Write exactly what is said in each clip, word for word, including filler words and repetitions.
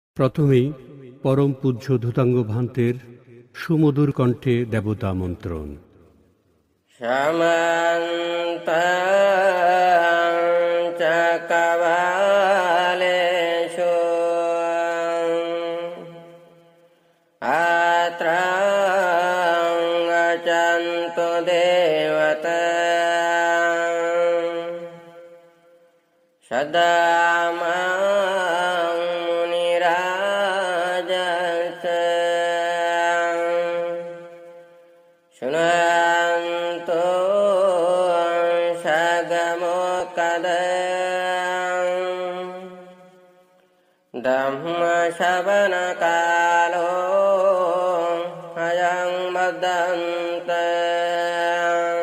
প্রথমেই পরম পূজ্য ধূতাঙ্গ ভান্তের সুমধুর কণ্ঠে দেবতা মন্ত্রণ। সমন্तं চক্রবালেষু আত্রাং গচ্ছন্তু দেবতাঃ সদা মাং মুনিরাজস্য শৃণ্বন্তু সগমোক্তদঃ ধম্মশ্রবণকালো অয়ং বদন্তঃ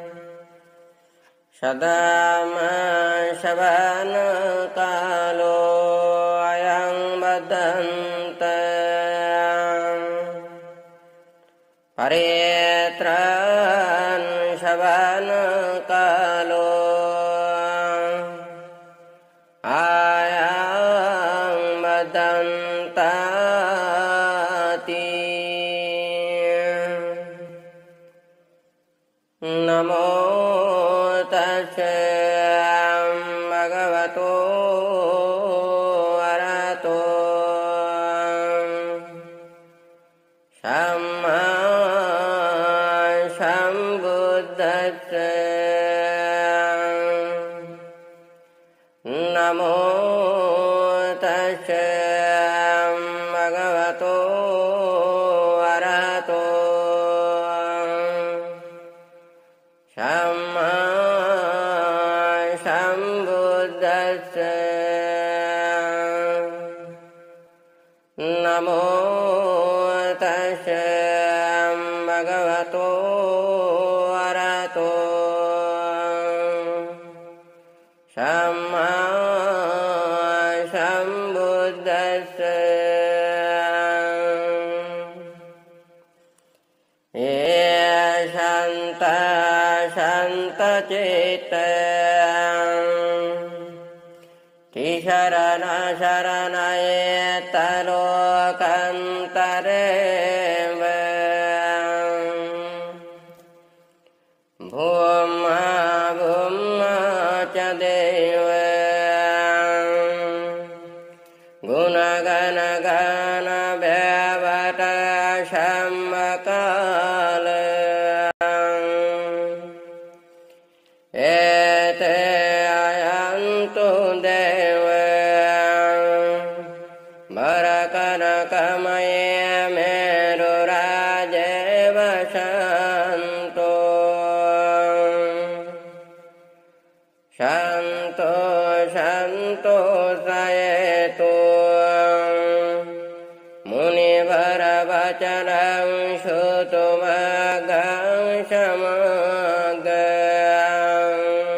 সদামশ্রবণকালো অয়ং বদন্তঃ পরেত্রাণ শ্রবণকালো অয়ং বদন্তাতি। নমো তস্যৈ ভগবতো অরহতো সম্মা সম্বুদ্ধাস্য। নমো তস্যৈ ভগবতো অরহতো সম্মা সম্বুদ্ধাস্য। নমো তস্যৈ ভগবতো অরহতো সম্মা সম্বুদ্ধাস্য। ये शान्तः शान्तचित्तः तिशरणः शरणयेत्तलोकन्तरेव भूमा भूमा च देव गुणगणगणव्यवट सम्मकाल एते अयन्तु देव वरकनकमये मेरुराजेव शान्तो शान्तो शान्तो सयेतु मुनिवरवचनं श्रुतुमग्नं समग्रं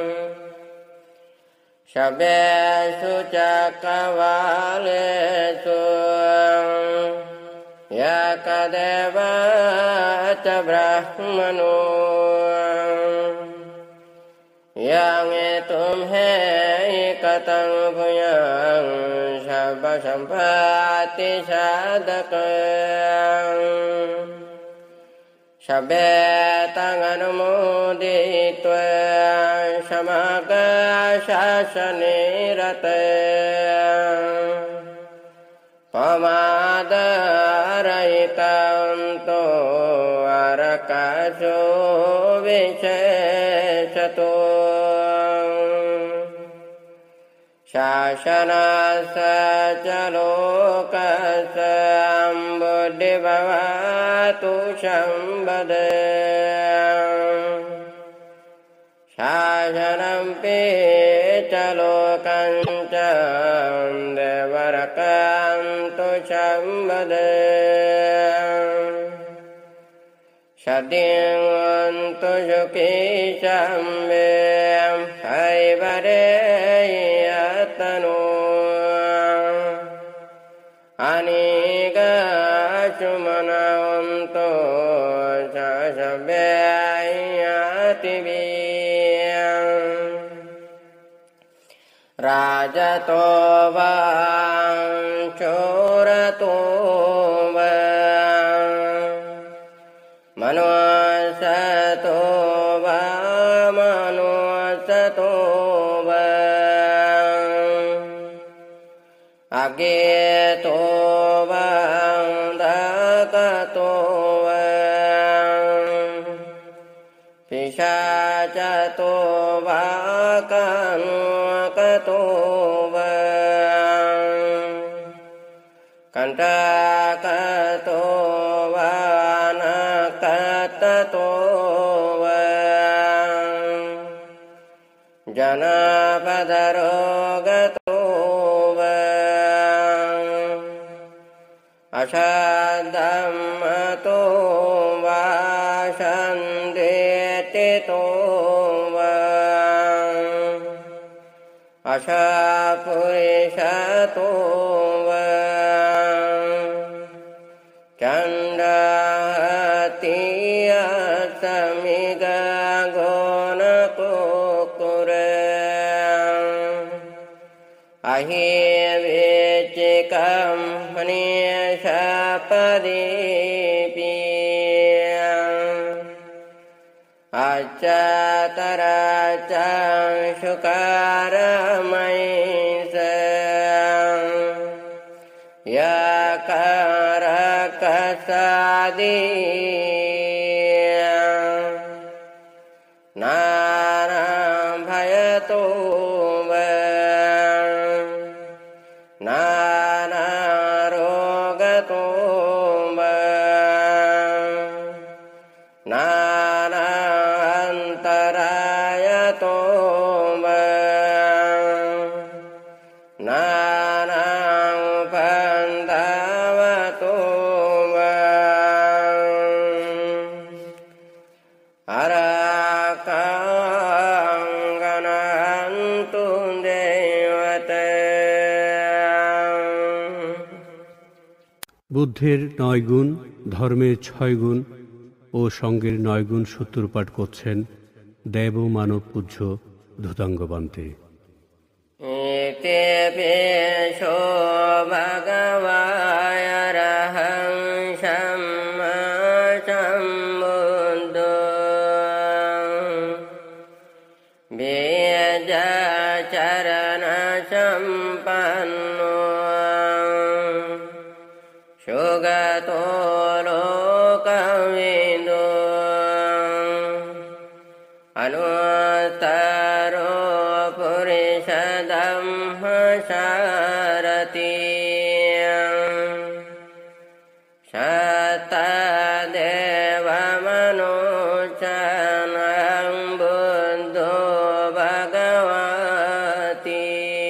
शब्देषु चक्रवालेषु एकदेव च ब्रह्मणो यं तुम्हेकतं भूयं सर्वसम्पत्तिसाधकं शब्देतं अनुमोदित्वा समग्रशासने रतः पमादरहितं तो अरकाशो विशेषतो शासनस्य च लोकस्य बुद्धिर्भवतु संवदः शासनं च लोकं च देवरकन्तु संवदः सद्यन्तु सुखी सम्यं हैवरेयतनो अनेकसुमनवन्तो सव्ययातिभिः राजतो वाञ्छो Ageto Vandakato Pishachato Vakanu Kantakato Vanakatato Janapadarogato Ashadammato Vashandetito Ashapurishato Candahatiya samiga gona kukure Ahivicikam manishapadipiyam Acataracang syukaramaisam Yakarakasadi Naram bhayato Nanarogato Nanantarayato Nanapandavato Arakanganantun devate বুদ্ধের নয় গুণ, ধর্মের ছয় গুণ ও সঙ্গের নয় গুণ সত্তর পাঠ করছেন দেব মানব পূজ্য ধূতাঙ্গবান্তে। Itepesho bhagavaya arahang samma sambuddho Beja charana sampanno Sugato lokavido Anuttaro Purisha Sarati Satta Deva Manuchanam Buddho Bhagavati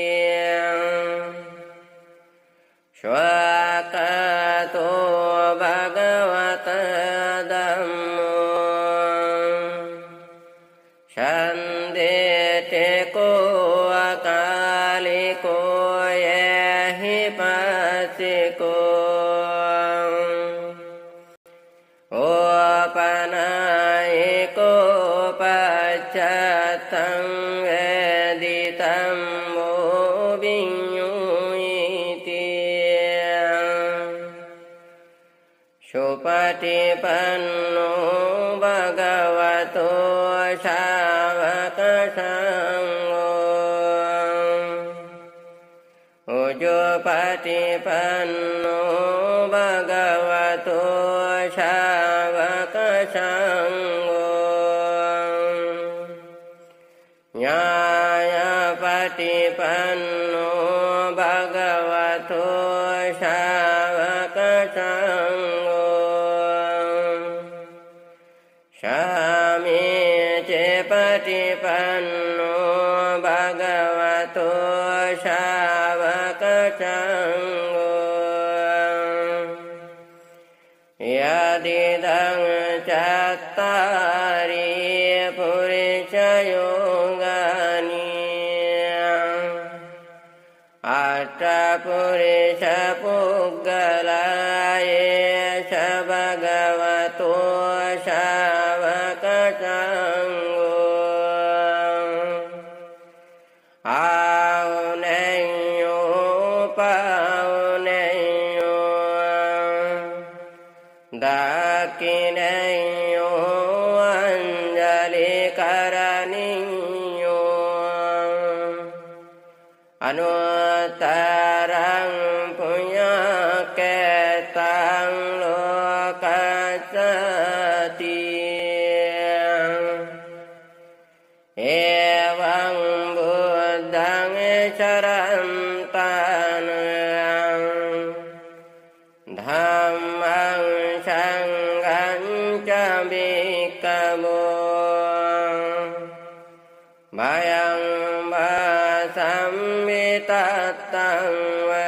Swakato Bhagavata Dhammo Shandete ko akaliko yehi patiko Opanaiko pacatam veditam mobinyuiti Supatipanno bhagavato Savaka Sangho Ujupatipanno bhagavato Savaka Sangho Nyayapatipanno bhagavato Savaka Sangho Samicipatipanno bhagavato Savaka Sangho Yadidang cattari purisha yogani Atta purisha puggalaye sabhagavato Savaka Sangho Auneyo pauneyo Dakineyo anjali karaniyo Anuttarang ตังวะ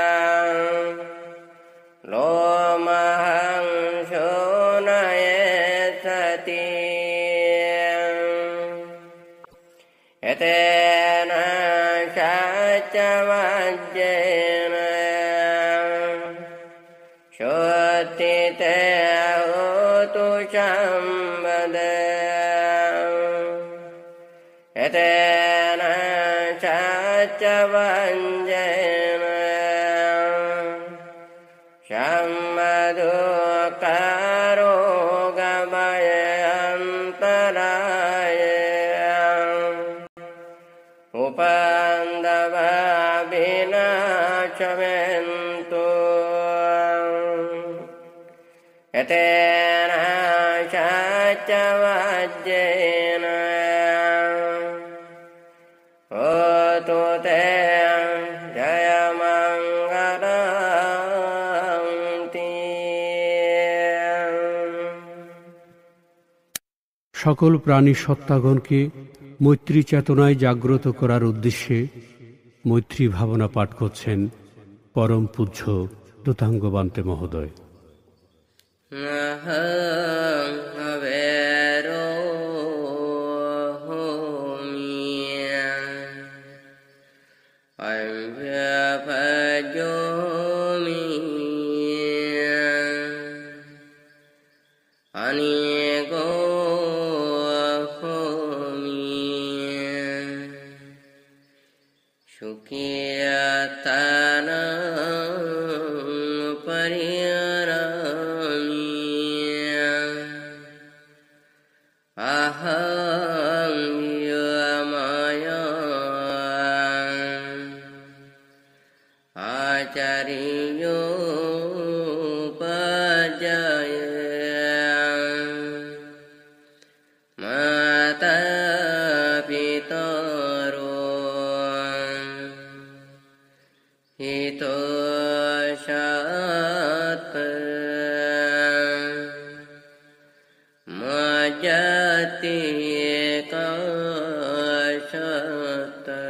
โลมาหังโชนะเยสติเอเตนะชัจจวัจเจนะโชติเตโหตุชัมบเดเอเตนะชัจจวัจเจนะชัมมดุกาโรกบายันตรายอุปันดวะบินาชเวนตุเอเตนะชัจจวัจเจนะโหตุเตจยมังคลังติ সকল প্রাণী সত্তাগণকে মৈত্রী চেতনায় জাগ্রত করার উদ্দেশ্যে মৈত্রী ভাবনা পাঠ করছেন পরম পূজ্য ধূতাঙ্গ বান্তে মহোদয়। Aham avero homia Ampyapajomi Anigo homia Shukiyatana Aham yamaya acariyo pajaya mata pitaro hito syatta majati kasata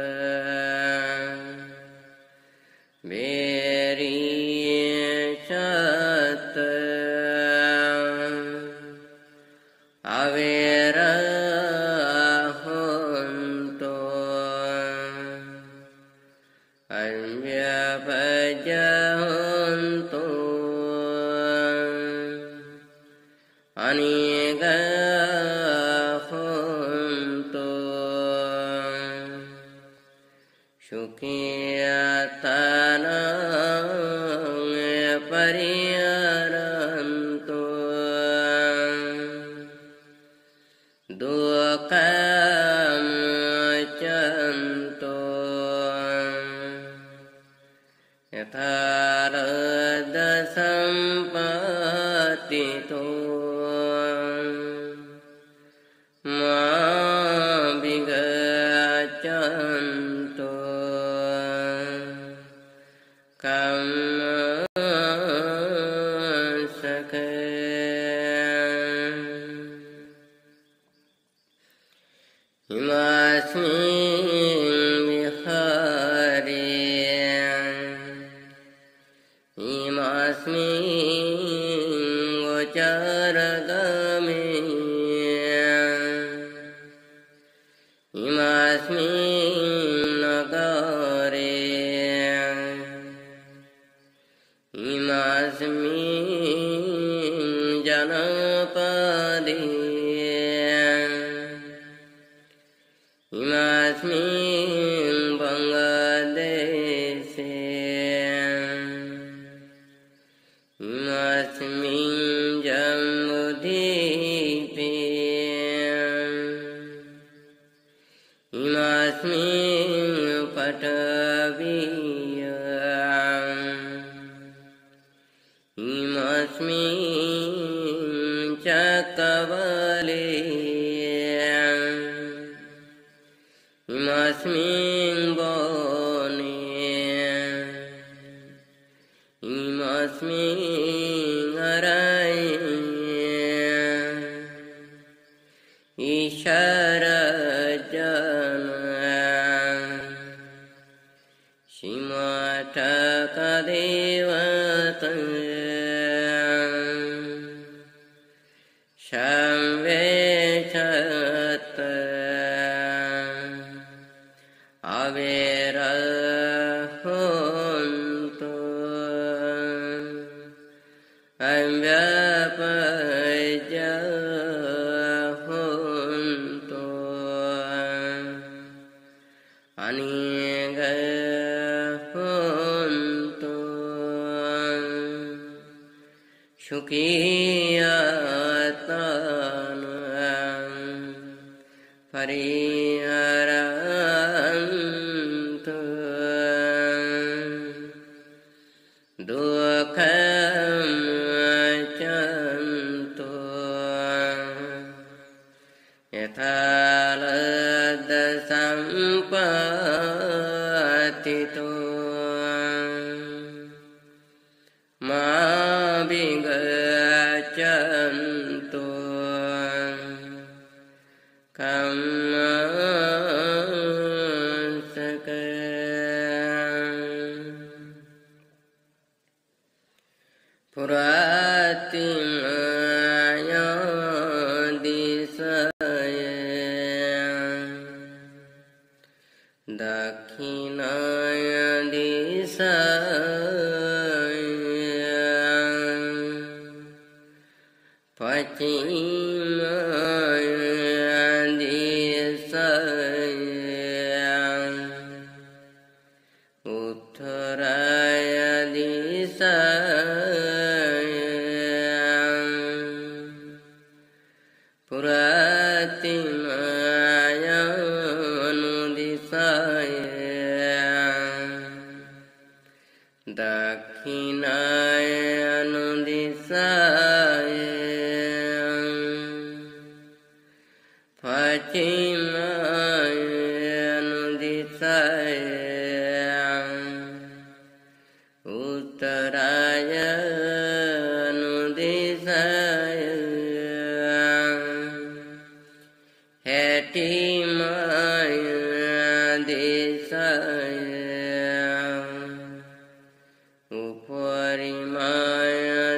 beri sata avera honto anvya pajanto aniga Shukiyatana pariyaranto dukam canto yatarada sampatito ma bigacanto Kamma sakam Imasmin vihari Imasmin gocaragami Imasmin nagare Imasmin janapade Imasmin Bangladeshe Imasmin Jambudvipe Imasmin Pataviya Imasmin Chakavale Imasmin Bone Imasmin Araya Ishara Jana Shima देवतं शम्वेशत अवेरहोन्तु अव्यपयहोन्तु अनिगहोन्तु सुखियतानु परिहरन्तु दुःखं चन्तु यथा लब्धसम्पत्तितो मा विगच्छन्तु कम्मसक पुरातिमय दिशय दक्षिणाय दिशय पश्चिमाय दिशय उत्तराय दिशय पुरातिमाय अनुदिशय दक्षिणाय अनुदिशय पश्चिमाय अनुदिशय उत्तराय अनुदिशय हेटिमाय दिशय उपरिमाय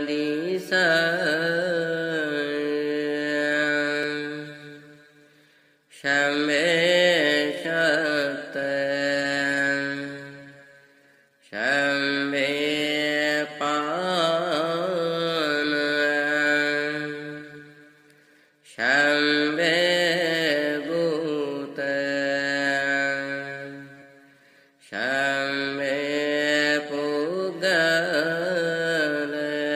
दिशय शम्वेशत शम्वेपान शम्वेभूत शम्वेपुगल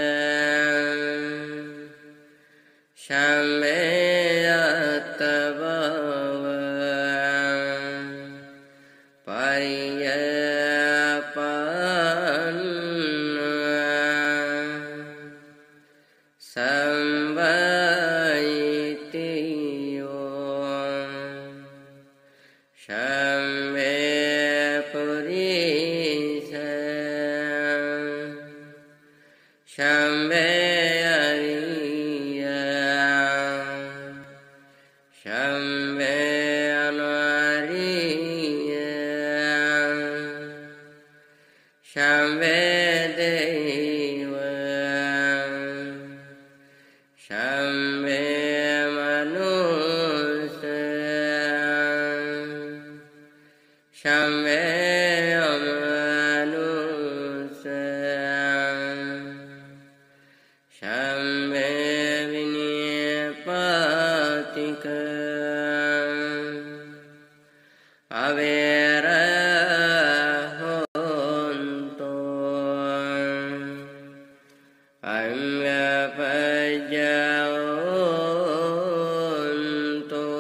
शम्वेअतभव पर्यपन्न संवैतियो शम्वेपुरीश शम्वेअरिय शम्वेअनारिय शम्वेदेव शम्वेमनुष्य शम्वेअमनुष्य शम्वेविनिपातिक अवेरहोन्तु अन्यपयहोन्तु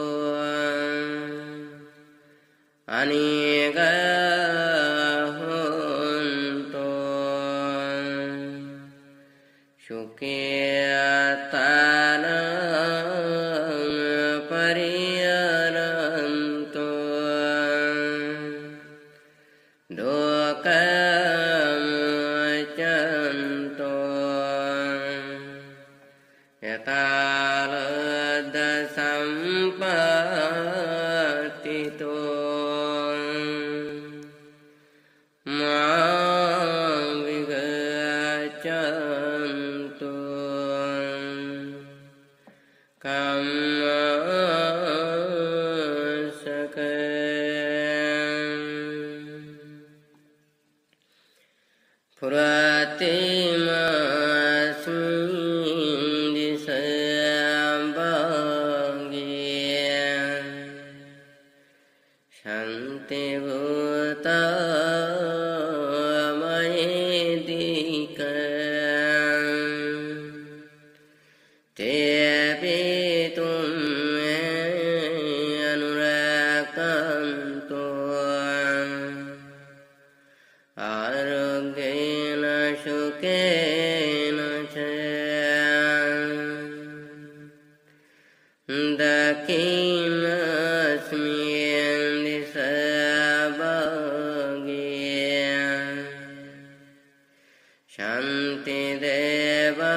अनिगहोन्तु सुखियतानु परिहरन्तु दुःखं चन्तु यथा लब्धसम्पत्तितो मा गच्छन्तु कम्मा Pratimasmin disambangin Shanti Bhuta Mahidikan Tepi tumme anurakanto Arogena Shukena Dakinasmin disabagyan Shanti Deva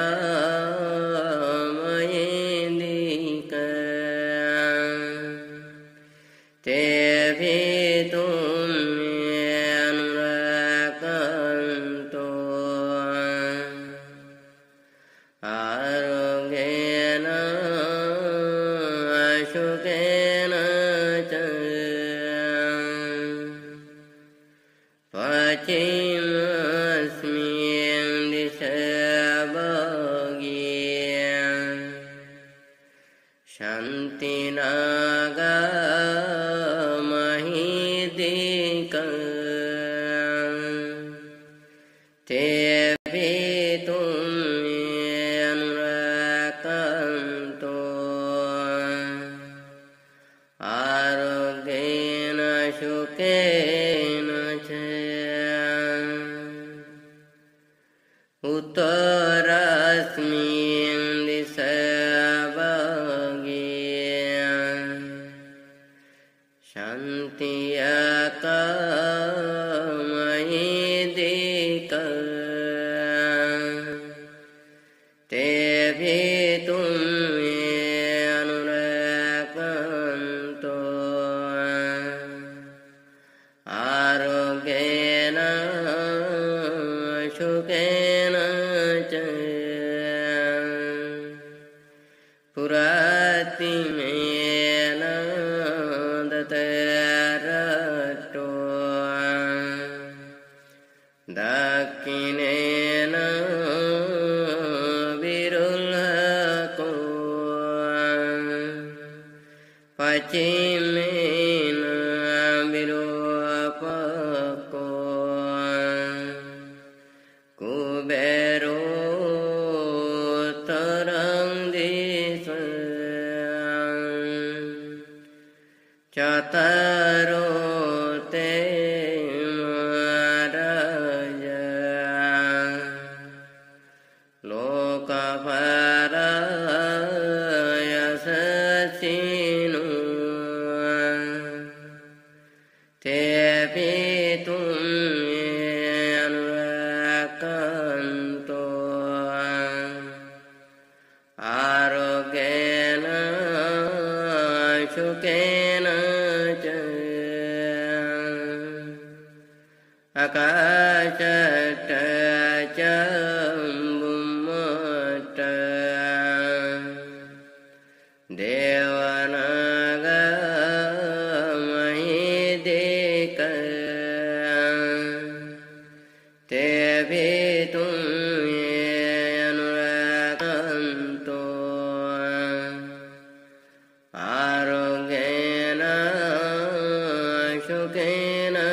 Mahidikan Tevi tumme anurakanto Arogena Shukena Pachimasmin disabagyan Shanti Naga Mahidikan Tevi tumme anurakanto Arogena Shukena Uttarasmin disabagyan Shanti Aka Mahidikan Tevi tumme anurakanto Arogena Shukena Puratimena Datarato Dakinena Virulhako Pachimena Virupako Kubero Tarang Disan Chataro Te Maharaja Lokaparaya Sachinu Tepi tumme anurakanto Arogena Shukena Akashata Chambumata Devanaga Mahidikan Tevi tumme anurakanto Arogena Shukena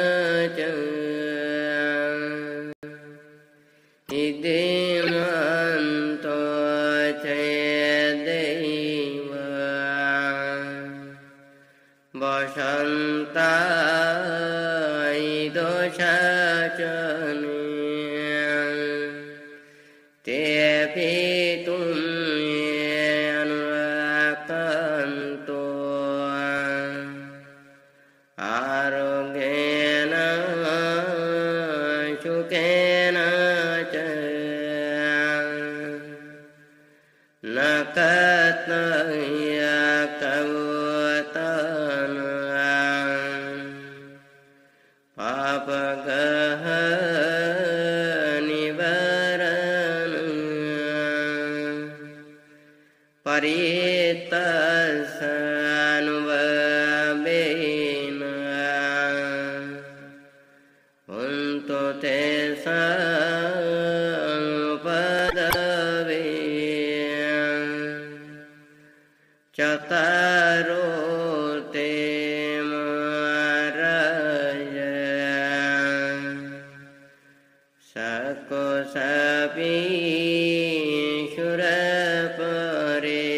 Idimanto Chedeva Bashanta Idoshachani Tepi tumme anurakanto Arogena Shukena Nakataya Kavutana Papagaha Nivarana परितसानुभवेन पुंतो ते पदवे चतारो ते महाराज सको सपी शुरपरे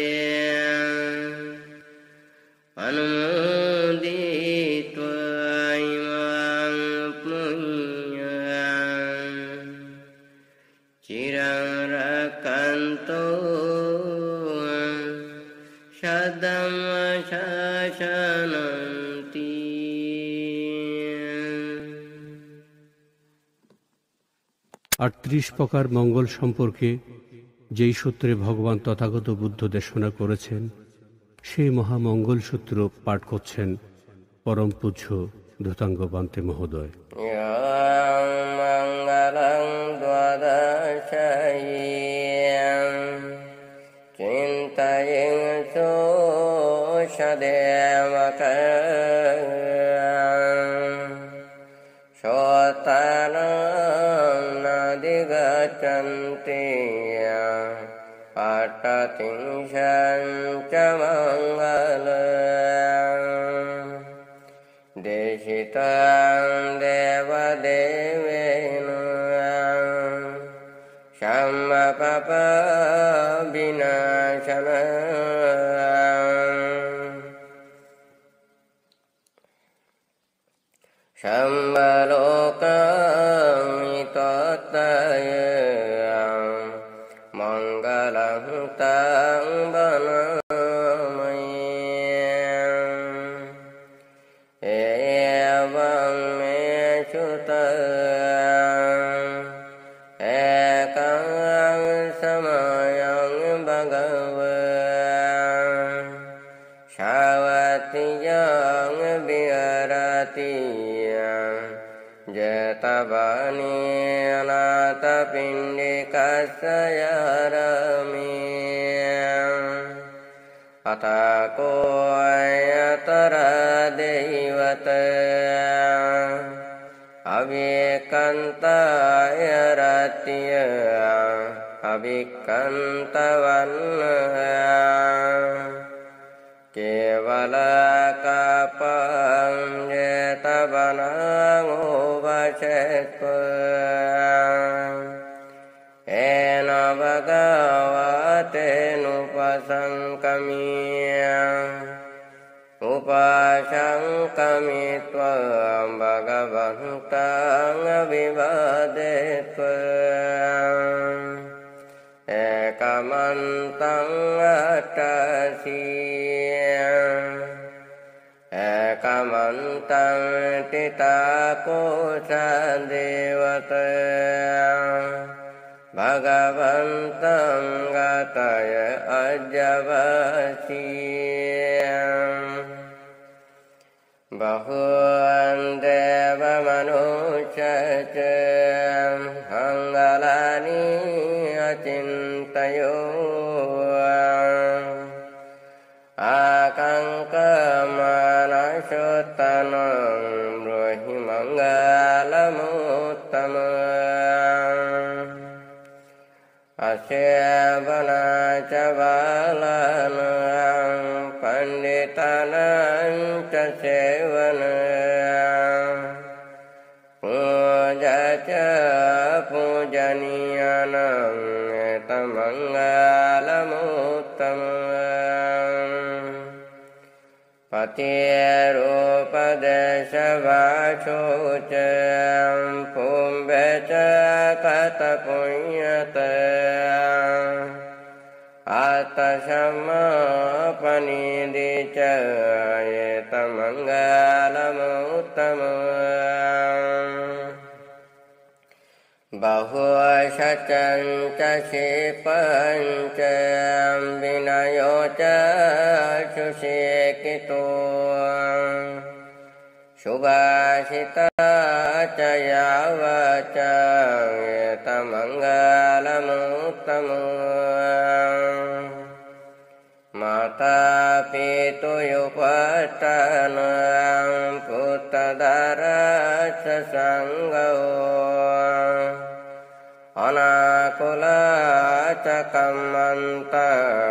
अनुमोदित्वा इमां पुण्यं चिरं रक्षन्तु शतं शासनन्ति। আটত্রিশ প্রকার মঙ্গল সম্পর্কে যেই সূত্রে ভগবান তথাগত বুদ্ধ দেশনা করেছেন সেই মহামঙ্গল সূত্র পাঠ করছেন পরম পূজ্য ধূতাঙ্গ বান্তে মহোদয়। মঙ্গলং দ্বাদশায়্যাং চিন্তয়েন সুষদেবকং শোতানাং নাদিগচ্ছন্তি পাঠতিংশং চ মঙ্গলং দেশিতাং দেবদেবেন সম্মপপ বিনাশনং সম্বলোকং তত্তয়ং মঙ্গলং তং বনামহি। এবং মে সুতং একং সময়ং ভগবৎ শাবত্যং বিহরতি jetavani anatapindikasayarami atako ayatara devata avikantayaratiya avikantavanna kevalakapam jetavanang uvacekam ena bhagavaten upasankamiya upasankamitva bhagavantang abhivadetva ekamantang attasiyam ekamantang titakosadevata bhagavantang gataya ajavasiyam bahuan deva manusyacam hangalani acintayo akangkamanasyotanam rohi mangalamutamam asyabana cabalanam panditanam casevanam pujaca pujaniyanam etamangalamutamam patirupadesavachocam pumbeca katapunyata atasama panidica etamangalamutamam bahusacam casipancam binayoca susikito subhasita cayavacam etamangalamutamam tu yupatanam puttadarasa sanggao anakula cakamanta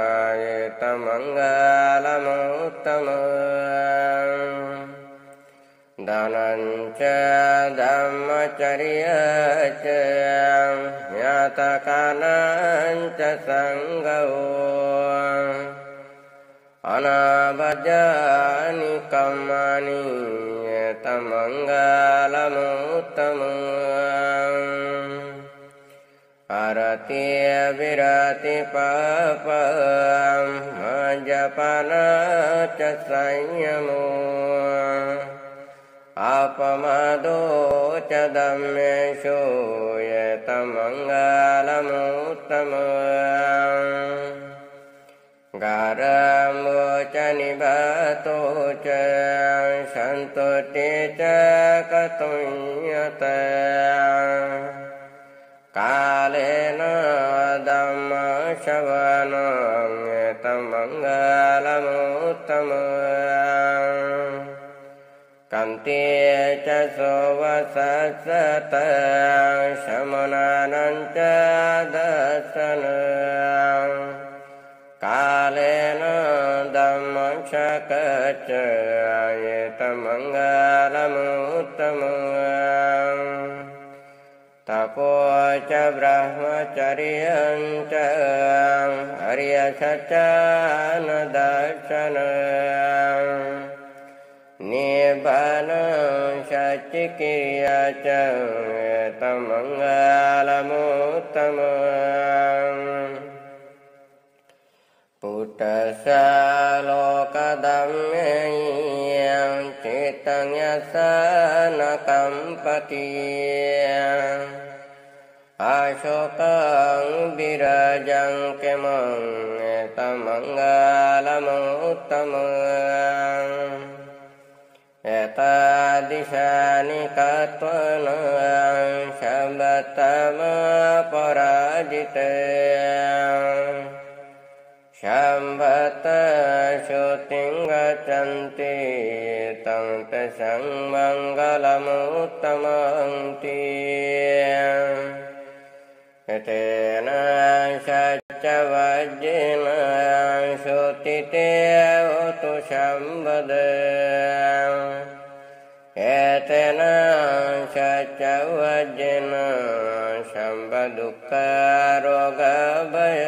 yetamanggalamuttamam dananca dhammacariyaca nyatakananca sanggao anabajani kamani yetamanggalamuttamam arati virati papam majapana casayamo apamado cadammesho yetamanggalamuttamam garambo canibato ca santote ca katunyata kalena dhamma shavanam yetamanggalamuttamam kanti ca sovasasata shamananan ca dasanam kalena dhamma shakaca yetamanggalamuttamam tapo ca brahmacariyan ca arya sacana darshanam nibbana sacikirya ca yetamanggalamuttamam puttasa lokadammeyang citang yasana kampati asokang birajang kemang yetamanggalamuttamam eta disani katwana sambatama parajita Shambhata Shutinga Chanti Tang Tesang Mangalamuttamanti Etena Sacavajjena Shutite Utu Shambhada Etena Sacavajjena Shambhadukka Roga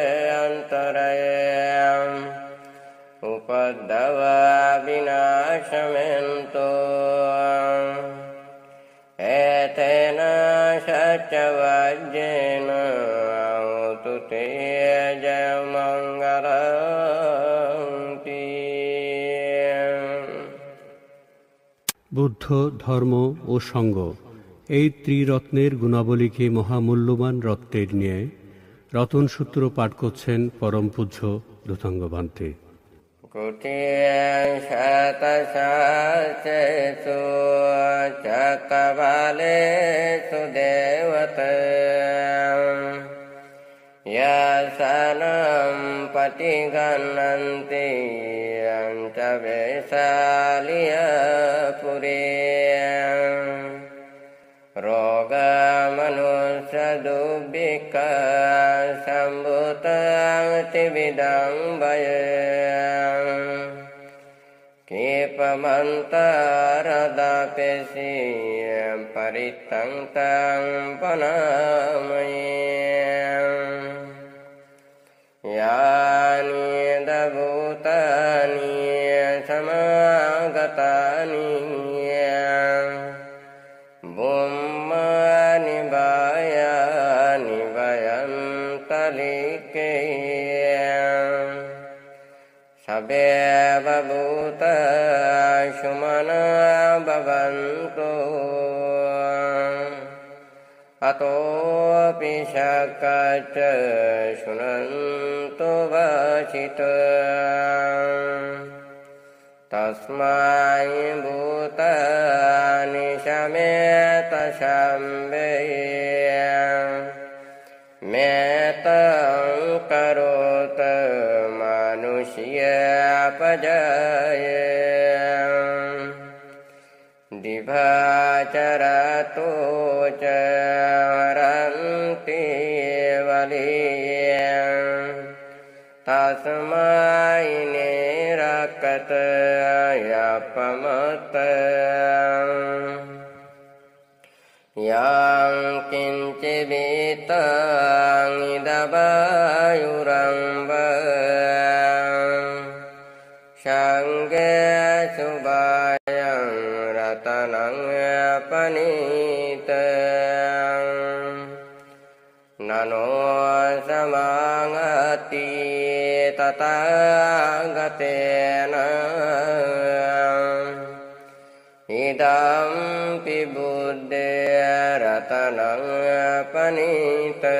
Bayantaraya Upadava Vinashamento Etena Sacavajjena Utute Jayamangalanti Buddha, ধর্ম ও সঙ্গ এই ত্রিরত্নের গুণাবলীকে মহামূল্যবান রত্নের নিয়ে রতনসূত্র পাঠ করছেন পরম পূজ্য ধূতাঙ্গ ভান্তে। কুটিয়াং শতসহস্রেষু চক্রবালেষু দেবতাঃ यासनं पतिगणन्ति अन्तवेशालियपुरे रोगमनुष्यदुर्भिक्खा सम्भूतातिविदम्बयम् कीपमन्तरदपेसि परितं तं पनामये यानि दभूतानि समागतानि बुम्मानि भयानि भयन्तलिके सभेव भूताशु मना भवन्तु अतोऽपि शक्यश्च शृण्वन्तु भाषितम् तस्मै भूतानि समेत शम्भे मेतं करोत मनुष्य पजये दिवाचरतो च हरन्ति बलिं तस्मै निरकतयपमत yang kincibitang idabayuramba sangge subayang ratanang panita nano samangati tatagatena idam pibuddhe ratanang panita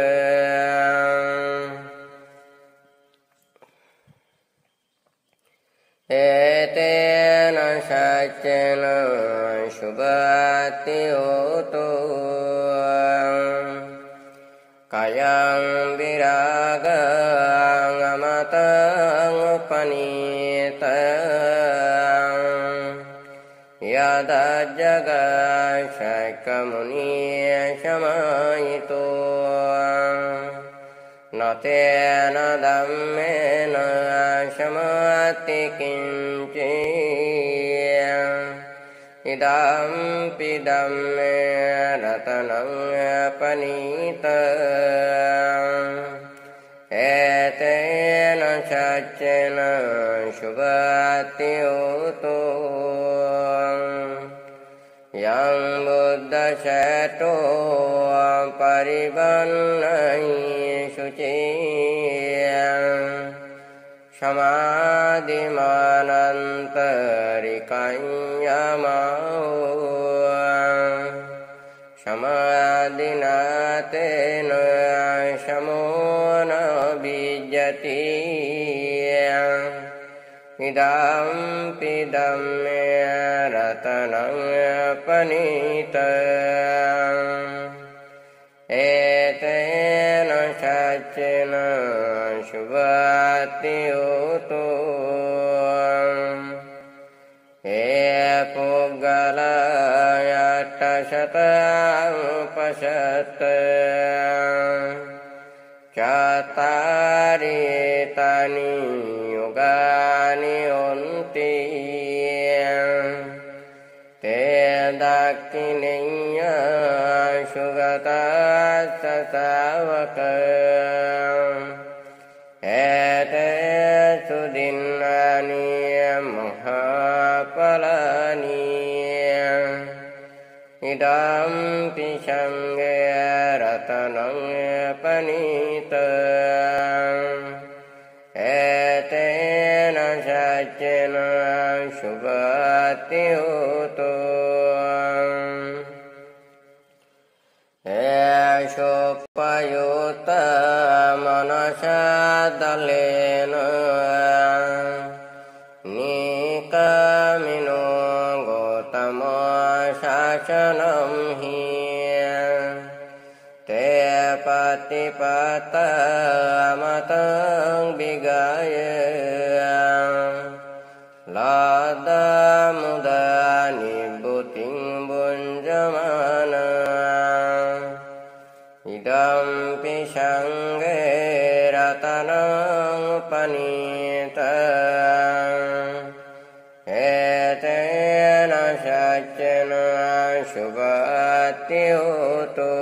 etena saccena subhati oto kayang biragang amatang panita yada jaga syakamuni syamaito natena dhammena syamati kinci idam pidamme ratanang panita etena saccena subhati uto yang buddha seto paribannai suci samadhi manantarikanya mau samadhi natena samona bijati idam pidamme ratanang panita etena saccena subhati uto e puggala yattasatang pasatta catari tani yogani unti te dakkininya sugata sasavaka ete sudinnani mahapalani idam pisangge ratanang panita etena saccena subhati uto esopayuta manasa dalena nikamino gotama sasanam hi te patipata amatang bigaya lada mudani buting bunjamana idam pisangge ratanang panita etena saccena subhati uto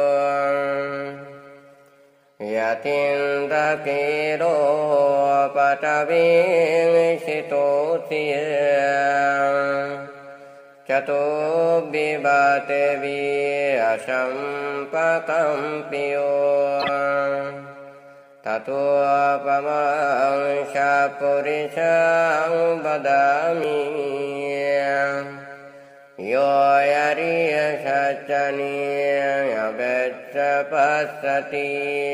yatinda kiro pataving sitotiya cato bibate vi asampakampiyo tato pamang sapurisang badami yo yariya saccani abecca passati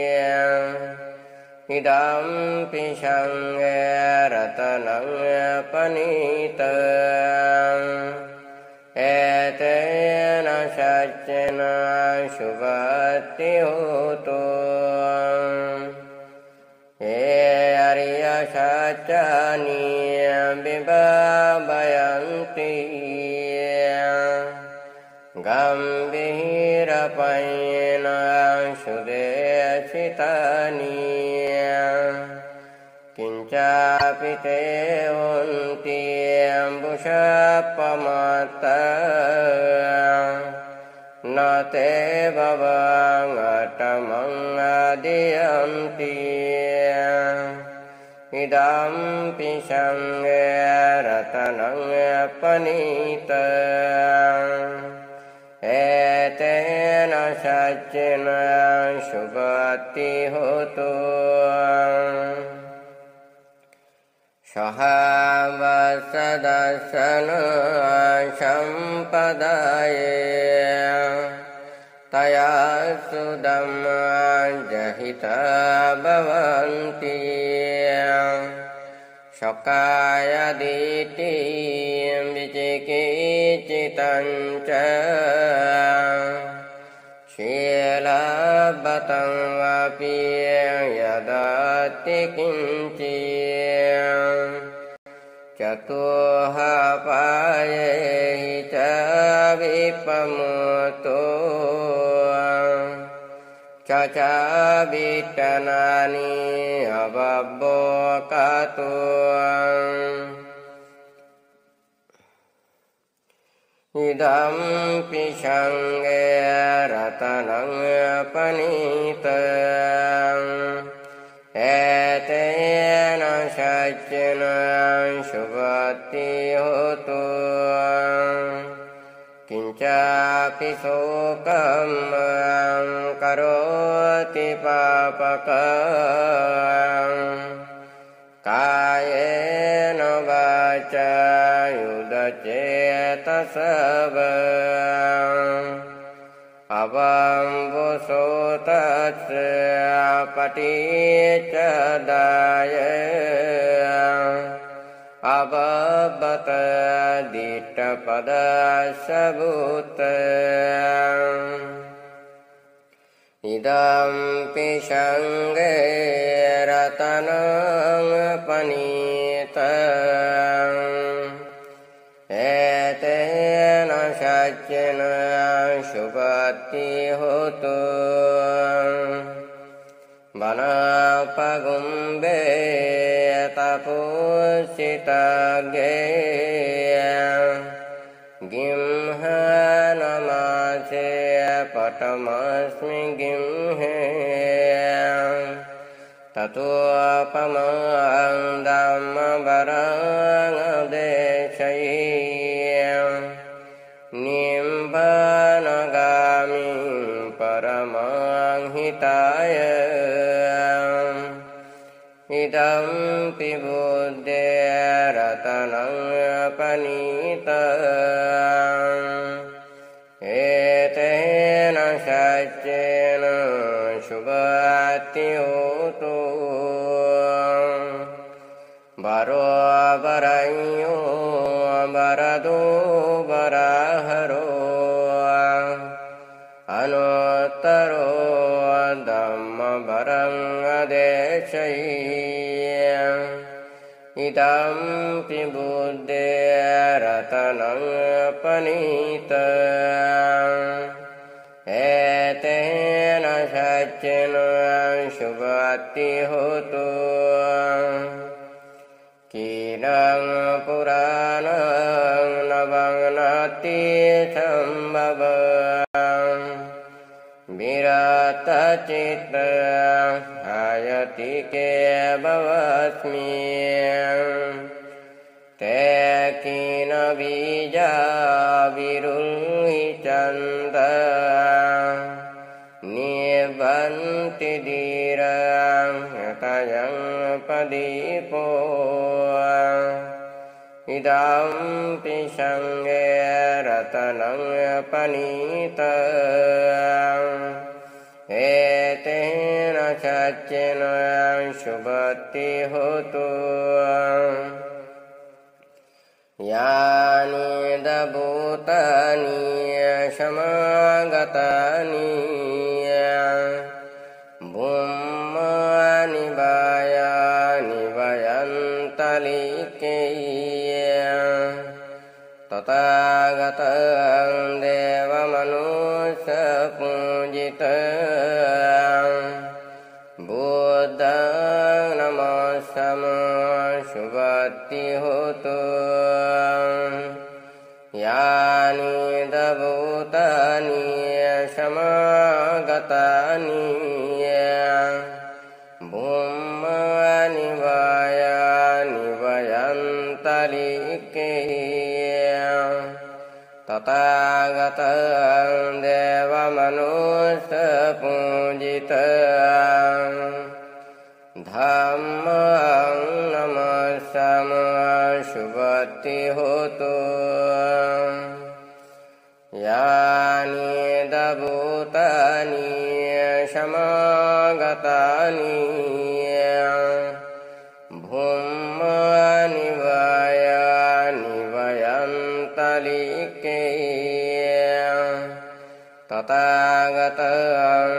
idam pisangge ratanang panita etena saccena subhati uto e ariya saccani विभावयन्ति गम्भीरपयेन सुदेशितानि किञ्चापि ते हन्ति अम्बुषापमाता न ते भवाङ्गटमं आदियन्ति इदम्पि संगे रत्नं पनीतम् एतेन सच्चिन सुगति होतु सहावसदसन सम्पदाये तया सुदं जहिता भवन्ति शकायादिति विचिकित्सितं च शीलबतं वापि यदति किञ्चित् चतुःपाये च विपमुतो चचाविटनानि अवबोकातो इदम्पि संगे रत्नं पनीतम् एतेन सच्चिन सुगति होतु किञ्चापि शोकं करोति पापकं कायेन वाचा युधचेतसः अवम्बुसो तस्य पटिचदाय अवबत दिट्टपदसभूत इदम्पि संगे रत्नं पनीतम् एतेन सच्चिन सुगति होतु वनपगुम्बे तपोषितगे गिंहनमासे पटमस्मि गिंहे ततोपमं धम्मवरङ्गदेशये निम्बनगामि परमं हिताय इदम्पि बुद्धे रत्नं पनीतम् एतेन सच्चिन सुगति होतु वरो वरयो वरदो वराहरो अनुत्तरो धम्मवरङ्गदेशये इदम्पि बुद्धे रत्नं पनीतम् एतेन सच्चिन सुगति होतु कीलं पुराणं नवनति सम्भवम् विरतचित्त हयति केवस्मि ते कीन बीजा विरुहि चन्द निबन्ति धीरं तयं पदीपो इदम्पि संगे रत्नं पनीतम् एतेन सच्चिन सुगति होतु यानि दभूतानि समागतानि भूमानि वायानि वयन्तलिके तथागतं देवमनुष्यपूजितं बुद्धं नमस्तं शुभतिहोतु यानि दभूतानि समागतानि भूमानि वायानि वयन्तलिके तथागतं देवमनुष्यपूजितं धम्मं नमस्तं शुभतिहोतु यानि दभूतानि समागतानि भूमानि वायानि वयन्तलिके तथागतं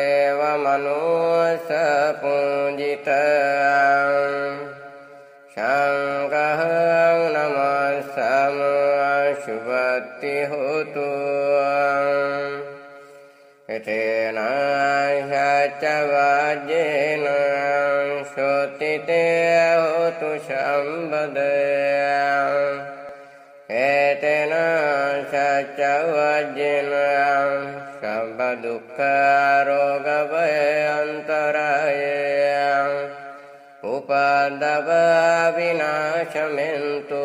देवमनुष्यपूजितं शङ्खं नमस्तं शुभतिहोतु एतेन सत्यवाद्येन श्रुतिते होतु सम्पदः एतेन सत्यवाद्येन सर्वदुःखरोगभयान्तराय उपद्रवविनाशमेन्तु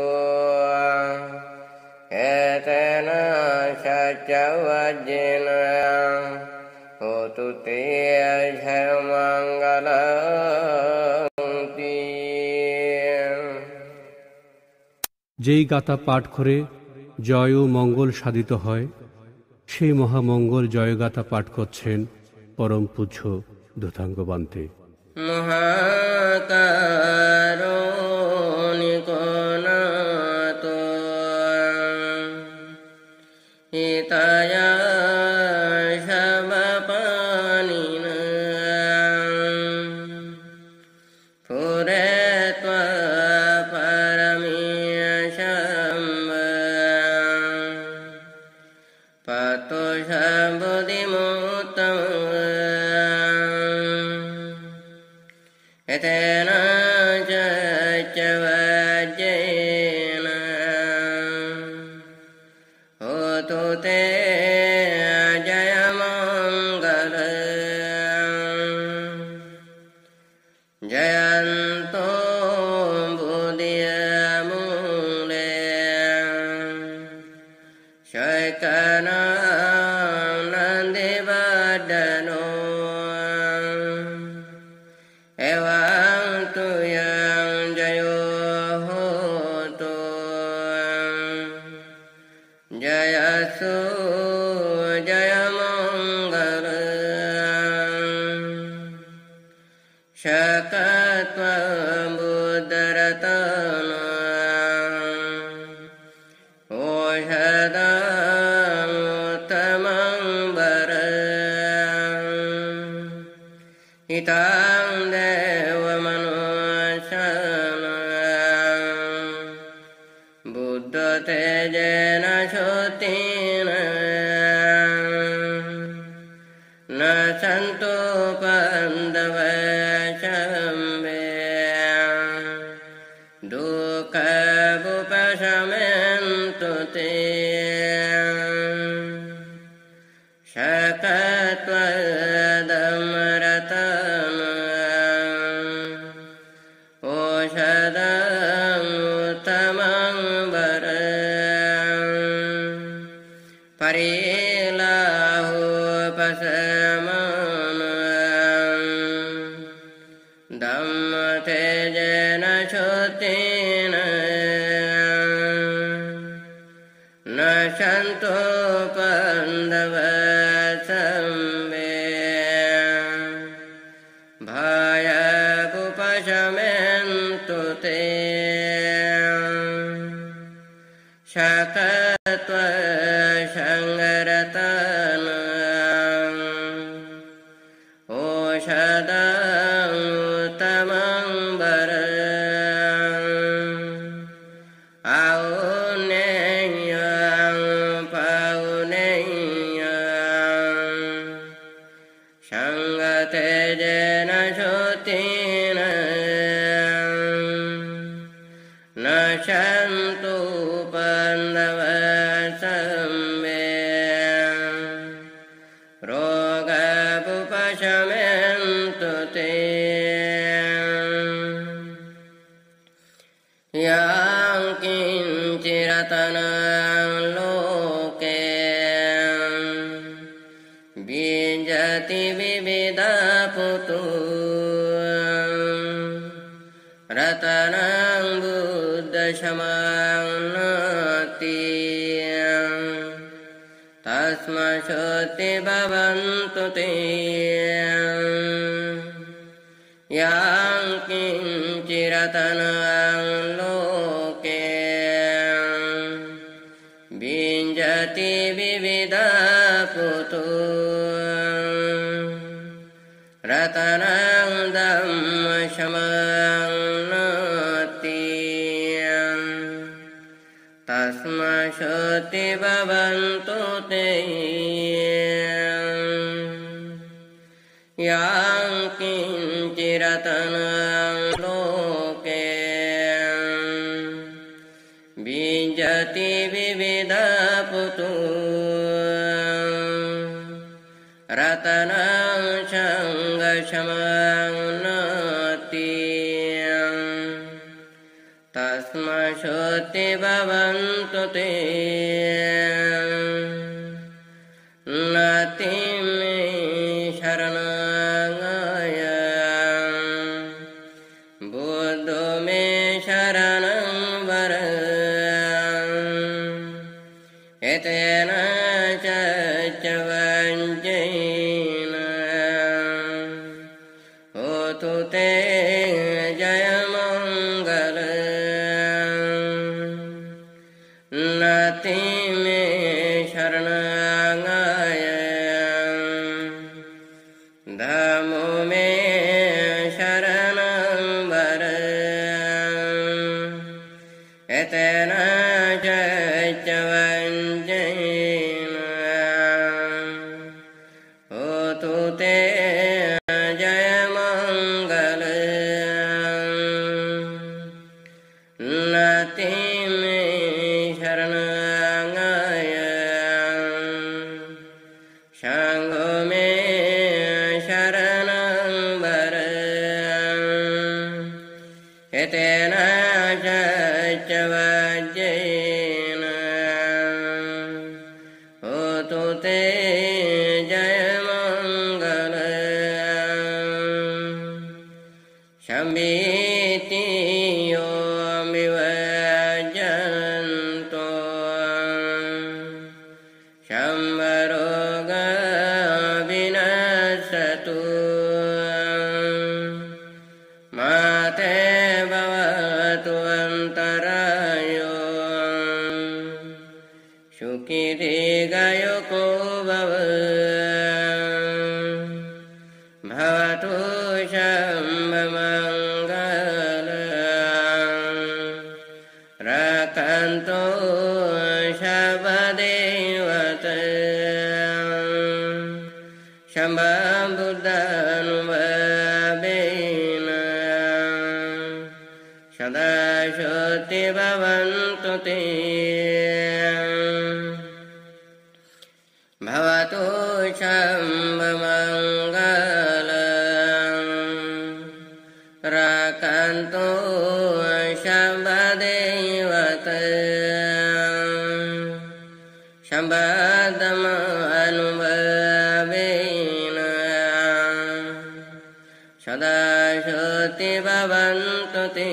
एतेन सत्यवाद्येन होतु ते जयमङ्गलम्। যেই গাথা পাঠ করে জয় ও মঙ্গল সাধিত হয়, সেই মহামঙ্গল জয়গাথা পাঠ করছেন পরম পূজ্য ধূতাঙ্গ বান্তে। মহাকারুণিকো নাথো হিতায়া एतेन सत्यवाद्येन होतु ते जयमङ्गलम्। जयन्तो बुधिमूले शैकना नन्दिवर्धनो एवं तु यं जयो होतु जयसु जयमङ्गलम्। शकत्वं बुद्धरत्नम् औषधम् उत्तमं वरम् हितं देवमनुष्याणां बुद्धतेजेन श्रुतेन न सन्तो पन्दवशम्बे दुःखमुपशमन्तु ते शकत्वदमरतनम् औषधम् उत्तमं वरम् परिलाहोपशमनम् धम्मतेजेन श्रुतेन न सन्तो पन्दवशम्बे भयमुपशमन्तु ते शकत्वसंरतनम् औषधम् उत्तमं वरम् औन्नेय शुतेन न शन्तु पाण्डवसम्मे रोगमुपशमन्तु ते यां किञ्चिरतनं लोके बीजति विविधपुतु रतनं बुद्धशमानति तस्मशोति भवन्तु ते यां किञ्चिरतनं लोके बीजति विविधपुतु रतनं धम्मशमानति तस्मशोति भवन्तु ते यां किञ्चिरतनं लोके बीजति विविधपुतु रतनं सङ्गशमानति तस्मशोति भवन्तु ते नतिं मे शरणाय बुद्धो मे शरणं वर एतेन च वञ्चेन होतु ते जयमङ्गल नतिं मे शरणाय धम्मो मे शरणं वर एतेन च वञ्चेन होतु ते जयमङ्गल नतिं मे शरणाय सङ्घो मे शरणं वर एतेन च वज्रेण होतु ते जयमङ्गल शम्भीतियो विवजन्तो शम्भरोग विनशतु माते भवतु अन्तरायो सुखिदीर्घायुको भव भवतु शम्भमङ्गल रक्षन्तु शबदेवत शम्भबुद्धानुभवेन सदा शुद्धि भवन्तु ते भवतु शम्भमङ्गल रक्षन्तु शम्भदेवत शम्भदमानुभवेन सदा शुद्धि भवन्तु ते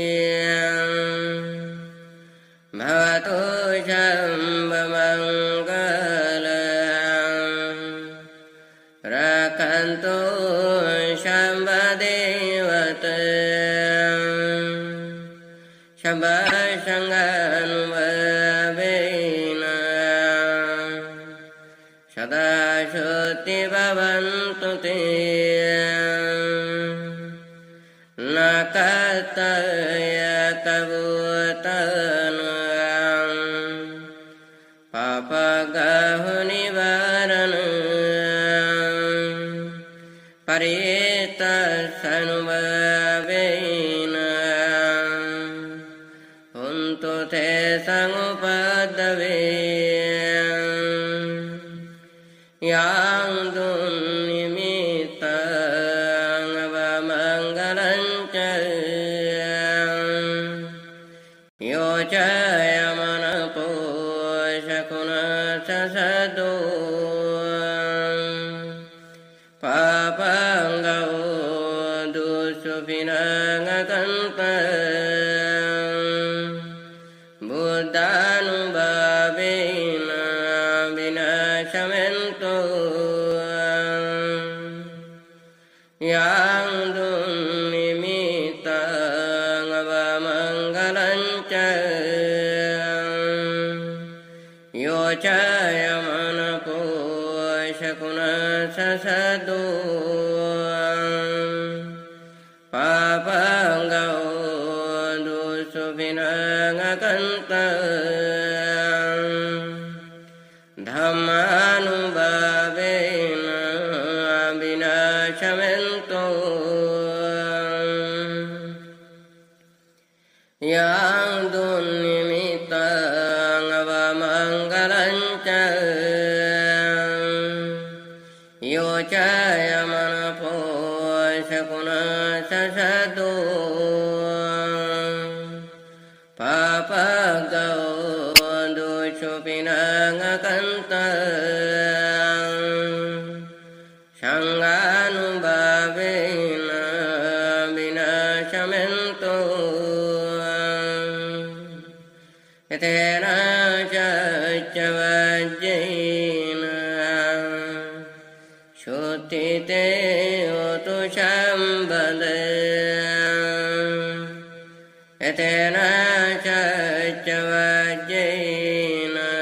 भवतु शम्भमङ्गल रक्षन्तु शम्भदेवत शम्भसङ्गानुभवेन सदा शुद्धि भवन्तु ते न कर्तव्य कबूतन पापगहु निवारण परितः sanubavein untu te sangupadave yang dunnimitang avamanggalanca yocaya manapo shakuna sasadu papangau dusupinangakanta buddhanubhavena vinashamento yang dunnimitang avamanggalanca yocaya manapo shakuna sasadu papangau dusupinangakanta dhammanubhavena vinashamento yang dunnimitang avamanggalanca yocaya manapo shakuna sasadu papagau dusupinangakanta sanghanubhavena vinashamento etena cacavajjena shuttite utu sambade etena cacavajjena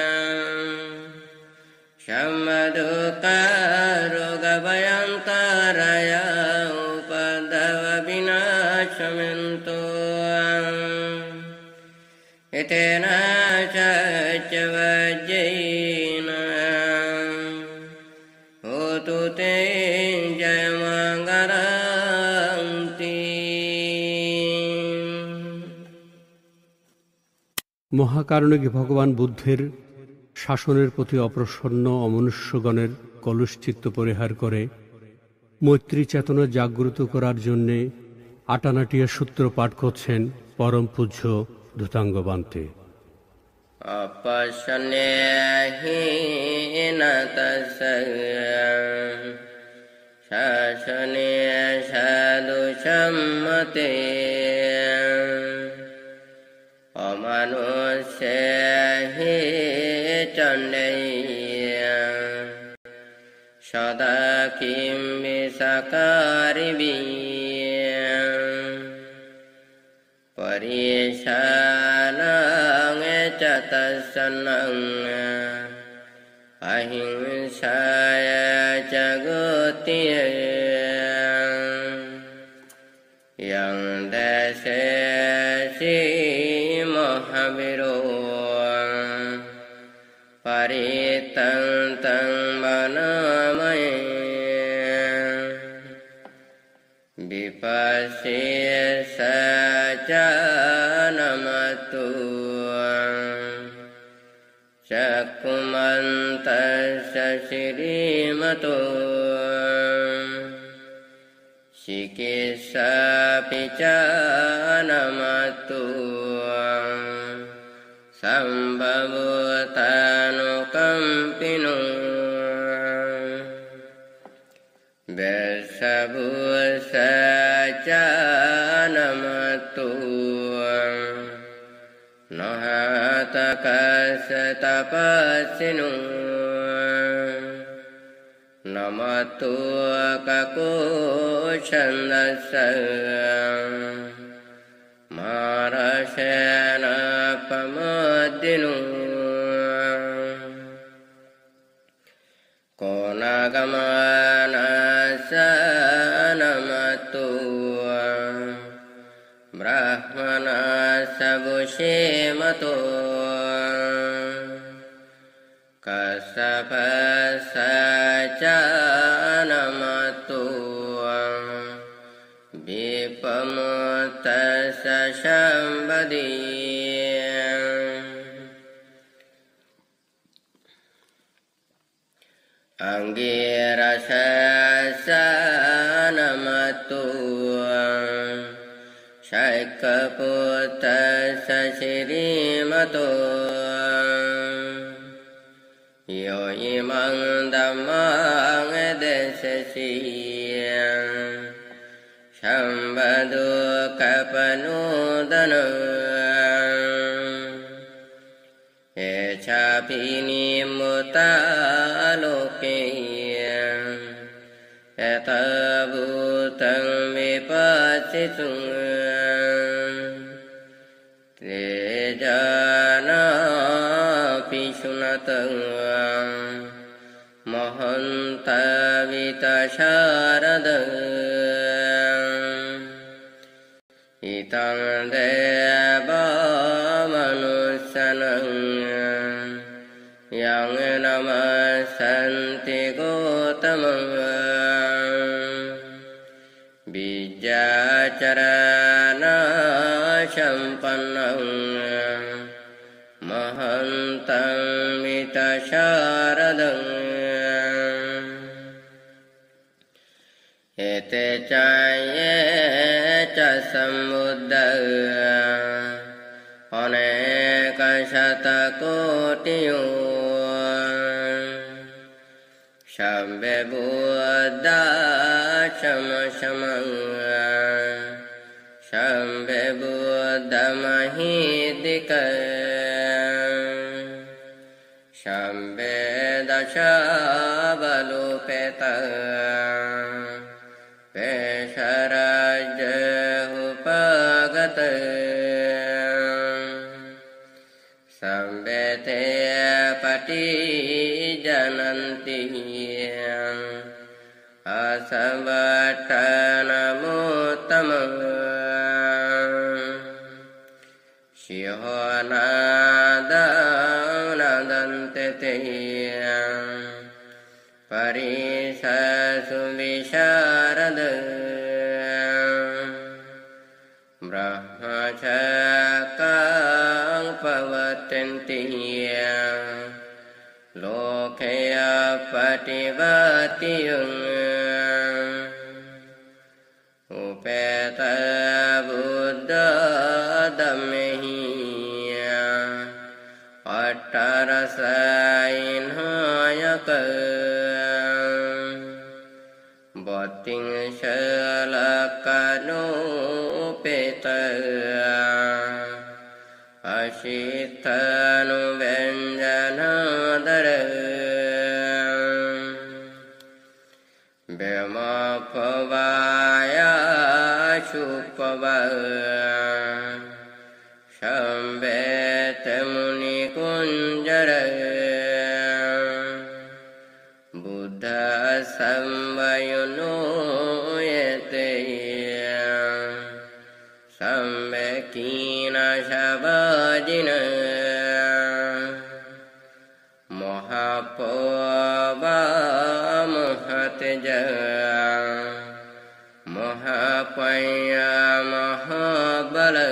shammadukkha rogabhayantaraya upadava vinashamento etena cacavajjena utu te jayamangalanti। মহাকারণিক ভগবান বুদ্ধের শাসনের প্রতি অপ্রসন্ন অমনুষ্যগণের কলুষচিত্ত পরিহার করে মৈত্রী চেতনা জাগ্রত করার জন্যে আটানাটিয়া সূত্র পাঠ করছেন পরম পূজ্য ধূতাঙ্গ বান্তে। अपश्यन्यहीना तस्य शासने साधुसम्मते अमनुष्य हि चण्डैः सदा किं विसकारिभिः परिशानं च तत्सन्नं अहिंसाय च गतिः यं देशे महावीरो परितन्तं वनमये विपश्य सचानमतु चकुमन्तस्य श्रीमतो चिकित्सापि चानमतु सम्भवतानुकम्पिनो वेशभूषाचानमतु नहातकस्तपस्विनो नमतु ककुच्छन्दस्य मारसेनपमद्दिनो कोनगमनसनमतु ब्राह्मणसबुषेमतो कश्यपसचानमतु pamutassa sambadi anggirasa sanamatu saikaputassa sirimatu yo imang dhammang desasiyang sambadu kapanudana echapini mutalokeyang etabutang vipassisung tejana pisunatang mahanta vitasharadang itang deva manusanang yang namasanti gotamang bijacarana sampannang mahantang vitasharadang ete caye ca samudda aneka satakotiyo sabbe buddha sama samang sabbe buddha mahidika sabbe dasha balupeta pesaraja upagata sambete pati jananti asavatana mutamang shihanada nadantete parisa suvisharada brahmacakang pavatenti lokaya pativatiyang upeta buddha dhammehi attarasain hayaka boting salakano peta asitanu venjanadara bema pavaya supavaya sambete muni kunjara buddha sambayuno yete sambekina sabajina mahapava mahateja mahapaya mahabala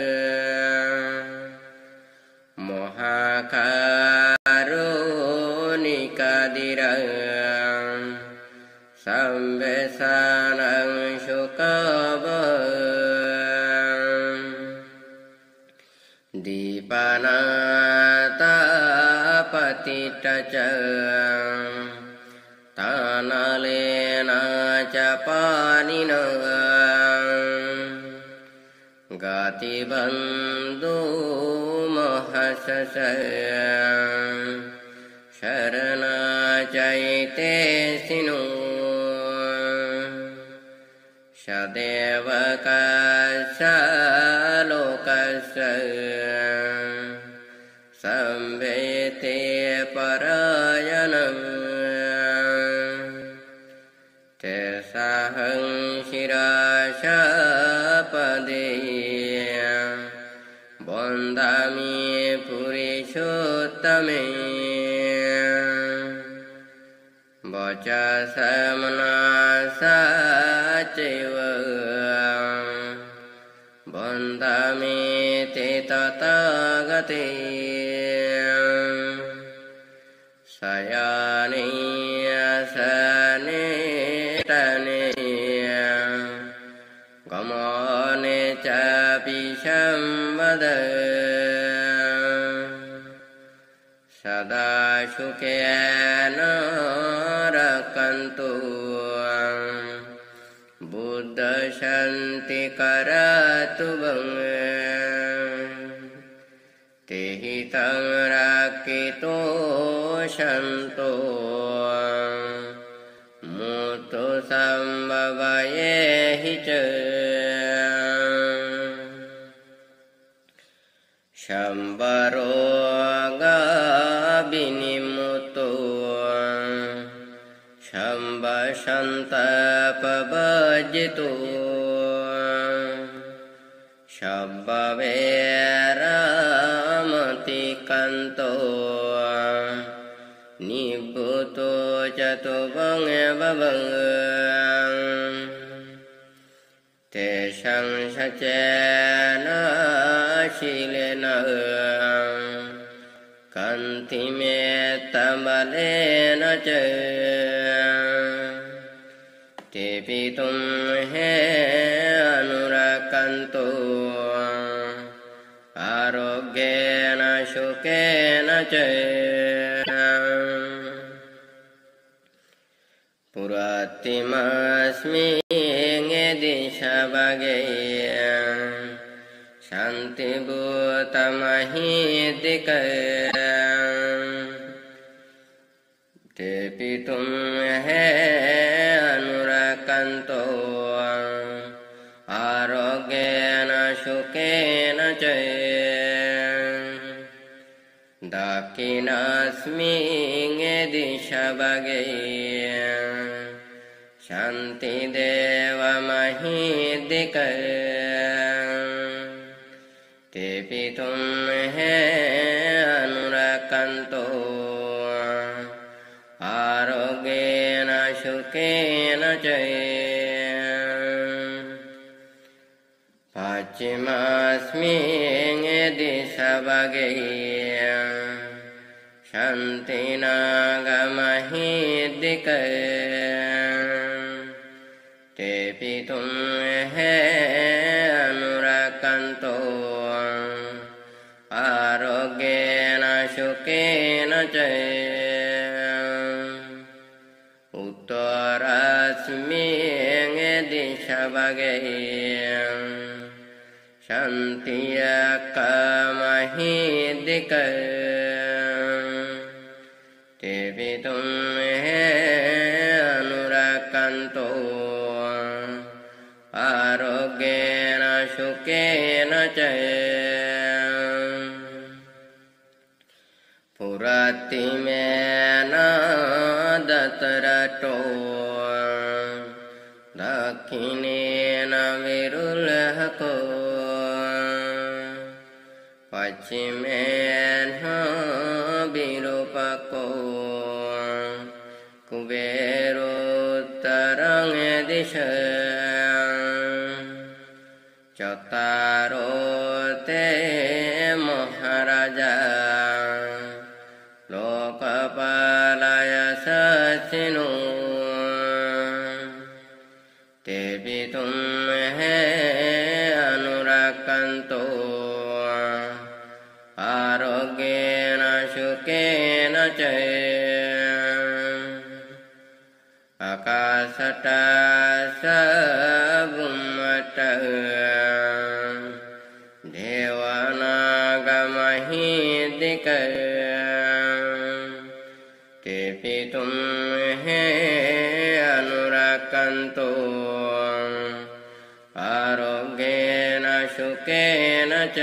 mahakarunikadira sambesanang sukava dipanata patitaca tanalena capanina gati bandhu mahasasa sharana caite sinu sadevakasa lokasa sambete parayanam tesahang shirasha padeya bondami purishottame baca samana sacewa तथागते शयाने असने तने गमने चापि संवद सदा सुखेन रक्षन्तु बुद्ध शान्ति करतु वं तेहि तं रक्षितो सन्तो मुक्तो संभवयेहि च शम्बरोगविनिमुक्तो शम्बसन्तापवर्जितो शब्बवैरामतिकान्तो निवृत्तो चतु वं ववं तेषां सचेन शीलेन कान्तिमेत्तबलेन च तेऽपि तुं हे अनुरक्षन्तु आरोग्येन सुखेन च पुरातिमस्मिन् दिशभागे शान्तिभूतमहीदिक तेऽपि तुं हे अनुरक्षन्तो आरोग्येन सुखेन च दक्षिणस्मिन् दिशभागे शान्तिदेवमहीदिक तेऽपि तुं हे अनुरक्षन्तो आरोग्येन सुखेन च पश्चिमस्मिन् दिशभागे शान्तिनागमहीदिक तेऽपि तुं हे अनुरक्षन्तो आरोग्येन सुखेन च उत्तरस्मिन् दिशभागे शान्तिनागमहीदिक तेऽपि तुं हे अनुरक्षन्तो आरोग्येन सुखेन च पुरातिमेन दत्तरतो दक्षिणेन विरुलहको पश्चिमेन विरूपको कुबेरोत्तरं दिश चत्वारो ते महाराजा लोकपालय सचिनो तेऽपि तुं हे अनुरक्षन्तो आरोग्येन सुखेन च आकाशटासभुमटः देवानागमहीदिक तेऽपि तुं हे अनुरक्षन्तो आरोग्येन सुखेन च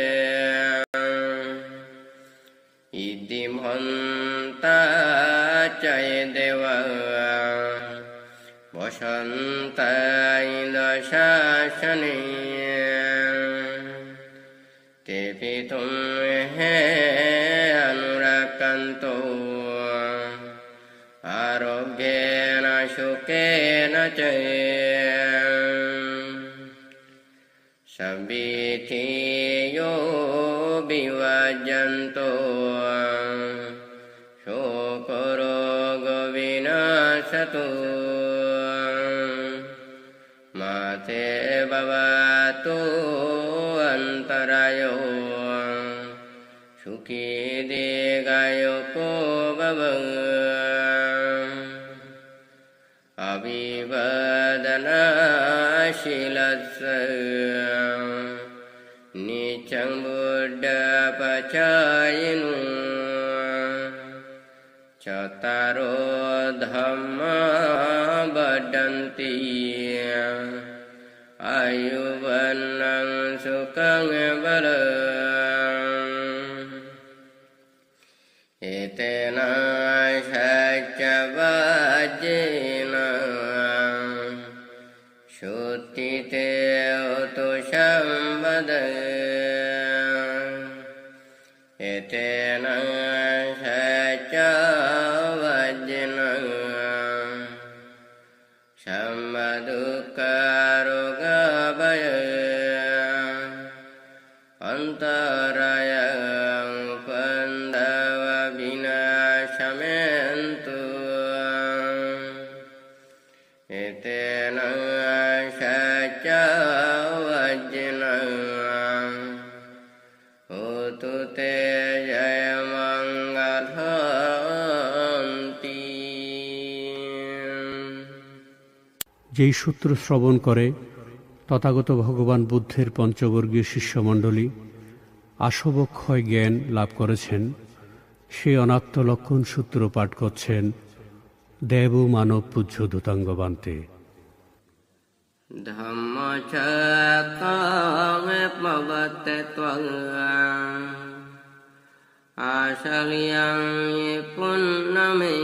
इति भन्ता च देव वसन्त इन्द्रशासने तेऽपि तुं हे अनुरक्षन्तो आरोग्येन सुखेन च Sabitiyo biwajanto Shokorogo vinasatu Mate bhavatu antarayo Sukhi digayo ko bhavam Abhivadana shilatsa Nityang buddha pacayinu Cattaro dhamma badanti Ayuvanang sukang balang Etena sajavajena Shuttite utusambadang Etena sajavajena Sammadukkarogabaya Antarayang Pandava vinashamentu Etena sajavajena Utute jayamangalhanti যেই সূত্র শ্রবণ করে তথাগত ভগবান বুদ্ধের পঞ্চবর্গীয় শিষ্যমণ্ডলী আসবক্ষয় জ্ঞান লাভ করেছেন, সেই অনাত্ম লক্ষণ সূত্র পাঠ করছেন দেব মানব পূজ্য ধূতাঙ্গবান্তে। Dhammacakkamme pavatte tvang Asalyang punname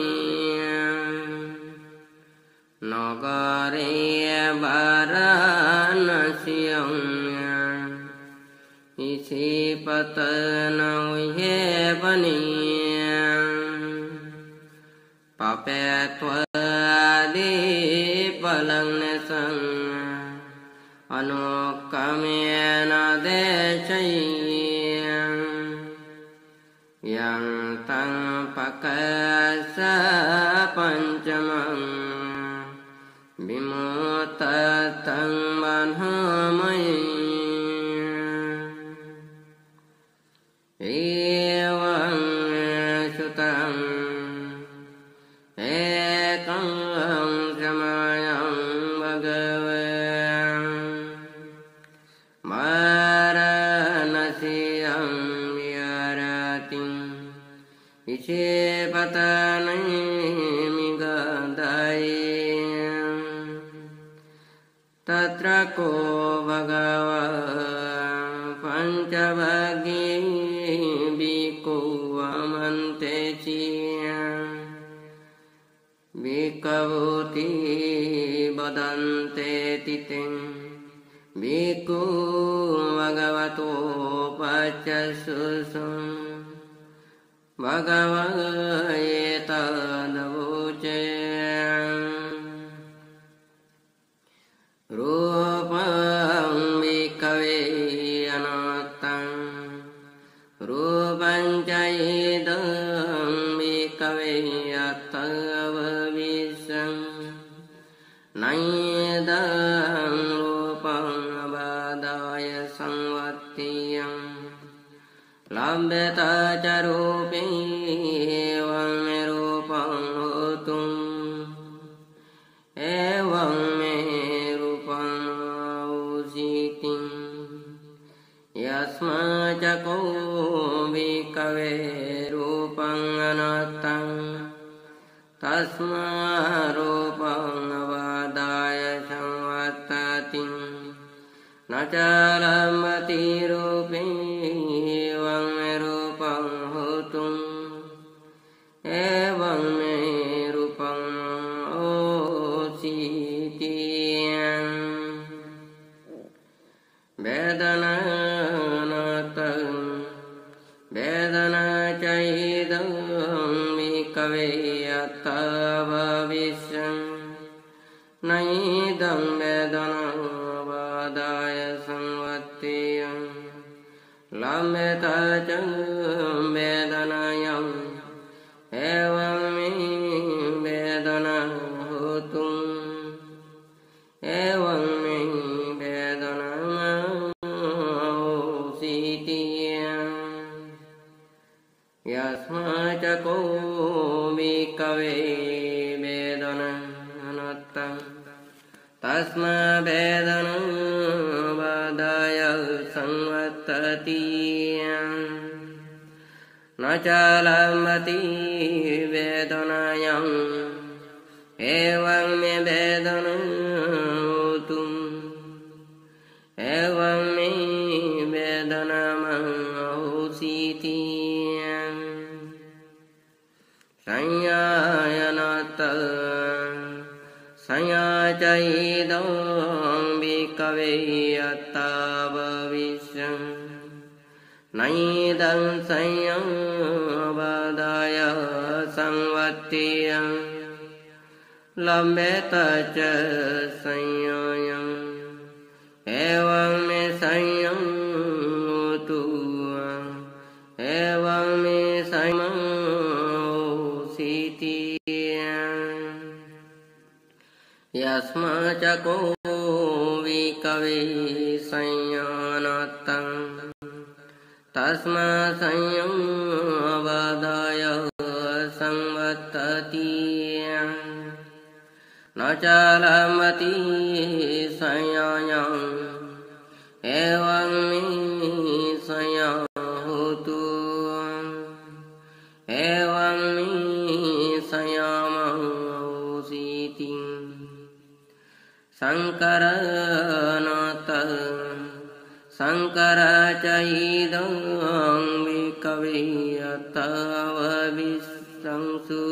Nagare varanasiyang Isipatana uyevani Papetvadi palang nesang Anukamena deshayang Yang tang pakasa pancamang Bimutatang manhamay Ewang sutang Ekang samayang bhagavan Maranasiyang viharating Ishipatanay migadayang Tatra ko bhagava panchavagi bhikkhu amanteciyang Bhikkhavoti badante titeng Bhikkhu bhagavato pacasusam Bhagavayetadavocayang Rupam bhikkhave anattang Rupam caidam bhikkhave attavavisam Naidam rupam abadaya samvattiyam Lambeta carupi evam me rupam hotum Evam me rupam ausitim Yasma cako bhikkhave rupam anattang Tasma rupam avadaya samvattatim Nacalamati rupi evam me rupam hotum Evam me rupam ositiyam Vedana natang Vedana caidam bhikkhave attavavisam Naidam vedana vadaya samvat लम्बता च वेदनायां एवं मे वेदना होतु एवं मे वेदना होसीति यस्माच्च को विकवे वेदना नत्तं तस्मा वेदना बाधाय संवर्तति न च लम्बति वेदनायां एवं मे वेदना होतु एवं मे वेदना होसीति संयायनत संयाचैदं विकवे अत्तावविश्यं नैदं संयमबाधाय संवत्तियं लम्बेत च संययम् एवं मे संयम होतु एवं मे संयम होसीति यस्माच्च को विकवे संयानतं तस्मा संयमबाधाय संवर्तति न च लम्बति संययम् एवं मे संयम होतु एवं मे संयम होसीति शंकरनत शंकर च इदं विकवे अत्तावविश्यंसु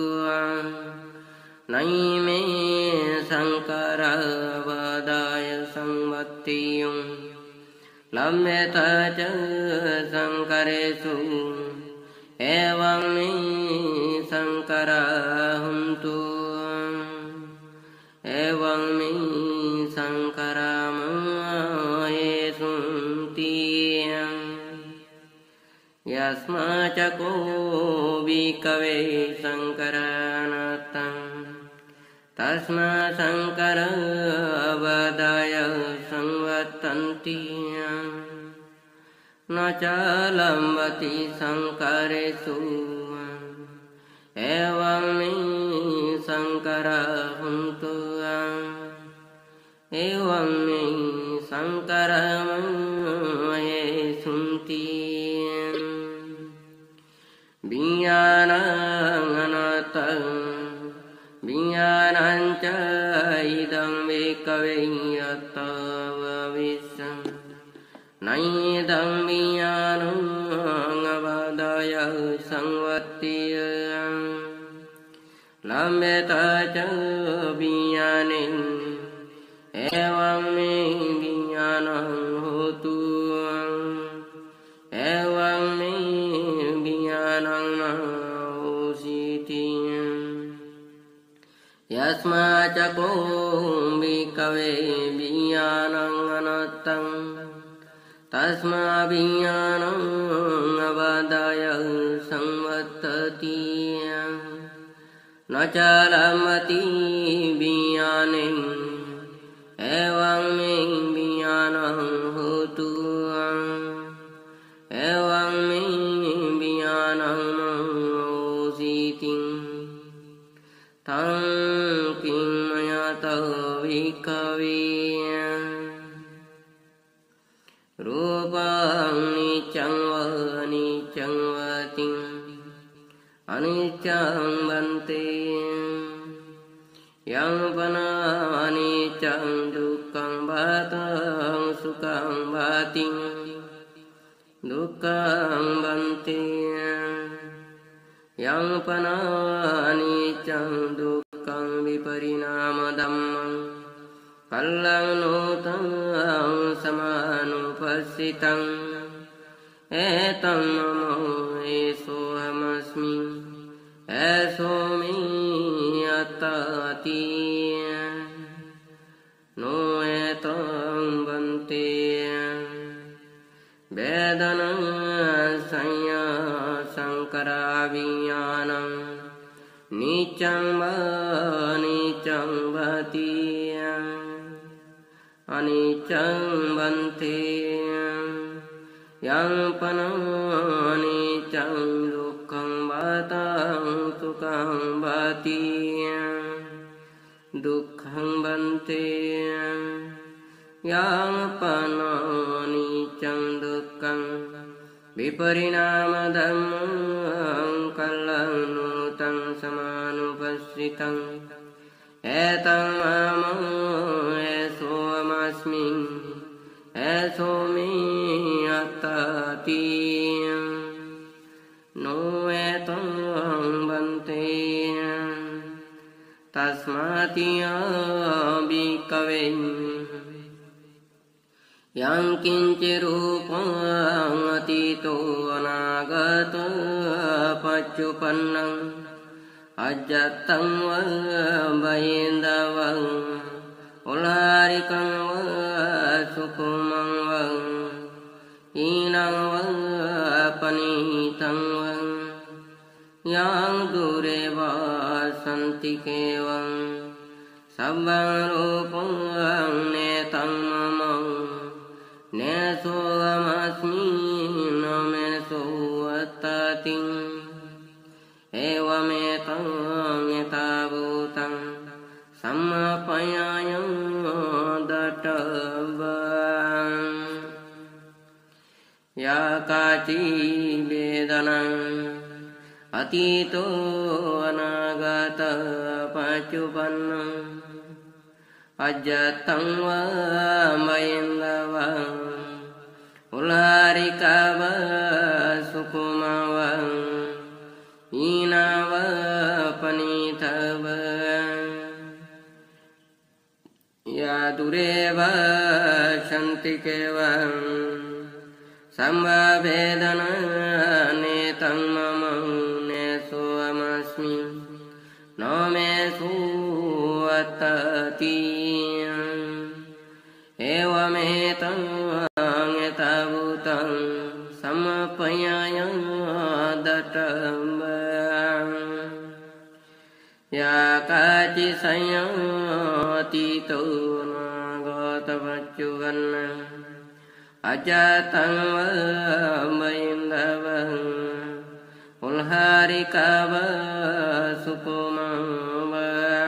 नैमे शंकर बाधाय संवत्तियुं लम्बेत च शंकरेषु एवं मे शंकर हन्तु एवं मे शंकर मयेषुन्ति यस्माच्च को विकवे शंकरनतं तस्मा शंकर बाधाय संवर्तन्ति न च लम्बति शंकरेषु एवं मे शंकर हन्तु एवं मे शंकर मयेषुन्ति विज्ञानगणत विज्ञानं च इदं विकवे अत्तावविश्यं नैदं विज्ञानं बाधाय संवर्त्तियं लम्बेत च विज्ञानेन एवं मे विज्ञानं होतु एवं मे विज्ञानं होसीति यस्माच्च को विकवे विज्ञानं अनत्तं तस्मा विज्ञानं बाधाय संवर्तति न च लम्बति विज्ञानेन एवं मे विज्ञानं होतु एवं मे विज्ञानं होसीति तं किं मया तव विकवे रूपं नीचं वनिचं वतिं अनिचं वन्ते यं पनानिचं दुःखं भातं सुखं भाति दुःखं वन्ते यं पनानिचं दुःखं विपरिणामधम्मं कल्लनोतं समानुपस्थितम् एतं मम एषोऽहमस्मि एषो मे अत्ताति नो एतं वन्ते वेदनं संया संकरावियानं नीचं वा नीचं भति अनीचं बन्ते यं पनं नीचं दुःखं वातं सुखं भति दुःखं बन्ते यं पनं नीचं दुःखं विपरिणामधर्मं कलनुतं समानुपस्थितं एतं मम एषोऽहमस्मि एषो मे अत्ताति नो एतं बन्ते तस्मात् यं किञ्चिरूपं अतीतो अनागतो पच्युपन्नं अजतं वा वैन्दवं उलारिकं वा सुकुमं वा हीनं वा पनीतं वा यं दूरे वा सन्ति केवलं सर्वं रूपं नेतं मम नेषोऽहमस्मि न मे सोऽत्ताति एवमेतं यथाभूतं समर्पयामि दत्तवान् या काची वेदनं अतीतो अनागतः पच्युपन्नं अजतं वा वैन्दवं उलारिका वा सुकुमा वा हीना वा पनीता वा या दूरे वा सन्ति केवलं सम्भवेदना नेतं मम नेषोऽहमस्मि न मे सोऽत्ताति एवमेतं यथाभूतं समर्पयामि दत्तवान् या काचित् संयातितो नागतपच्युपन्नं अजातं वा वैन्दवं उल्हारिका वा सुकुमं वा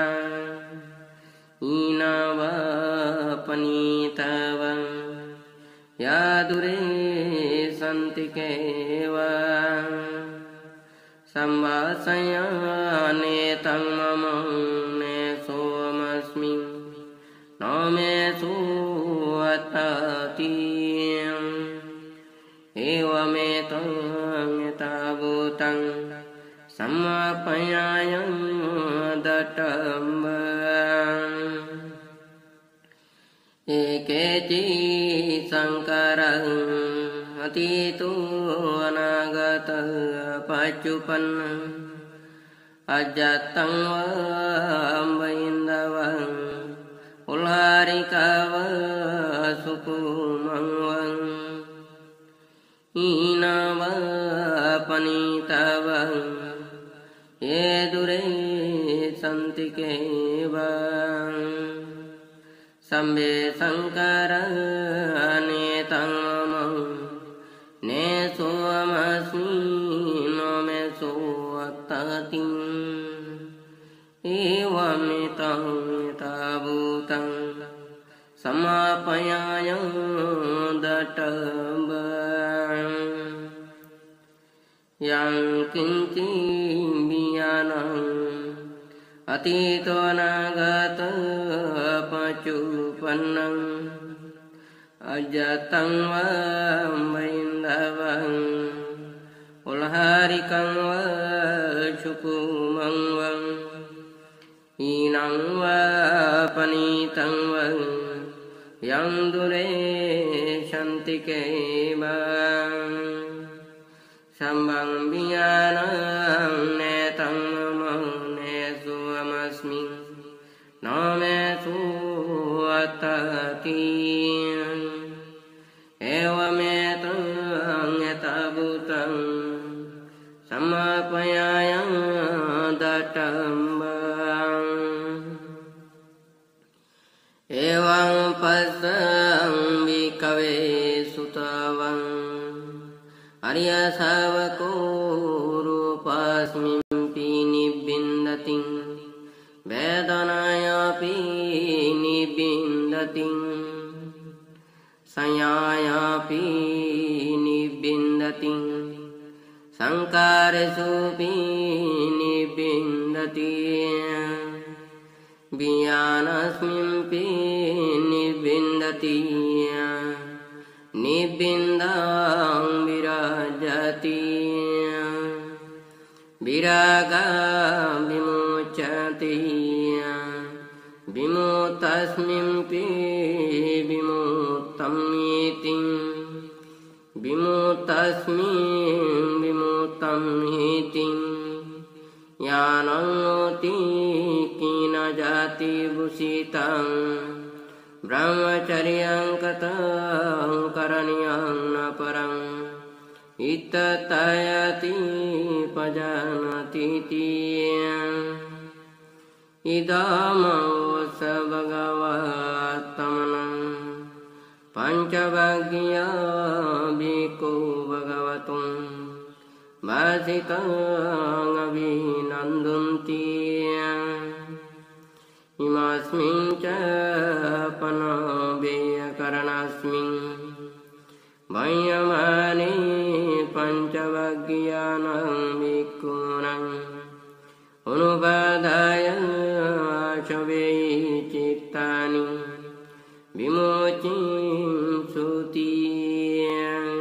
हीना वा पनीता वा या दूरे सन्ति केवलं संवासयानेतं मम नेषोऽहमस्मि न मे सोऽत्ताति एवमेतं यथाभूतं समर्पयामि दत्तवान् एकेति संकरं अतीतो अनागतः पच्युपन्नं अजतं वा वैन्दवं उल्हारिका वा सुकुमं वा हीना वा पनीता वा ये दूरे सन्ति केवलं सम्भे संकरानेतं मम नेषोऽहमस्मि न मे सोऽत्ताति एवमेतं यथाभूतं समर्पयामि दत्तवान् यं किञ्चित् विज्ञानम् अतीतो अनागतः पच्युपन्नं अजतं वा वैन्दवं उल्हारिकं वा सुकुमं वा हीनं वा पनीतं वा यं दूरे सन्ति केवलं सम्भं विज्ञानं नेतं मम नेषोऽहमस्मि न मे सोऽत्ताति एवमेतं Patambang Ewang Pasang Bhikkhave Sutavang Arya Savako Rupasmimpi Nibbindating Vedanayapi Nibbindating Sanyayapi Nibbindating Sankaresupi Nibbindati Vyanasmimpi Nibbindati Nibbindang Virajati Viraga Vimucati Vimutasmimpi Vimutam Itim Vimutasmin Vimutam Hitim Yanangoti Kina Jati Busitang Brahmacharyang Katang Karanyang Naparang Itatayati Pajanati Tiyang Idamavasa Bhagavatamanang Pancavagya Bhikkhu Bhagavatum Vasikang Abhinandunti Imasmin ca Panabeya Karanasmin Vayamani Pancavagyanam Bhikkhunan Unubadaya Chavei Cittani Vimucim Sutiyang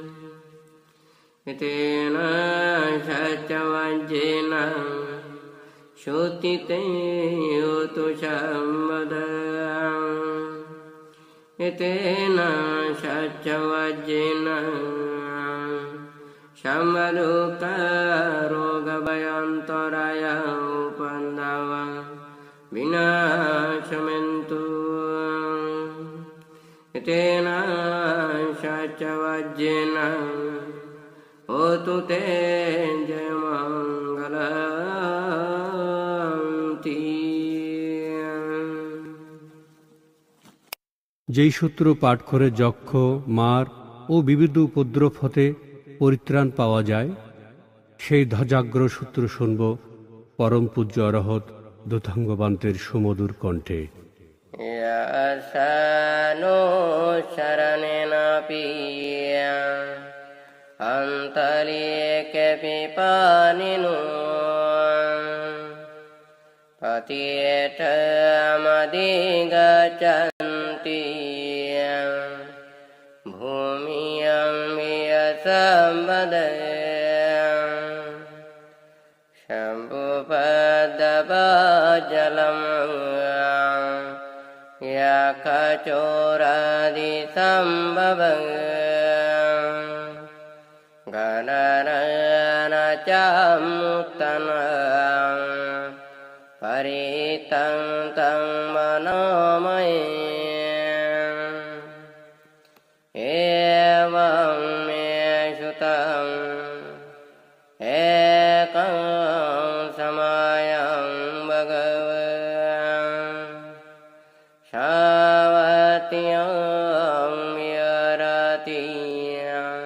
Etena Sacavajjena Shutite Utu Sambadang Etena Sacavajjena Sambaduka Roga Bayantaraya Upandava Vinashamentu Etena Sacavajjena Otu te Jayamanggalanti যেই সূত্র পাঠ করে যক্ষ মার ও বিবিধ উপদ্রব হতে পরিত্রাণ পাওয়া যায়, সেই ধ্বজাগ্র সূত্র শুনব পরম পূজ্য অরহত দুধাঙ্গবান্তের সুমধুর কণ্ঠে। ইয়াসানো শরণেনা পিয়া Antaliye pipaninu Patiyeta Amadhigachanti Bhumiyam Vyasambadayam Shambhupadavajalam Yakachoradi sambhavang Ganarana Chamutanam Paritang Tang Manomayam Evam Meshutam Ekam Samayam Bhagavan Shavatiyam Vyaratiyam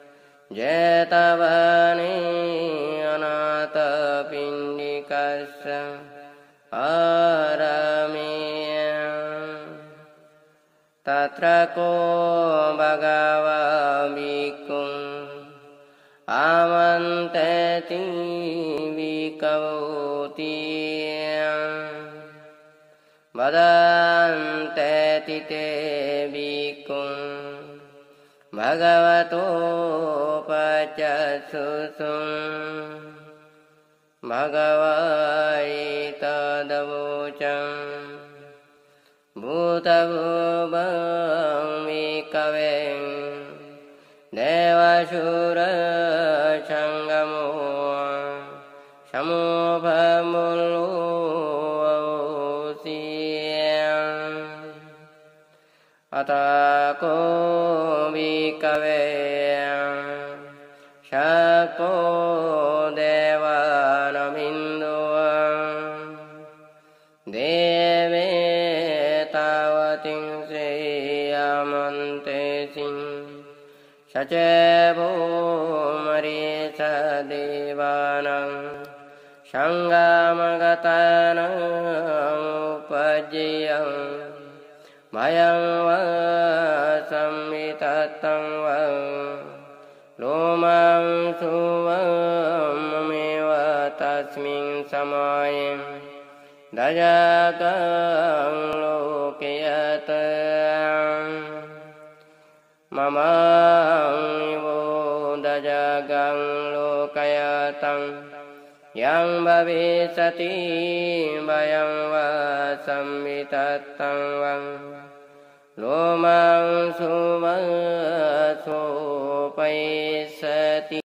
Jetavani Anata Pindikasa Aramiyam Tatra ko Bhagava Bhikkhum Amanteti Bhikkhavotiyam Vadanteti te Bhikkhum Bhagavato Pacasusum Bhagavai tadavocam Bhutavubam Vikavem Devasura Sangamo Samubhamulu Avosiyam Atako Vikave Shako Devanabindua मन्तेसिं सच भूमरीश देवानां संगमगतानां उपज्यं भयं वा संविततं वा लोमं सुवमेव तस्मिन् समये दजगं लोकयत् ममानिवो दजगं लोकयतं यं भविष्यति भयं वा संविततं वा लोमं सुवसोपैष्यति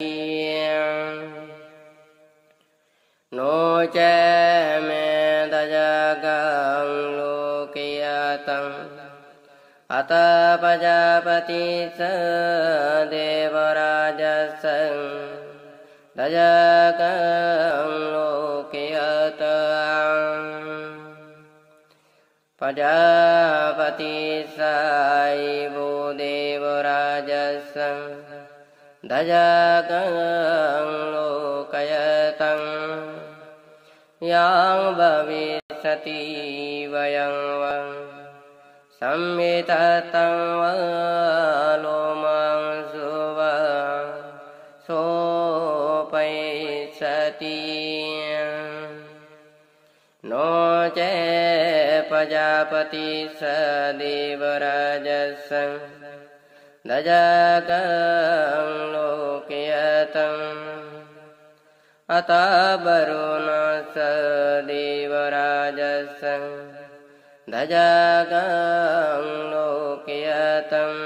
नो च मे दजगं लोकयतम् अत प्रजापति स देवराजस दजगं लोकयत प्रजापति साइवो देवराजस दजगं लोकयतं yang भविष्यति वयं वा संविततं वा लोमं सुवा सोपैष्यति नो च प्रजापति स देवराजस दजगं लोकयतम् अत वरुणः देवराजस दजगं लोकयतम्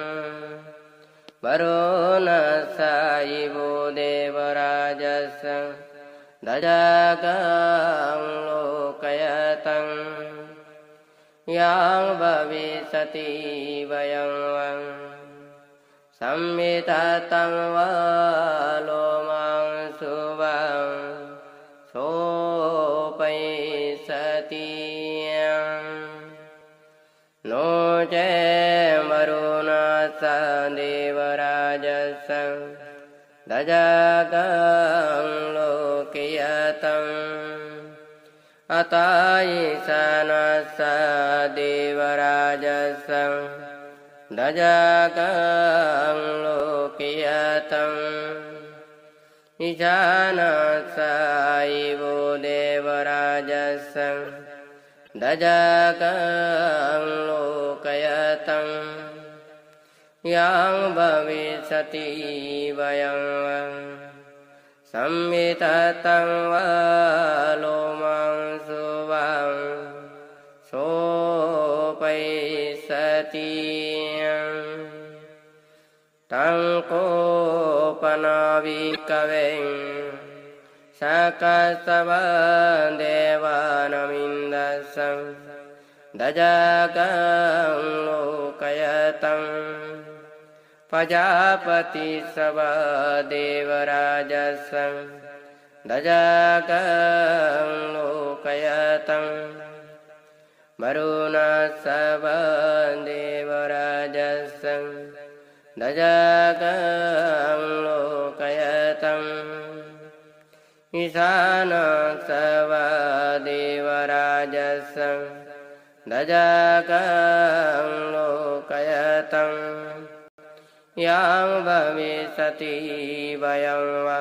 वरुणः इवो देवराजस दजगं लोकयतं yang भविष्यति वयं वा संविततं वा लोमं सुवं सोपैष्यति नो च वरुणः देवराजस दजगं लोकयतम् अत ईशानः देवराजस दजगं लोकयतम् ईशानः इवो देवराजस दजगं लोकयतम् yang भविष्यति वयं वा संविततं वा लोमं सुवं सोपैष्यति तं कोपनाविकवें सकस्तवं देवानमिन्दसं दजगं लोकयतं प्रजापति सवा देवराजस दजगं लोकयतं वरुणः सवा देवराजस दजगं लोकयतं ईशानः सवा देवराजस दजगं लोकयतं yang भविष्यति वयं वा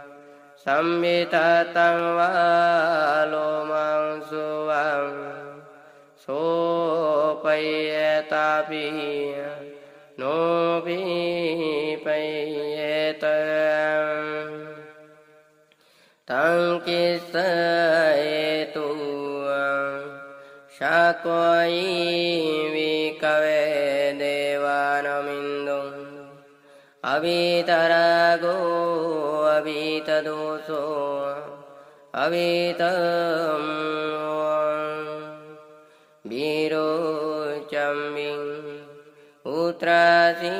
संविततं वा लोमं सुवं सोपैष्यति नो विपैयेत तं किस्सयेतु शक्वै विकवे देवानमिन्दुं अवितरागो अवितदोषो अवितं वीरोचम्बिं उत्रासि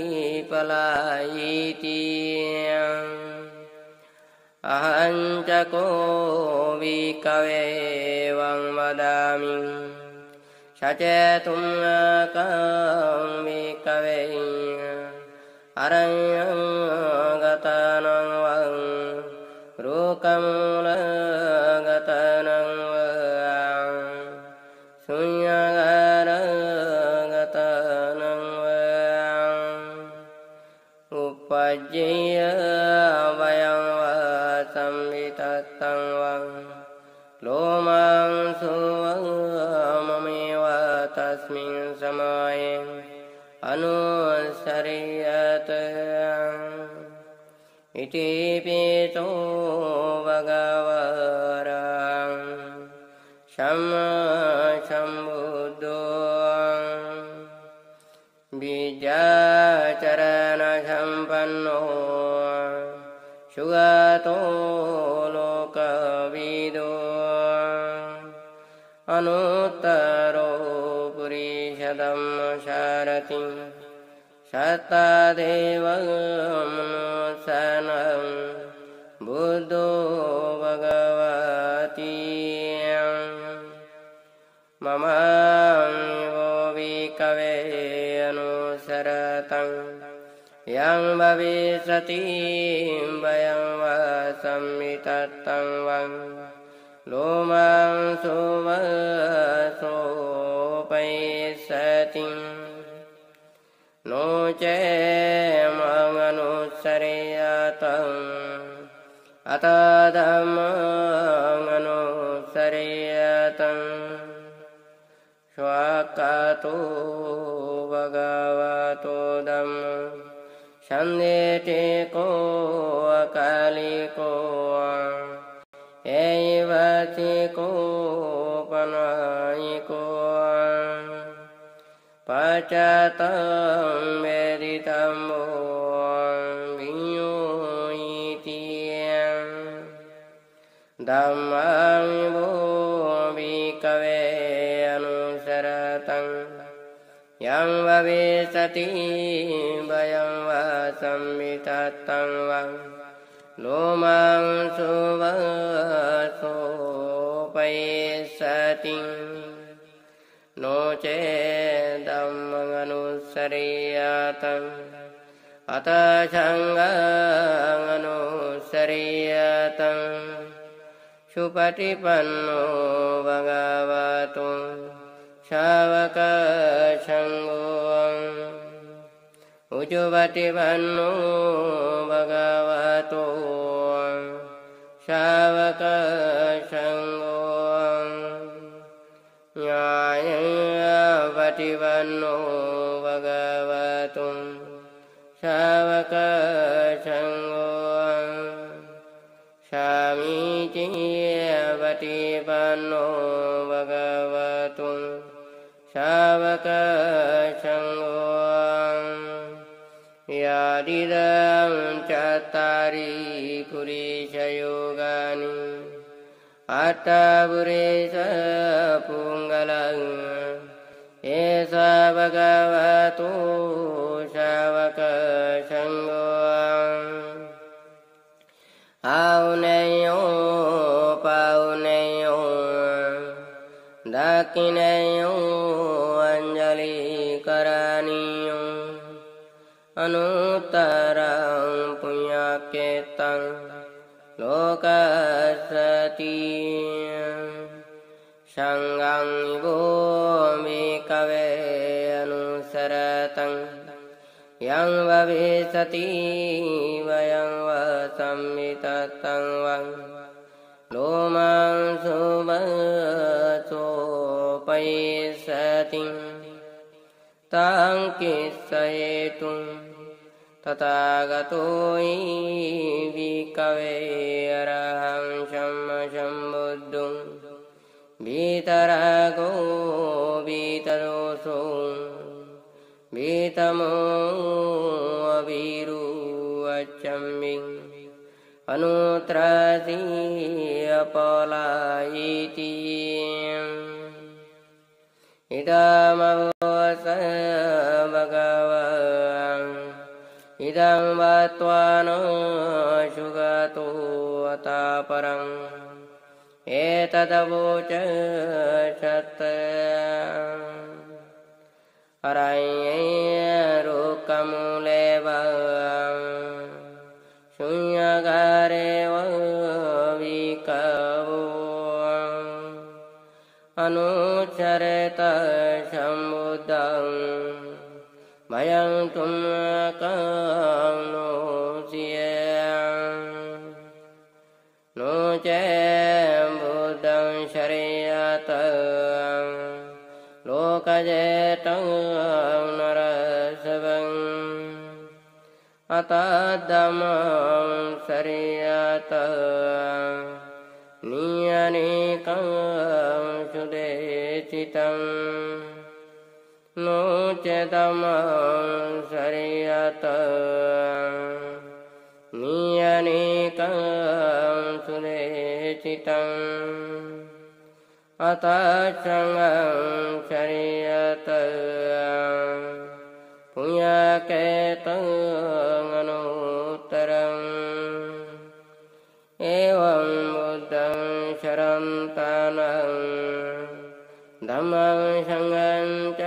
पलायिति अहं च को विकवे वं वदामि सचेतुं कं विकवे अरण्यं गतानं वं रुकमूलगतानं वं शून्यगारगतानं वं उपज्येय वयं संविततं वं लोमां सुवममेव तस्मिन् समये अनुसर्यत इति पितो भगवरं सम्बुद्धो विद्याचरणसम्पन्नो सुगतो लोकविदो अनुत्तरो पुरुषधम्मसारथि सत्तादेवमनुसनं बुद्धो भगवति ममामिवो विकवे अनुसरतं यं भविष्यति वयं वा संविततं वं लोमां सुवसोपैष्यति नो चेमनुसर्यतम् अत धम्ममनुसर्यतम् स्वाकातो भगवतो धम्मः सन्देते को अकालिको एवचिको पनायिको पश्चातं वेदितं वियोइति धम्मं वो विकवे अनुसरतं यं भविष्यति वयं वा संविततं वं लोमां सुवसोपैष्यति नो चेदमनुसर्यतम् अत सङ्गमनुसर्यतम् सुपटिपन्नो भगवतो शावकसङ्गो उजुपटिपन्नो भगवतो शावकसङ्गो न्यायपटिपन्नो भगवतो शावकसङ्गो समीचीपटिपन्नो भगवतो शावकसङ्गो यादिदं चत्वारि पुरुषयोगानि अष्टपुरुष पुङ्गलं एष भगवतो शावकसङ्गो औनेयो पौनेयो दक्षिणेयो अञ्जलिकरणीयो अनुत्तरं पुण्यक्षेत्रं लोकसति सङ्गं वो विकवे अनुसरतं यं भविष्यति वयं वा संविततं वं लोमां सुवसोपैष्यति तं किस्सयेतुं तथागतो हि विकवे अरहं सम्बुद्धो वीतरागो वीतदोषो वीतमो अविरुवच्चम्बि अनुत्रासि अपलायिति इदमवस भगवान् इदं वत्वान सुगतो अतापरम् एतदवोच सत्य Araye rukamule bang Sunyagare vikavu Anuchareta sambudang Bayang tumakang no siyang No jem budang syariatang Loka jetang narasabang Atadamang syariatang Niyanikang sudecitang No cetamang syariatang Niyanikang sudecitang Atacangang syariatang Punya ketang anutarang Ewang buddhang syarantanang Dhammang sanggang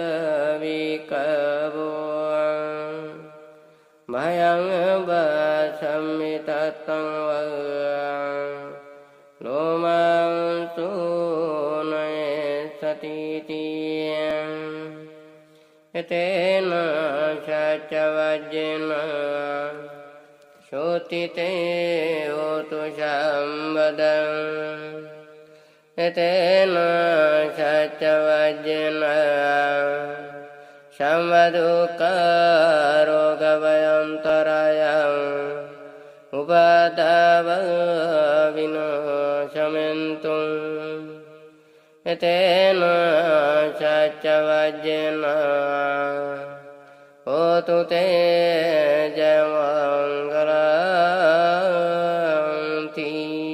cabikabuang Bayang basamitatang wang Lomang sunay satitiyang Etena sacavajena Shotite utusambadang Etena sacavajena Sambaduka rogabayantarayang Upadava vinasamentum Etena sacavajena Otute jamanggalanti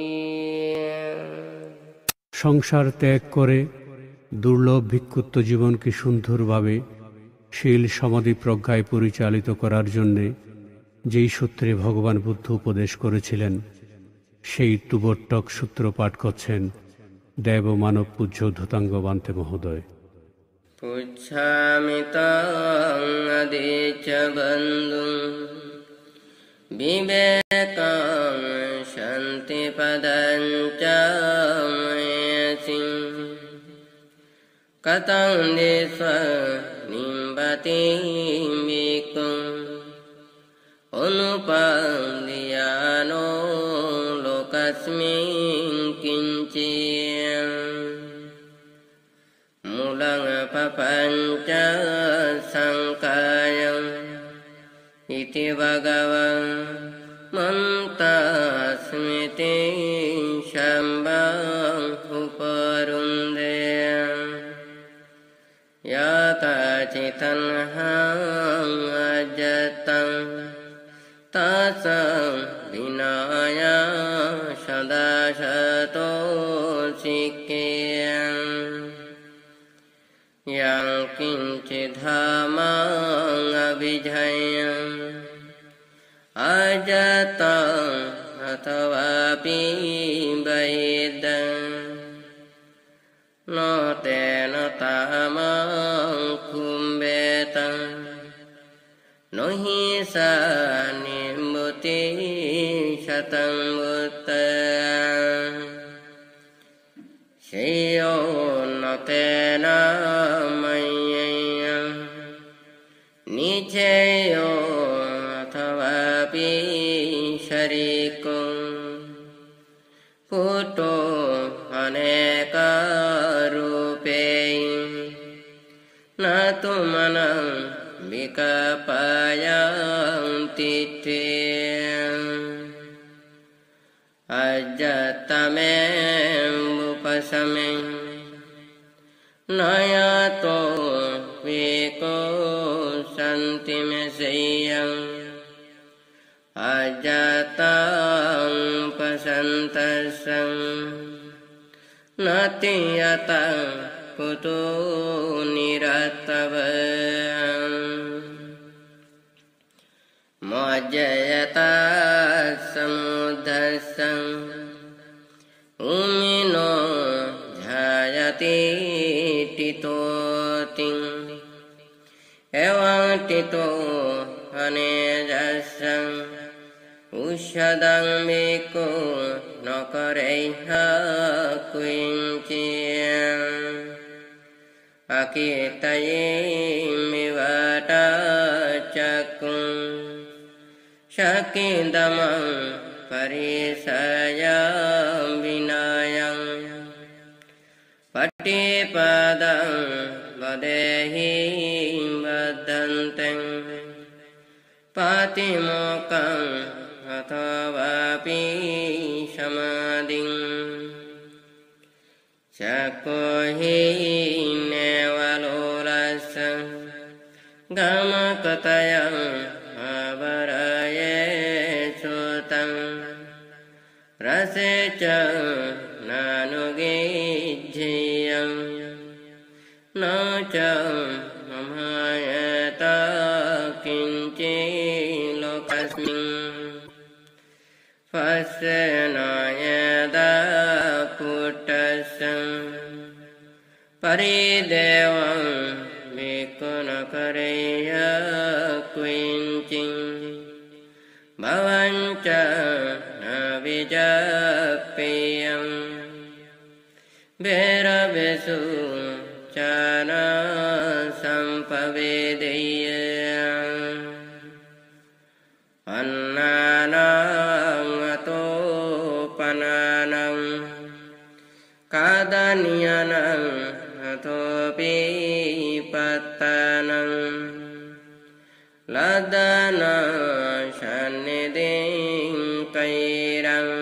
সংসার ত্যাগ করে দুর্লভ ভিক্ষুত্ব জীবনকে সুন্দরভাবে শীল সমাধি প্রজ্ঞায় পরিচালিত করার জন্যে যেই সূত্রে ভগবান বুদ্ধ উপদেশ করেছিলেন সেই তুবট্টক সূত্র পাঠ করছেন দেব মানব পূজ্য ধূতাঙ্গ বান্তে মহোদয়। Pucchami tang adicca bandhum Vivekam shanti padanca mayasim Katang disva nimbati bhikkhu Anupandiyano lokasmin kinciyam Mulang papanca sangkayang Iti bhagavan mantasmiti Shambang uparundeyam Yata citanhang ajatang Tasang vinaya sadasato sikkeyam Yang kincithamang abhijayam Ajatang atavapi baidang No tena tamang kumbetang No hisa nimbuti satang buddhang Seyo no tena mayayam Nicheyo atavapi sharikung Puto aneka rupeyam Natumanang vikapayam titiyam Ajatamem upasamem Nayato viko santimeseyam Ajatang pasantasam Natiyatang kutu nirattavam Majayata samudhasam Umino jayati titoting pamito hanejasam usadang bhikkhu nakareha kuinciyam akitaye mivata cakkung sakindamang parisayam vinayang patipadang vadehi vadanteng patimokang atavapi samading cakohi nevalolasang gamakatayang avaraye sutang raseca nanugijjiyam naca mamhayata kinci lokasmin fasenayada putasam paridevang vikunakareya kuincing bhavanca navijapiyam berabesu cana sampavedeyam annanam atopananam kadaniyanam atopi pattanam ladana sanniding kairam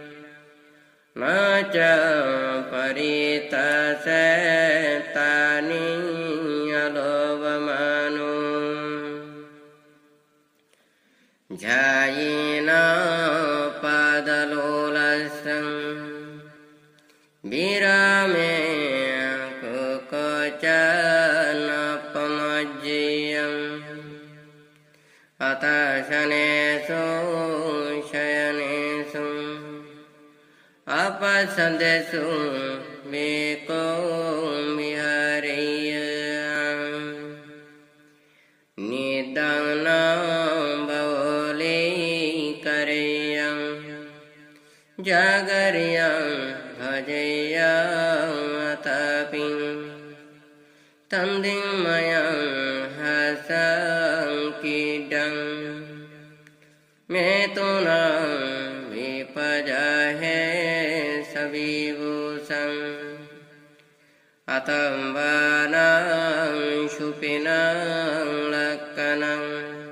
naca parita setani alovamanu jayina padalolasam birame kukocana pamajjiyam atasanesu shayanesu apasandesu miko mihariyam nidana bavoli kariyam jagariyam bhajayam atapin tandingmayam hasangkidam metunam vipajahe savivusam atambanam shupinam lakkanam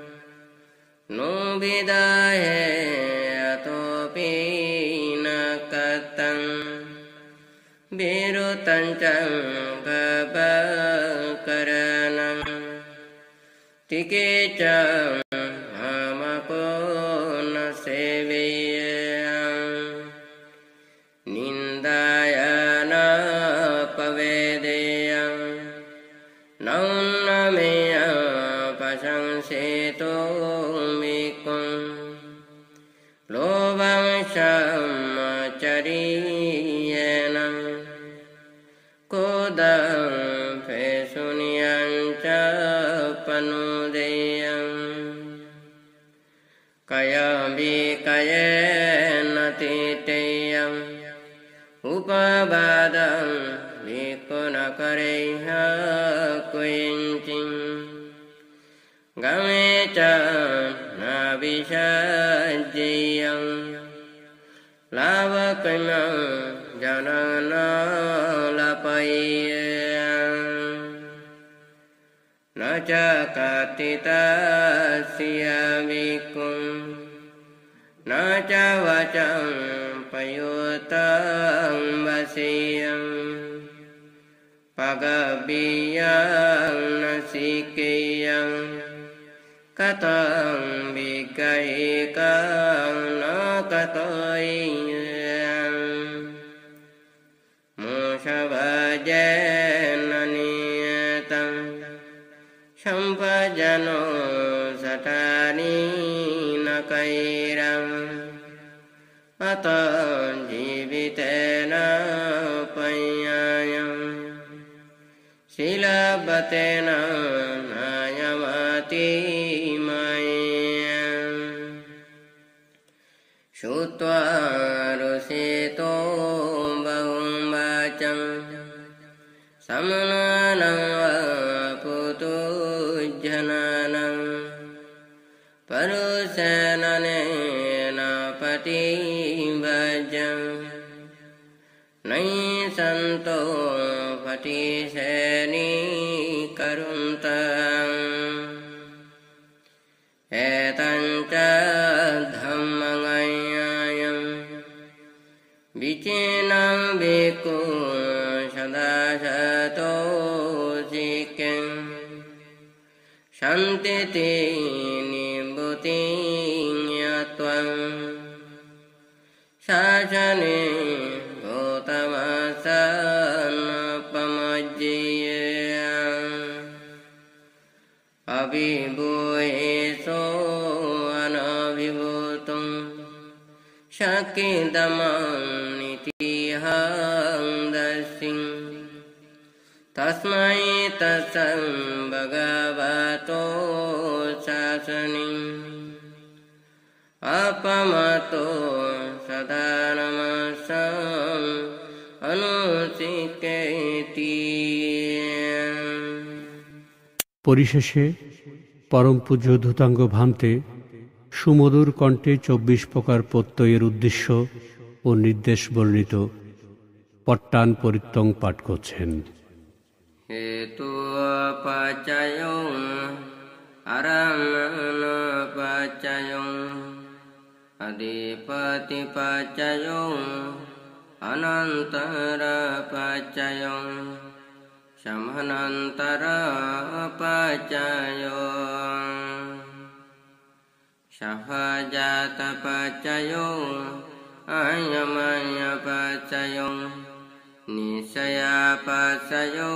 nubidahe atopi nakatam birutancam babakaranam tikecam amapona seveyam nindayana pavedeyam naunnameya pasangseto mikum lobang samacariyenam kodam pesunyanca panudeyam kaya bikayena titeyam upabadam vikunakareha kuincing gameca navisajjiyam lavakimam janana lapayam naca katita siyavikum naca vacam payutam vasiyam pagabiyam nasikeyam katam bikaikam nakatoyam musavajen niyatam sampajano satani nakairam atam jivitena payayam silabatena nayamati श्रुत्वा ऋषितो बहुं वाचं समनानं पुतुजनानं परुषेणनेन पतिभजं नहि सन्तो पतिशेनी करुन्तम् एतञ्च धम्मङ्गयं विचिनं भिक्खु सदाशतो सिक्खं शान्तिति निभूतिं यत्त्वं शासने अभिभूयेषो अनभिभूतं शक्यदमनितिहं दर्शिं तस्मै तत्सं भगवतो शासनिम् अपमतो सदा नमस्सं अनुशिक्षेति। পরিশেষে পরম পূজ্য ধূতাঙ্গ ভান্তে সুমধুর কণ্ঠে চব্বিশ প্রকার প্রত্যয়ের উদ্দেশ্য ও নির্দেশ বর্ণিত পট্টান পরিত্তং পাঠ করছেন। হেতু পাচয়ং আরামন পাচয়ং অধিপতি পাচয়ং অনন্তর পাচয়ং समनंतर पचयो सहजात पचयो अयमय पचयो निशया पचयो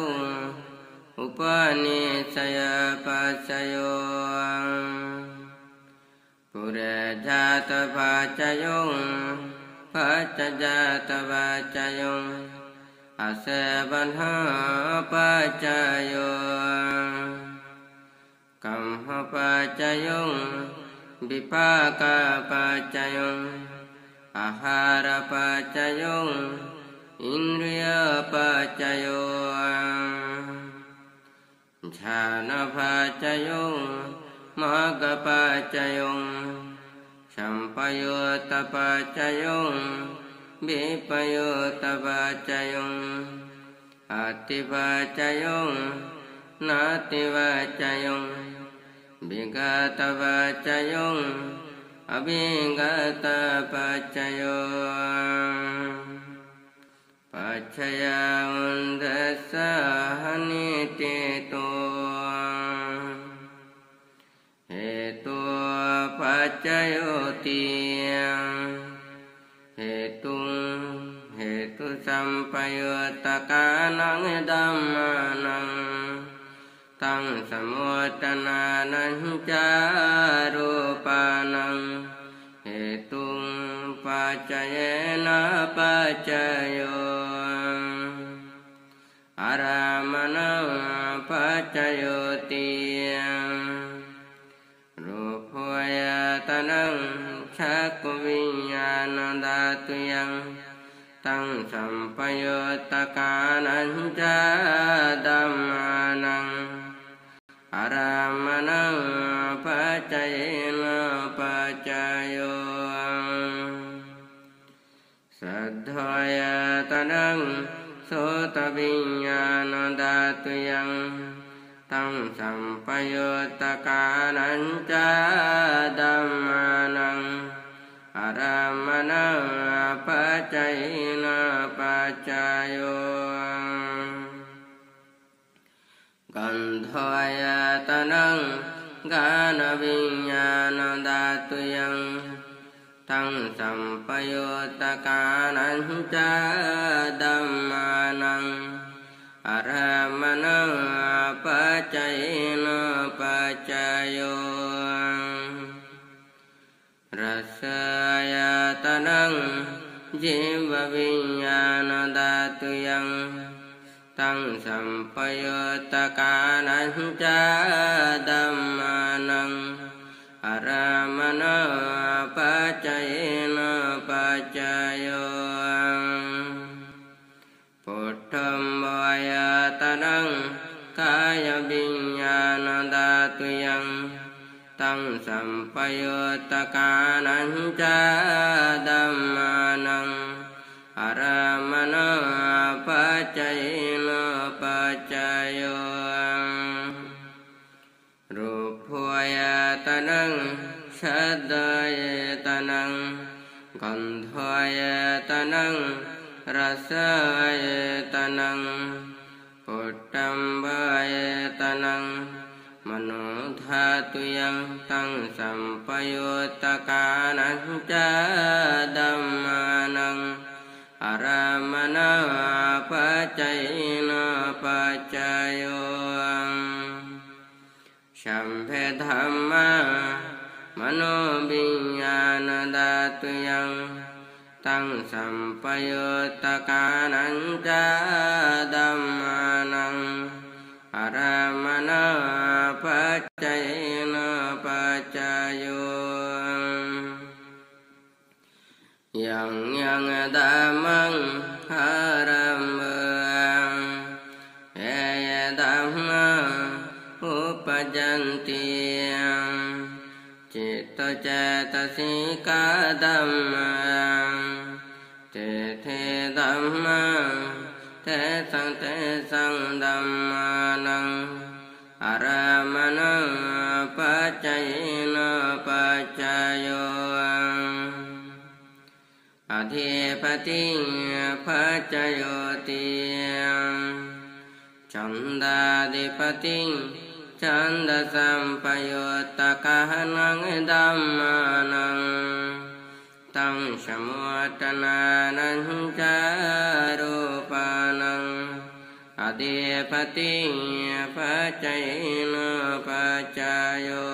उपनिशय पचयो पुरजात पचयो पचजात पचयो असबन्हा पचयो कम्ह पचयो विपाक पचयो आहार पचयो इंद्रिय पचयो झान पचयो मग पचयो संपयोत पचयो विपयोत पचयो अतिपचयो नातिपचयो विगत पचयो अविगत पचयो पचया उन्दसहनितेतो हेतु पचयोति हेतु हेतु संपयोतकानं धम्मानं तं समुत्थानं च रूपानं हेतु पचयेन पचयो आरामनं पचयोति रूपयतनं चक्षुविज्ञानधातुयं तं संपयोतकानं च धम्मानं आरामनं पचयेन पचयो श्रद्धयतनं सोतविज्ञानधातुयं तं संपयोतकानं च धम्मानं आरामनं पचयेन पचयो गन्धयतनं गानविज्ञानधातुयं तं संपयोतकानं च धम्मानं आरामनं पचयेन पचयो रसयतनं जीवविज्ञानधातुयं tăng sampayottakanan cha dhammanang aramana pacayena pacayo Puddham vayatanang kaya viññāna dhātuyang tang sampayottakanan ca dhammanang aramana pacayena pacayo rupvayatanang saddhayatanang gandhayatanang rasayatanang Puddhambayatanang manodhatuyang tang sampayottakanan ca dhammanang aramana pacayena pacayo samphe dhamma manoviññāna dhātuyang tang sampayottakanan ca dhammanang aramana pacayena pacayo yang yang dhammang harambang yaya dhamma upajanti citta cetasika dhammang te te dhammang te sang te sang dhammanang aramana pacayena pacayo adhipati pacayoti candadipati canda sampayottakanan dhammanang tang samuttananan ca rupanang adhipati pacayena pacayo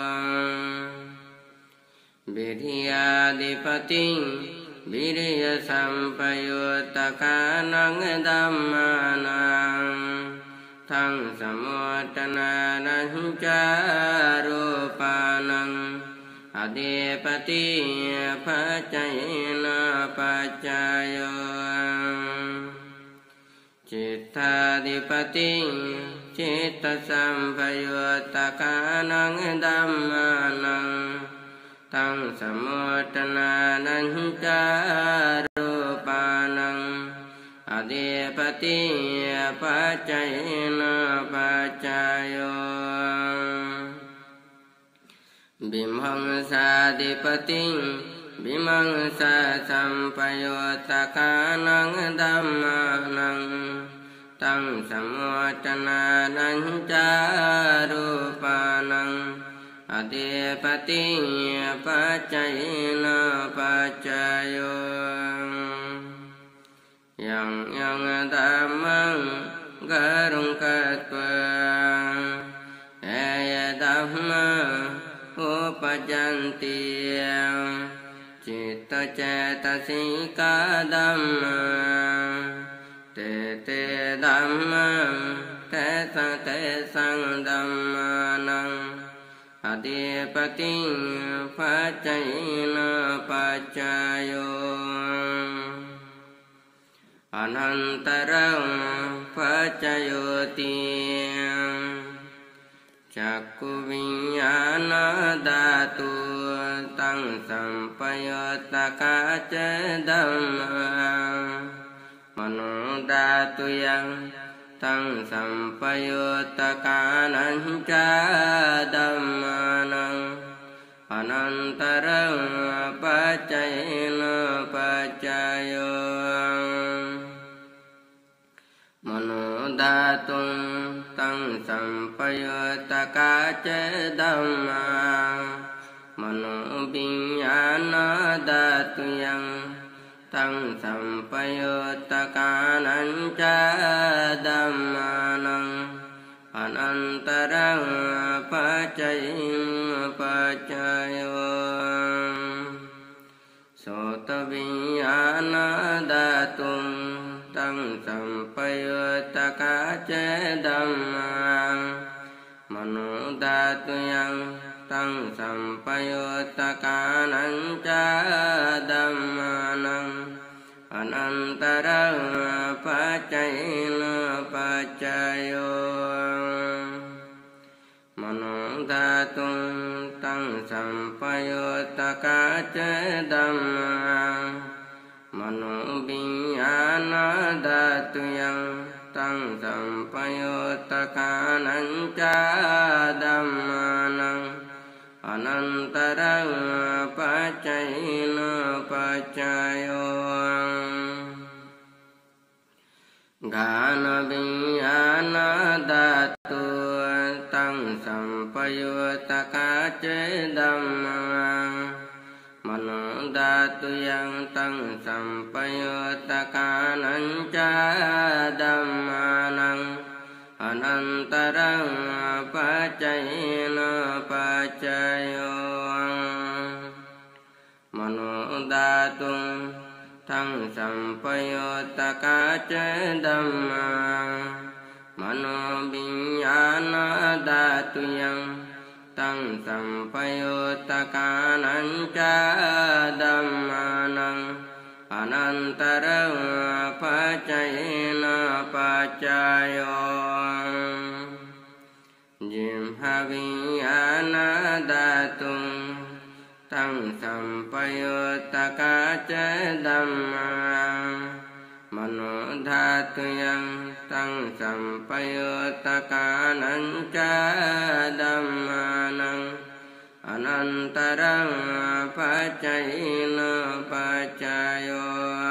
vidhyadipati virya sampayottakanan dhammanang tang samuttananan ca rupanang adhipati pacayena pacayo cittadipati citta sampayottakanan dhammanang tang samuttananan ca rupanang adhipati pacayena pacayo bimangsadipati bimangsa sampayottakanan dhammanang tang samuttananan ca rupanang adhipati pacayena pacayo yang yang dhammang garung katva yaya dhamma upajanti citta cetasika dhammang te te dhammang te sang te sang dhammanang adhipati pacayena pacayo anantarang pacayoti cakku viññāna dhātu tang sampayottaka ca dhammang manodhatuyang tang sampayottakanan ca dhammanang anantarang pacayena pacayo manodhatung tang sampayottaka ca dhammang manoviññāna dhātuyang tang sampayottakanan ca dhammanang anantarang pacayena pacayo sota viññāna dhātung tang sampayottaka กาเจดัมมังมโนธาตุยังตังสัมปยุตตกานัญจาดัมมานังอนันตรังปัจจัยนปัจจโยมโนธาตุตังสัมปยุตตกาเจดัมมังมโนวิญญาณธาตุยังตังสัมปยุตตกานัญจาดัมมานังอนันตรังปัจจัยนปัจจโยกานวิญญาณธาตุตังสัมปยุตตกาเจดัมมังมโนธาตุยังตังสัมปยุตตกานัญจาดัมมานังอนันตรังปัจจัยนปัจจโยมโนธาตุตังสัมปยุตตกาเจดัมมังมโนวิญญาณธาตุยังตังสัมปยุตตกานัญจาดัมมานังอนันตรังปัจจัยนปัจจโยยิมหวิญญาณธาตุตังสัมปยุตตกาเจดัมมังมโนธาตุยังตังสัมปยุตตกานัญจาดัมมานังอนันตรังปัจจัยนปัจจโย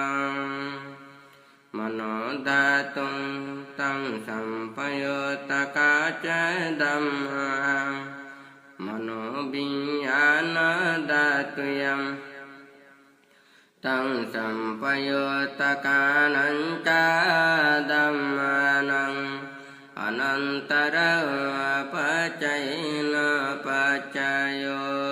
มโนธาตุตังสัมปยุตตกาเจดัมมังมโนวิญญาณธาตุยังตังสัมปยุตตกานัญจาดัมมานังอนันตรังปัจจัยนปัจจโย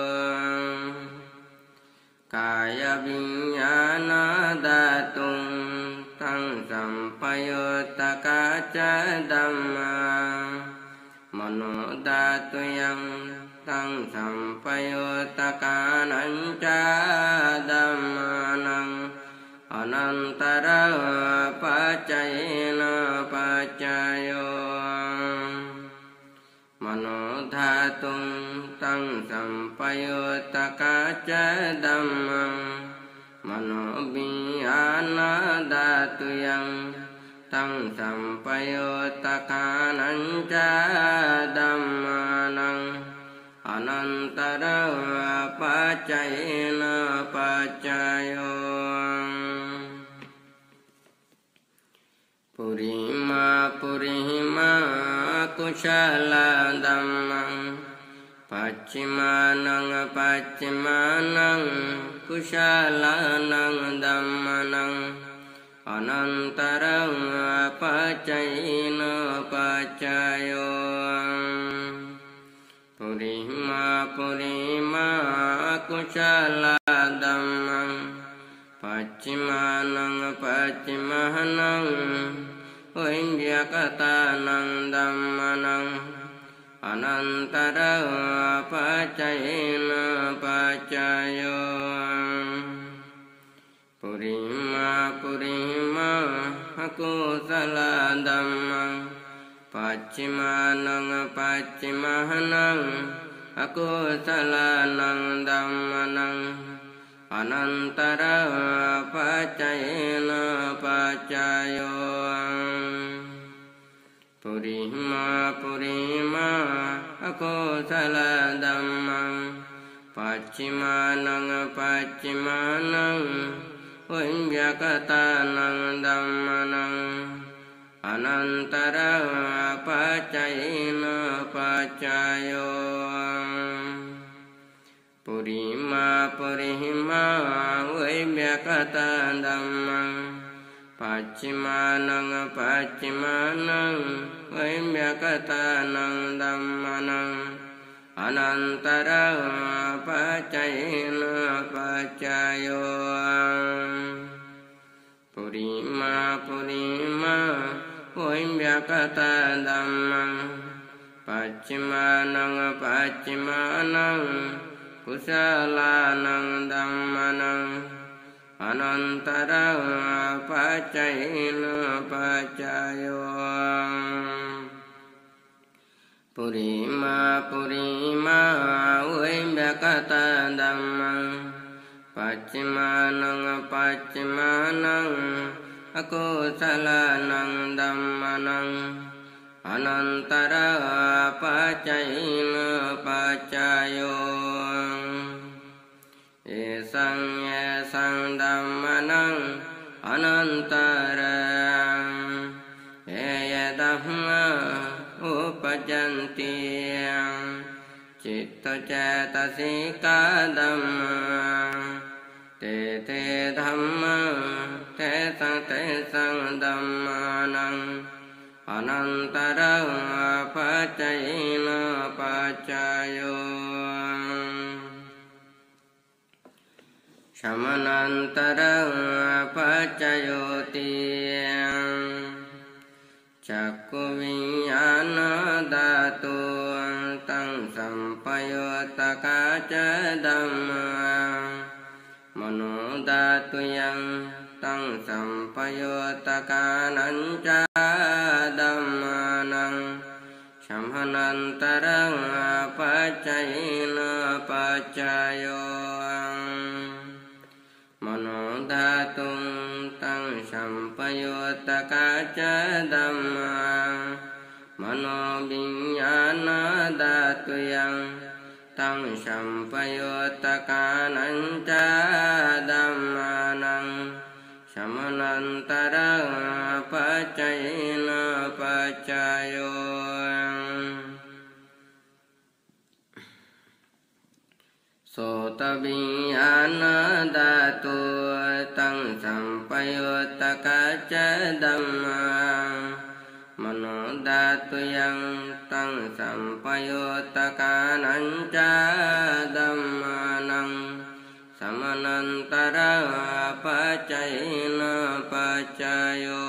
กายวิญญาณธาตุตังสัมปยุตตกาเจดัมมังมโนธาตุยังตังสัมปยุตตกานัญจาดัมมานังอนันตรังปัจจัยนปัจจโยมโนธาตุตังสัมปยุตตกาเจดัมมังมโนวิญญาณธาตุยังตังสัมปยุตตกานัญจาดัมมานังอนันตรังปัจจัยนปัจจโยปุริมาปุริมากุศลธัมมังปัจฉิมานังปัจฉิมานังกุศลานังธัมมานังอนันตรังปัจจัยนปัจจโยปุริมาปุริมากุศลธัมมังปัจฉิมานังปัจฉิมานังวิญญาคตานังธัมมานังอนันตรังปัจจัยนปัจจโยปุริมาปุริมากุศลธัมมังปัจฉิมานังปัจฉิมานังอกุศลานังธัมมานังอนันตรังปัจจัยนปัจจโยปุริมาปุริมาอกุศลธัมมังปัจฉิมานังปัจฉิมานังวิญญาคตานังธัมมานังอนันตรังปัจจัยนปัจจโยปุริมาปุริมาวิญญาคตาธัมมังปัจฉิมานังปัจฉิมานังวิญญาคตานังธัมมานังอนันตรังปัจจัยนปัจจโยปุริมาปุริมาวิญญา kata dhammang paccimanang paccimanang kusalanang dhammanang anantarang paccayina paccayo purima purima uimbya kata dhammang paccimanang paccimanang akusalanang dhammanang anantara paccayina paccayo esang esang dhammanang anantara eya dhamma upajanti citta cetasika dhamma te te dhamma te sang te sang dhammanang anantara paccayina paccayo samanantara paccayoti cakku viññāna dhātu tang sampayota kaca dhamma mano dhātu yang tang sampayota kananca dhammanang samhanantara paccayina paccayo mano dhatung tang sampayota kaca dhamma mano viññāna dhātu yang tang sampayota kananca dhammanang samanantara paccayina paccayo sota viññāna dhātu tang sampayota kaca dhamma mano dhātu yang tang sampayota kananca dhammanang samanantara paccayina paccayo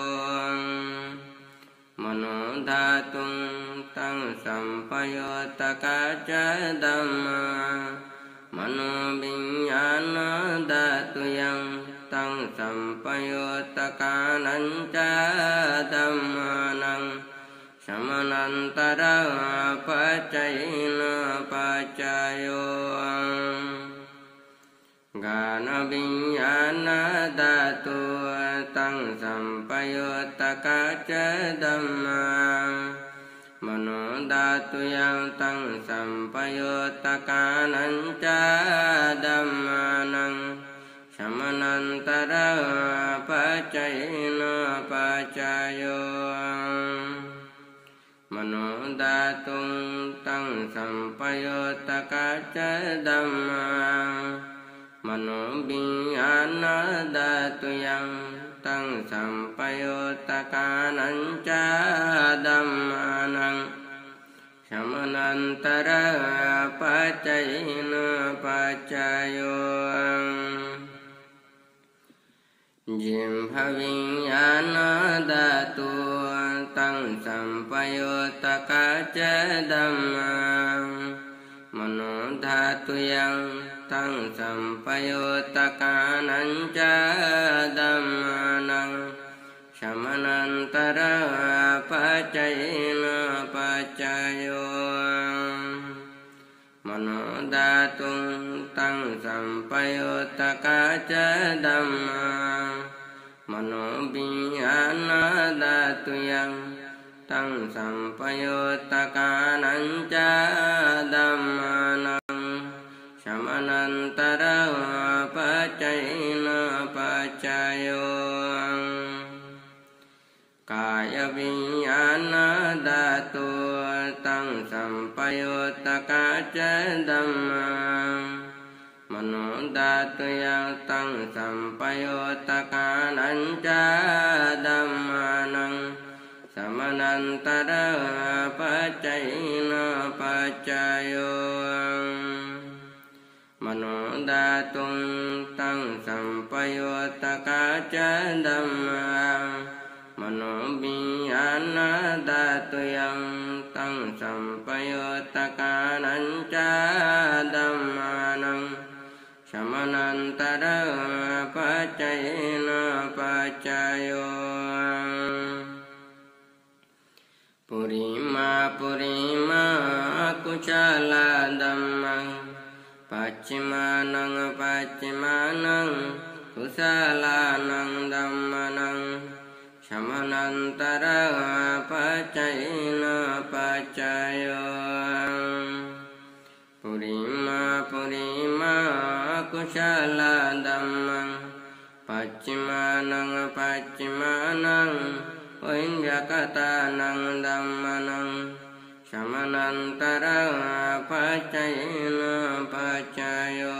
mano dhatung tang sampayota kaca dhamma mano viññāna dhātu yang tang sampayota kananca dhammanang samanantara paccayina paccayo gana viññāna dhātu tang sampayota kaca dhamma mano dhātu yang tang sampayota kananca dhammanang samanantara paccayina paccayo mano dhatung tang sampayota kaca dhamma mano viññāna dhātu yang tang sampayota kananca dhammanang samanantara paccayina paccayo jimbha viññāna dhātu tang sampayota kaca dhamma mano dhātu yang tang sampayota kananca dhammanang samanantara paccayina paccayo mano dhatung tang sampayota kaca dhamma mano viññāna dhātu yang tang sampayota kananca dhammanang samanantara paccayina paccayo kaya viññāna dhātu tang sampayota kaca dhamma mano dhātu yang tang sampayota kananca dhammanang samanantara paccayina paccayo mano dhatung tang sampayota kaca dhamma mano biyana datuyang tang sampayotakaranca dhammanang samanantara pacayena pacayo purima purima kucala dhammang pacimanang pacimanang kusalanang dhammanang samanantara pacayena pacayo purima purima kusala dhammang pacimanang pacimanang oinjakatanang dhammanang samanantara pacayena pacayo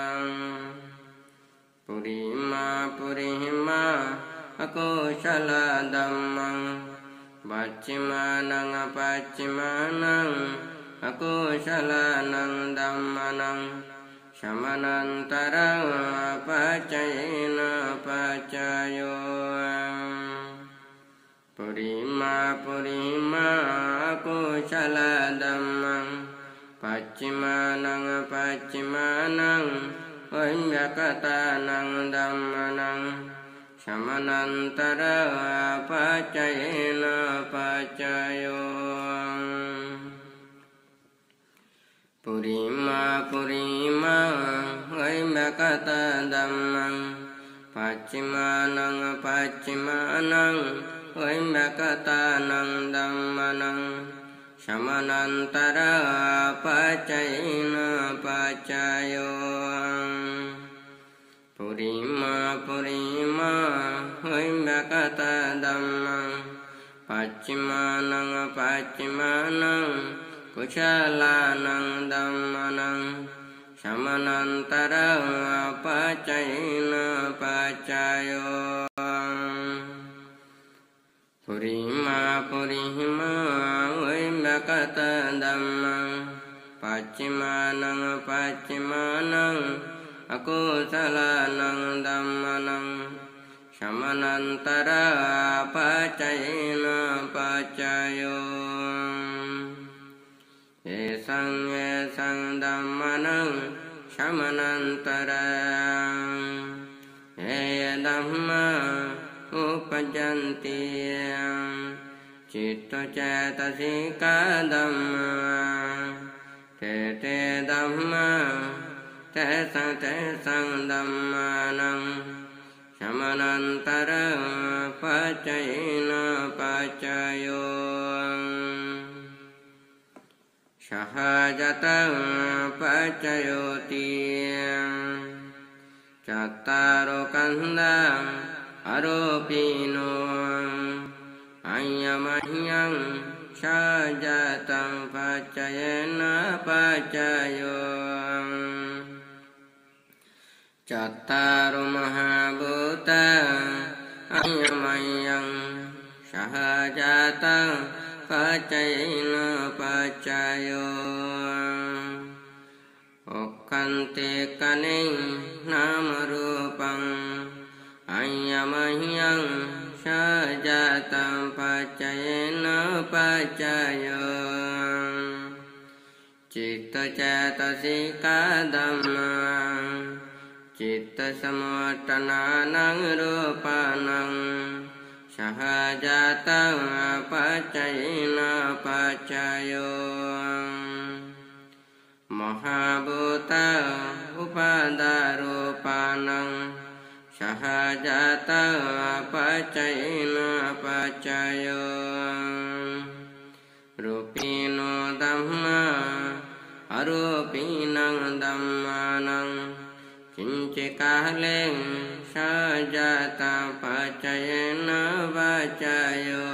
purima purima kusala dhammang pacimanang pacimanang akusalanang dhammanang samanantara pacayena pacayo purima purima akusala dhammang pacimanang pacimanang oinjakatanang dhammanang samanantara pacayena pacayo purima purima oinjakata dhammang pacimanang pacimanang oinjakatanang dhammanang samanantara pacayena pacayo purima purima oinjakata dhammang pacimanang pacimanang kusalanang dhammanang samanantara pacayena pacayo purima purima oinjakata dhammang pacimanang pacimanang akusalanang dhammanang samanantara pacayena pacayo esang esang dhammanang samanantara eya dhamma upajanti citta cetasika dhamma tete dhamma tesang tesang dhammanang samanantara pacayena pacayo sahajatang pacayoti cattaro kandang aropino ayamahyang sahajatang pacayena pacayo cattaro mahabhuta ayamahyang sahajatang pacayena pacayo okkanti kaning namarupang ayamahyang sahajatang pacayena pacayo citta cetasika dhammang citta samutananang rupanang sahajatang pacayena pacayo mahabhuta upadarupanang sahajatang pacayena pacayo rupino dhamma arupinang dhammanang kincikaleng sahajatang pacayena pacayo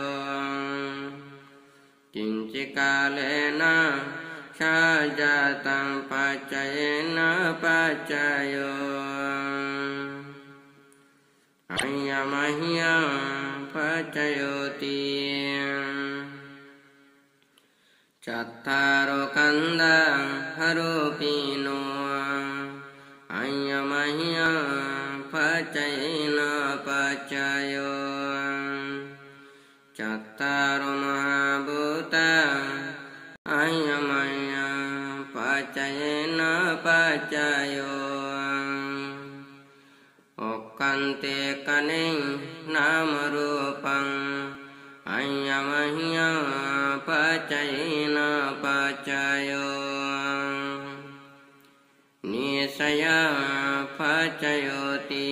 kincikalena sahajatang pacayena pacayo ayamahyang pacayoti cattaro kandang harupino ayamahyang pacayena pacayo โยอกขันเตกะเนนามรูปังอัญญมหิยังปัจจยนะปัจจโยนิสยาปัจจโยติ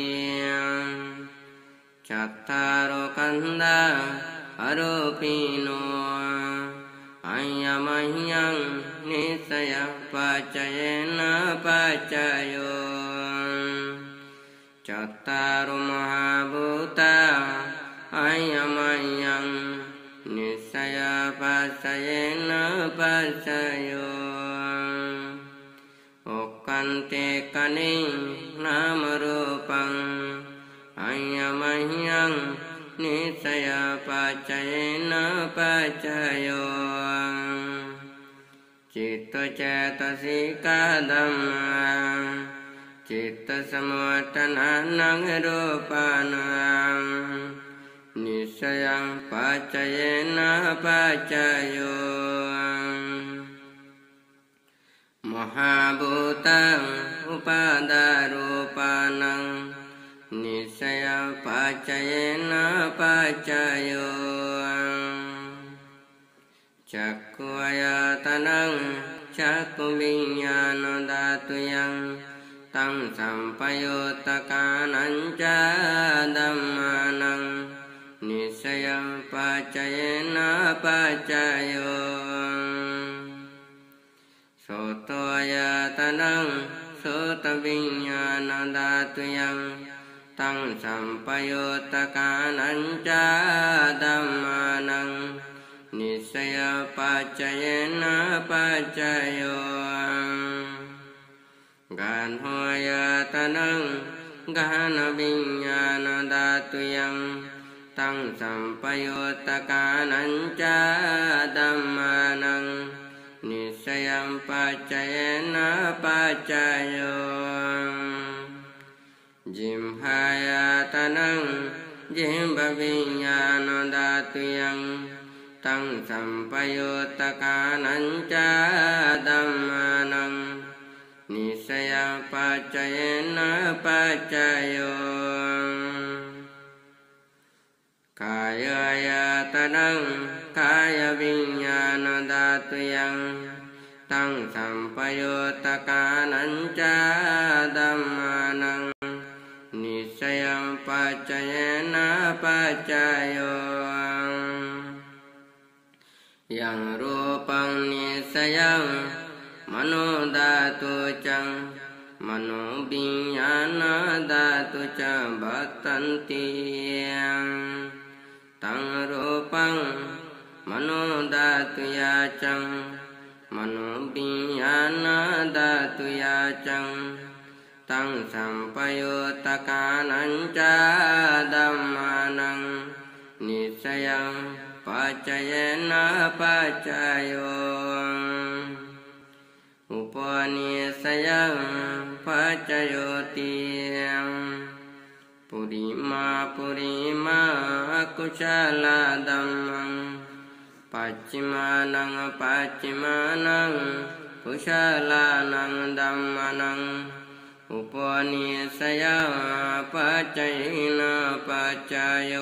จัตตารขันธาอรูปิโนอัญญมหิยังนิสยาปัจจยนะปัจจโยจัตตารมหาภูตาอัญญมหิยังนิสยาปัจจยนะปัจจโยอกขันเตกะเนนามรูปังอัญญมหิยังนิสยาปัจจยนะปัจจโยจิตตเจตสิกาธัมมาจิตตสมุทฐานังรูปานังนิสยังปัจจยนะปัจจโยมหาภูตังอุปาดารูปานังนิสยังปัจจยนะปัจจโยจักขุอายตนังจักขุวิญญาณธาตุยังตังสัมปยุตตกานัญจาธัมมานังนิสยังปัจจยนะปัจจโยโสตายตนังโสตวิญญาณธาตุยังตังสัมปยุตตกานัญจาธัมมานังนิสยปัจจยนะปัจจโยกาณโหยตนังกาณวิญญาณธาตุยังตังสัมปยุตตกานัญจาธัมมานังนิสยปัจจยนะปัจจโยจิมหายตนังจิมบวิญญาณธาตุยังตังสัมปยุตตกานัญจาธัมมานังนิสยปัจจยนะปัจจโยกายายตนังกายวิญญาณธาตุยังตังสัมปยุตตกานัญจาธัมมานังนิสยปัจจยนะปัจจโยยังรูปังนิสยังมโนธาตุจังมโนวิญญาณธาตุจังบัตตันติยังตังรูปังมโนธาตุยาจังมโนวิญญาณธาตุยาจังตังสัมปยุตตกานัญจาธัมมานังนิสยังปัจจยนะปัจจโยอุปนิสยังปัจจโยติปุริมาปุริมากุศลธัมมังปัจฉิมานังปัจฉิมานังกุศลานังธัมมานังอุปนิสยังปัจจยนะปัจจโย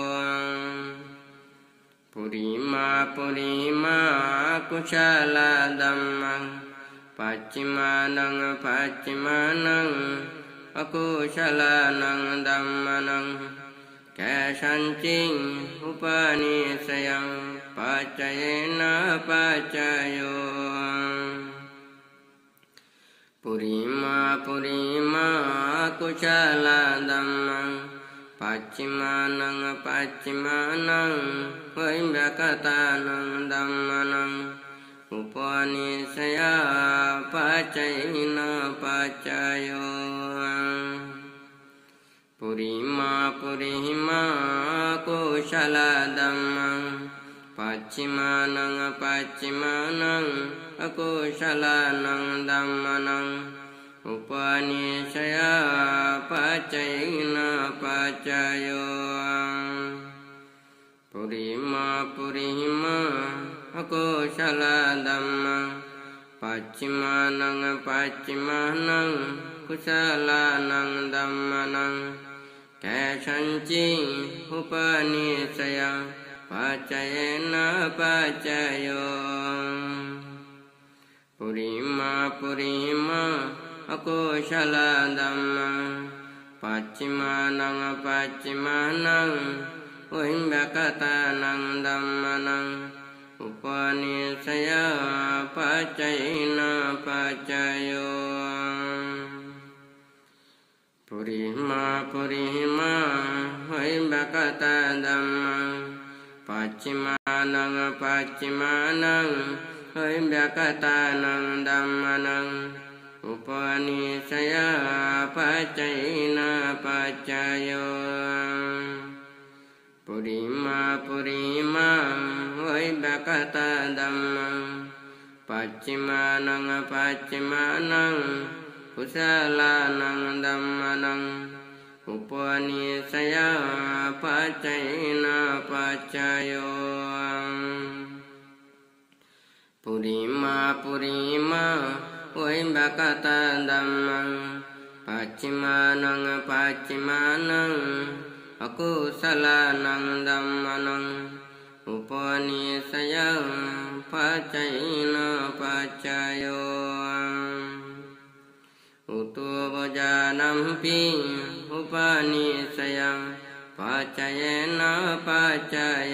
ปุริมาปุริมากุศลธัมมังปัจฉิมานังปัจฉิมานังอกุศลานังธัมมานังแก่ฉันจริงอุปนิสยังปัจจยนะปัจจโยปุริมาปุริมากุศลธัมมังปัจฉิมานังปัจฉิมานังวิเวกตานังธัมมานังอุปนิสยปัจจยนะปัจจโยปุริมาปุริมากุศลธัมมังปัจฉิมานังปัจฉิมานังอกุศลานังธัมมานังอุปนิสยปัจจยนะปัจจโยปุริมาปุริมาอกุศลธัมมังปัปัจฉิมานังปัจฉิมานังกุศลานังธัมมานังแก่ฉันจริงอุปนิสัยปัจจเยนะปัจจโยปุริมาปุริมาอกุศลธัมมังปัจฉิมานังปัจฉิมานังวิมบกตานังธัมมานังอุปนิสัยปัจจเยนะปัจจโยปุริมาปุริมาวิมบกตาธัมมังปัจฉิมานังปัจฉิมานังวิมบกตานังธัมมานังอุปนิสัยปัจจเยนะปัจจโยปุริมาปุริมาวิมบกตาธัมมังปัจฉิมานังปัจฉิมานังกุศลานังธัมมานังอุปนิสัยปัจจเยนะปัจจโยปุริมาปุริมาวิมบกตาธัมมังปัจฉิมานังปัจฉิมานังอกุศลานังธัมมานังอุปนิสัยปัจจเยนะปัจจโยอุตุปจานัมปิอุปนิสัยปัจจเยนะปัจจโย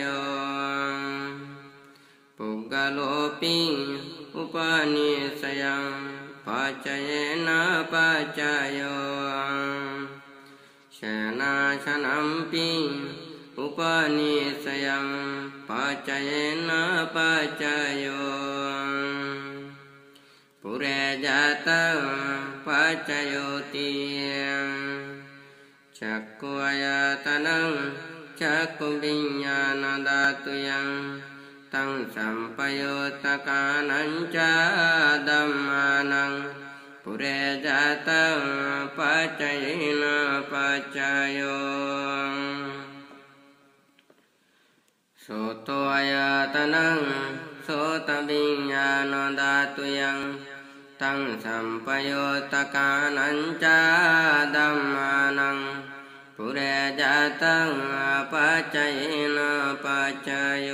ปุกโลปิอุปนิสัยปัจจเยนะปัจจโยชนะชนัมปิอุปนิสัยปัจจเยนะปัจจโยปุเรจัตตังปัจจโยติจักขุายตนังจักขุวิญญาณဓာตุยังตังสัมปโยตกานัญจาธัมมานังปุเรจัตตังปัจจเยนะปัจจโยโสโตายตนังโสตวิญญาณဓာตุยังตังสัมปโยตกานัญจาธัมมานังปุเรจัตตังปัจจเยนะปัจจโย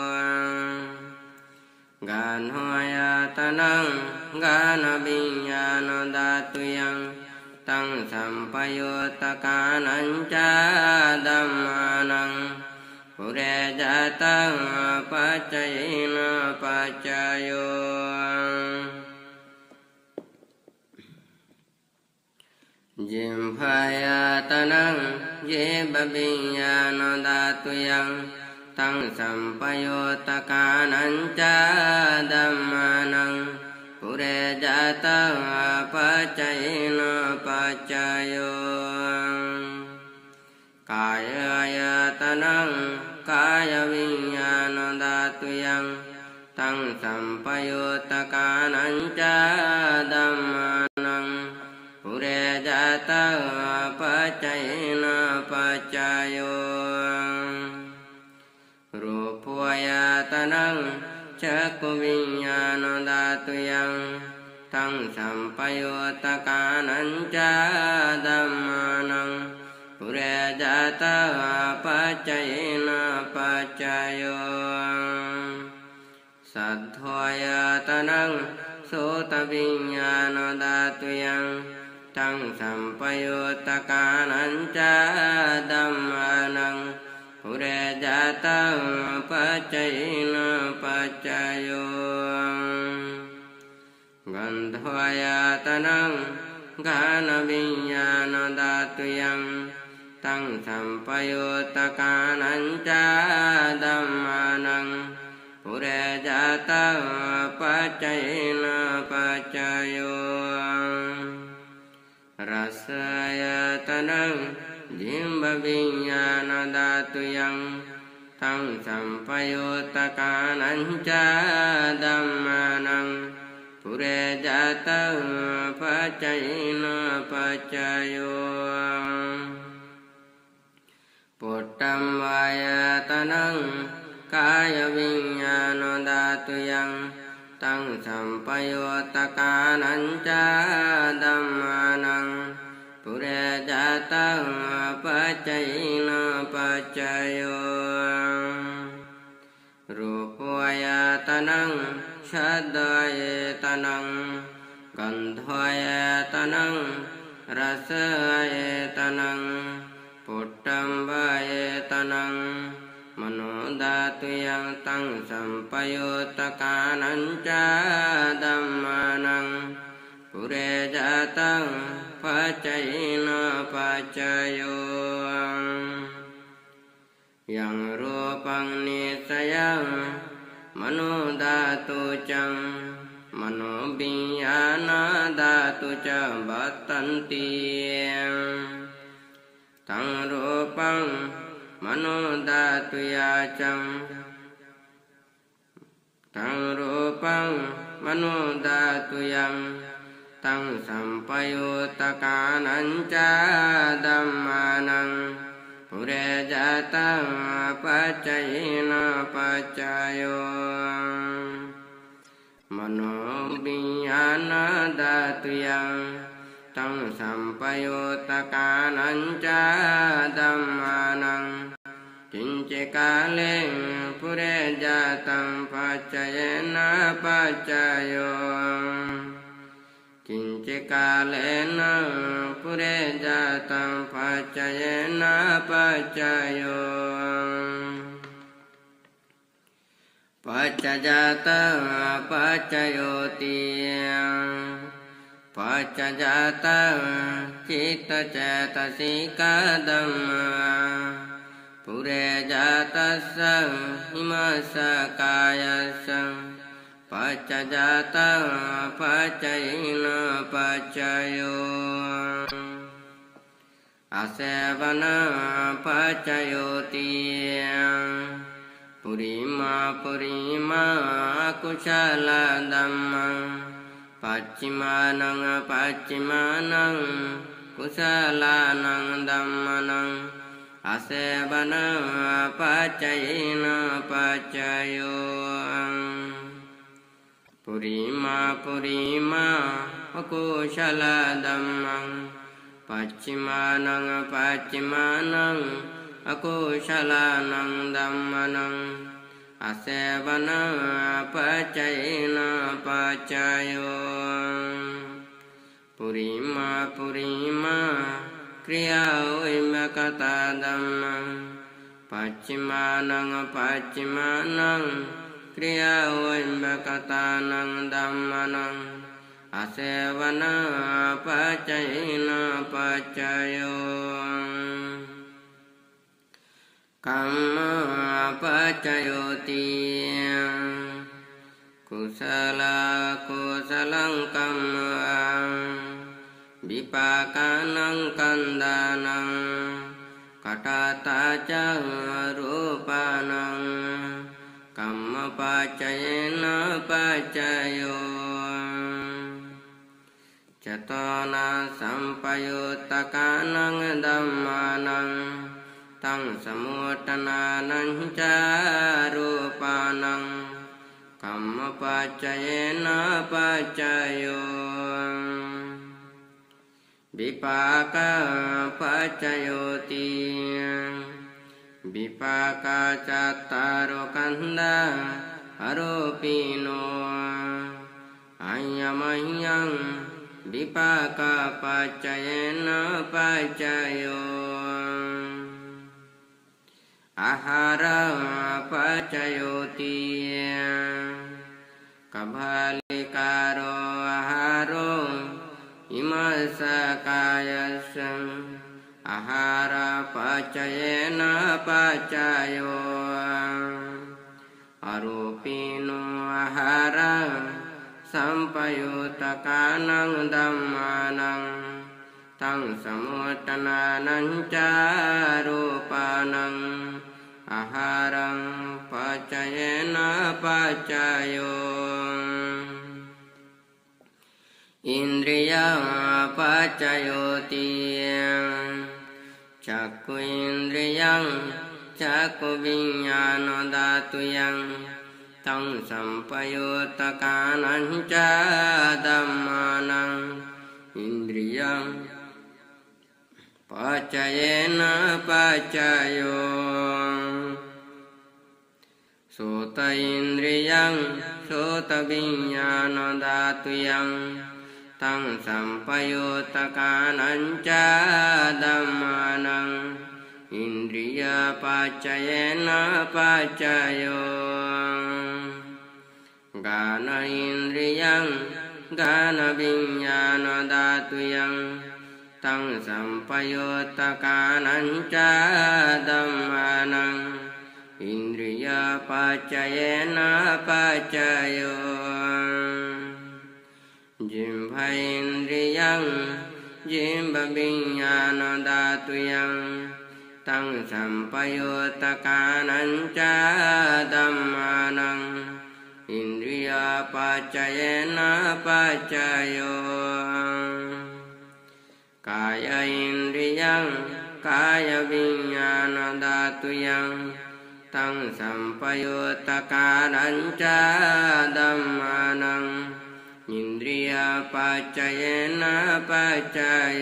กาโนายตนังกานวิญญาณဓာตุยังตังสัมปโยตกานัญจาธัมมานังปุเรจัตตังปัจจเยนะปัจจโยจิมพายตนังเยบวิญญาณဓาตุยังตังสัมปโยตกานัญจาธัมมานังปุเรจัตตังปัจจเยนะปัจจโยกายตนังกายวิญญาณဓาตุยังตังสัมปโยตกานัญจาธัมมานังปุเรจัตตังปัจจเยนะปัจจโยรูปายตนังจักขุวิญญาณဓาตุยังตังสัมปโยตกานัญจาธัมมานังปุเรจัตตังปัจจเยนะปัจจโยสัทธายตนังโสตวิญญาณဓาตุยังตังสัมปโยตกานัญจาธัมมานังปุเรจัตตังปัจจเยนะปัจจโยกันธายตนังกานวิญญาณဓาตุยังตังสัมปโยตกานัญจาธัมมานังปุเรจัตตังปัจจเยนะปัจจโยรัสสายตนังจิมบวิญญาณဓาตุยังตังสัมปโยตกานัญจาธัมมานังปุเรจัตตังปัจจเยนะปัจจโยปุตตัมวายตนังกายวิญญาณဓาตุยังตังสัมปโยตกานัญจาธัมมานังปุเรจาตังปัจจัยนะปัจจโยรูปายตนังชัดดายตนังกันธายตนังรสายตนังปุตตัมบายตนังมโนดาตุยังตังสัมปโยตกานัญจาธัมมานังปุเรจาตังปัจจัยนะปัจจโยยังรูปังนิสยังมโนดาตุจังมโนวิญญาณดาตุจะบัตตันติตังรูปังมโนดาตุยาจังตังรูปังมโนดาตุยังตังสัมปยุตตกานัญจาธัมมานังปุเรจาตังปัจจัยนะปัจจโยมโนวิญญาณดาตุยังตังสัมปยุตตกานัญจาธัมมานังกินเจกาเลปุเรจาตังปัจจยนะปัจจโยกินเจกาเลนะปุเรจาตังปัจจยนะปัจจโยปัจจจตังปัจจโยติปัจจจตังจิตตเจตสิกธัมมาปุเรจาตัสสะหิมัสสะกายสังปัจจจตังปัจจัยนะปัจจโยอาเสวนะปัจจโยติปุริมาปุริมากุศลธัมมังปัจฉิมานังปัจฉิมานังกุศลานังธัมมานังอาเสวนะปัจจัยนะปัจจโยปุริมาปุริมากุศลธัมมังปัจฉิมานังปัจฉิมานังอกุศลานังธัมมานังอาเสวนะปัจจัยนะปัจจโยปุริมาปุริมาคริยาวิมกตาธัมมังปัจฉิมานังปัจฉิมานังคริยาวิมกตานังธัมมานังอาเสวนะปัจจัยนะปัจจโยกัมมปัจจโยติกุศลกุศลังกัมมังวิปากานังกันดานังกัตตาจังรูปานังกัมมปัจจยนะปัจจโยจตนาสัมปยุตตกานังธัมมานังตังสมุตตนานัญจารูปานังกัมมปัจจยนะปัจจโยวิปากาปัจจโยติวิปากาจัตตารขันธาอรูปิโนอัญญมัญญังวิปากาปัจจยนะปัจจโยอาหาระปัจจโยติกับบาลิการโรอาหารโรอิมัสสะกายสังอาหาระปัจจยนะปัจจโยอรูปิโนอาหาระสัมปยุตตกานังธัมมานังตังสมุตตนานัญจารูปานังอาหารังปัจจยนะปัจจโยอินทรียังปัจจโยติจักขุอินทรียังจักขุวิญญาณดาตุยังตตังสัมปยุตตกานัญจาธัมมานังอินทรียังปัจจเยนะปัจจโยโสตอินทรียังโสตวิญญาณธาตุยังตังสัมปยุตตกานัญจาธัมมานังอินทรียปัจจเยนะปัจจโยกาณอินทรียังกาณวิญญาณธาตุยังตังสัมปยุตตกานัญจาธัมมานังอินทรียปัจจเยนะปัจจโยจิมภะอินทรียังจิมภะวิญญาณธาตุยังตังสัมปยุตตกานัญจาธัมมานังอินทรียปัจจเยนะปัจจโยกายอินทรียังกายวิญญาณธาตุยังตังสัมปยุตตกานัญจาธัมมานังอินทรียปัจจเยนะปัจจโย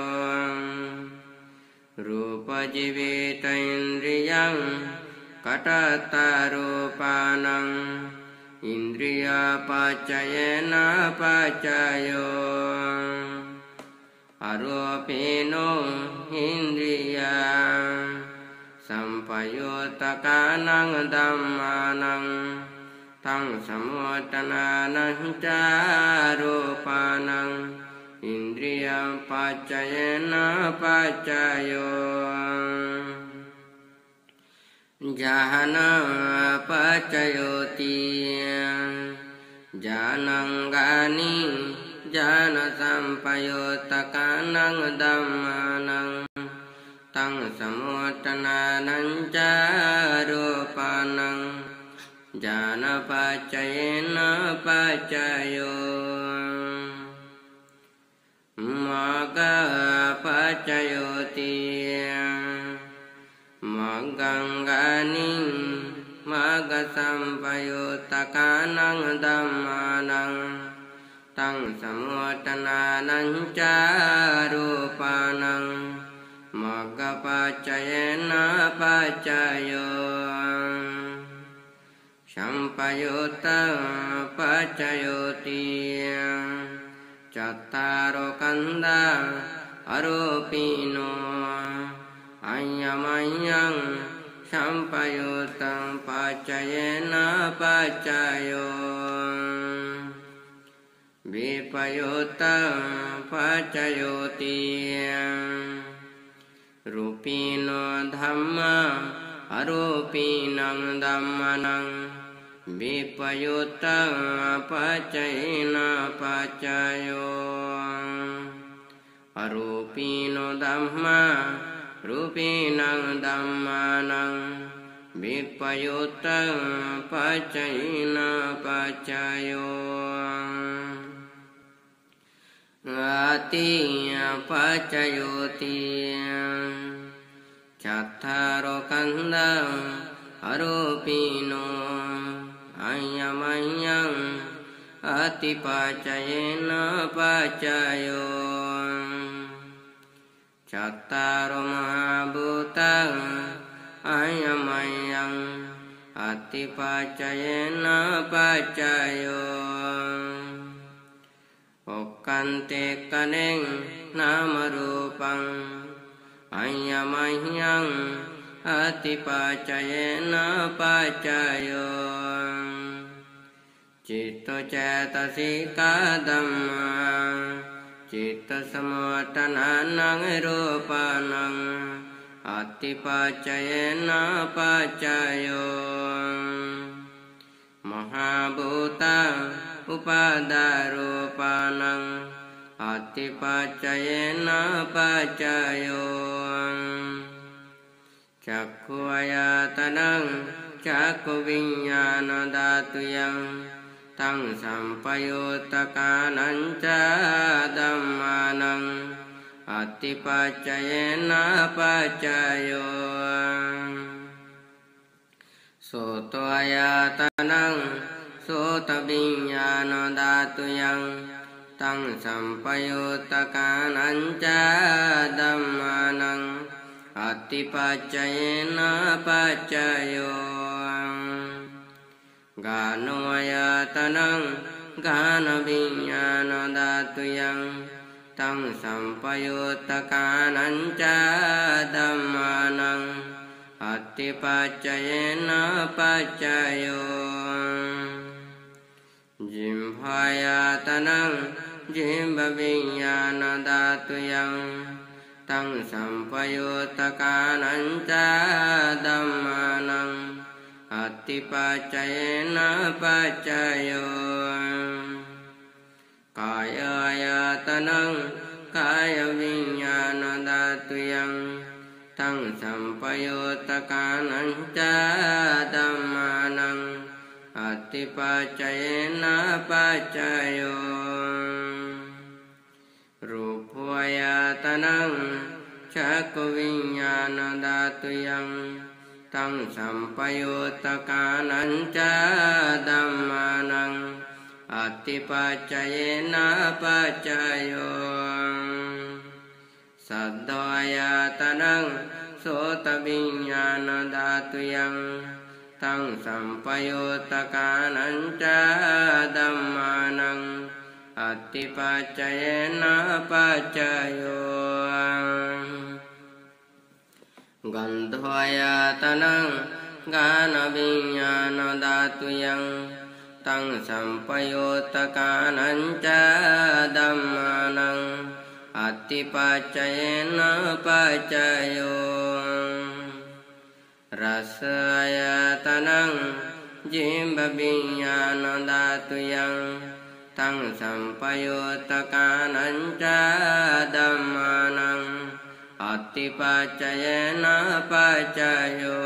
รูปจิวิตอินทรียังกัตตารูปานังอินทรียปัจจเยนะปัจจโยอรูปิโนอินทรียสัมปยุตตกานังธัมมานังตังสมุตตนานัญจารูปานังอินทรียปัจจเยนะปัจจโยญาณปัจจโยติญาณังกานิญาณสัมปยุตตกานังธัมมานังตังสมุตตนานัญจารูปานังญาณปัจจเยนะปัจจโยมัคคะปัจจโยติมัคคังกานิมัคคะสัมปยุตตกานังธัมมานังตังสมุตตนานัญจารูปานังมัคคะปัจจเยนะปัจจโยสัมปยุตตปัจจโยติจัตตารคันธาอรูปิโนอัญญมัญญังสัมปยุตตังปัจจเยนะปัจจโยวิปยุตตังปัจจโยติรูปิโนธัมมาอรูปินังธัมมานังวิปยุตตังปัจจเยนะปัจจโยอรูปิโนธัมมารูปินังธัมมานังวิปยุตตังปัจจเยนะปัจจโยอาติปัจจโยติจัตตารคันธาอรูปิโนอัญญมัญญังอติปัจจเยนะปัจจโยจัตตารมหาภูตังอัญญมัญญังอติปัจจเยนะปัจจโยอกกันเตกะเนงนามรูปังอัญญมัญญังอติปัจจเยนะปัจจโยจิตตเจตสิกาธัมมาจิตตสมุตตนานังรูปานังอติปัจจเยนะปัจจโยมหาภูตังอุปาดารูปานังอติปัจจเยนะปัจจโยจักขุวายตนังจักขุวิญญาณธาตุยังตังสัมปยุตตกานัญจาธัมมานังอติปัจจเยนะปัจจโยโส Sotoayatanan sotavinyana datuyang tang sampayutakanan ca dhammanang attipacayena pacayo ganoayatanang ganavinyana datuyang tang sampayutakanan ca dhammanang attipacayena pacayo jimbhayatanang jimbavinyana datuyang tang sampayutakanan ca dhammanang attipacayena pacayo kayayatanang kayavinyana datuyang tang sampayutakanan ca dhammanang attipacayena pacayo rupayatanang cakuvinyana datuyang tang sampayutakanan ca dhammanang attipacayena pacayo saddhayatanang sotavinyana datuyang tang sampayutakanan ca dhammanang attipacayena pacayo gandhoyatanang ganavinyana datuyang tang sampayutakanan ca dhammanang attipacayena pacayo rasayatanang jimbavinyana datuyang tang sampayutakanan ca dhammanang attipacayena pacayo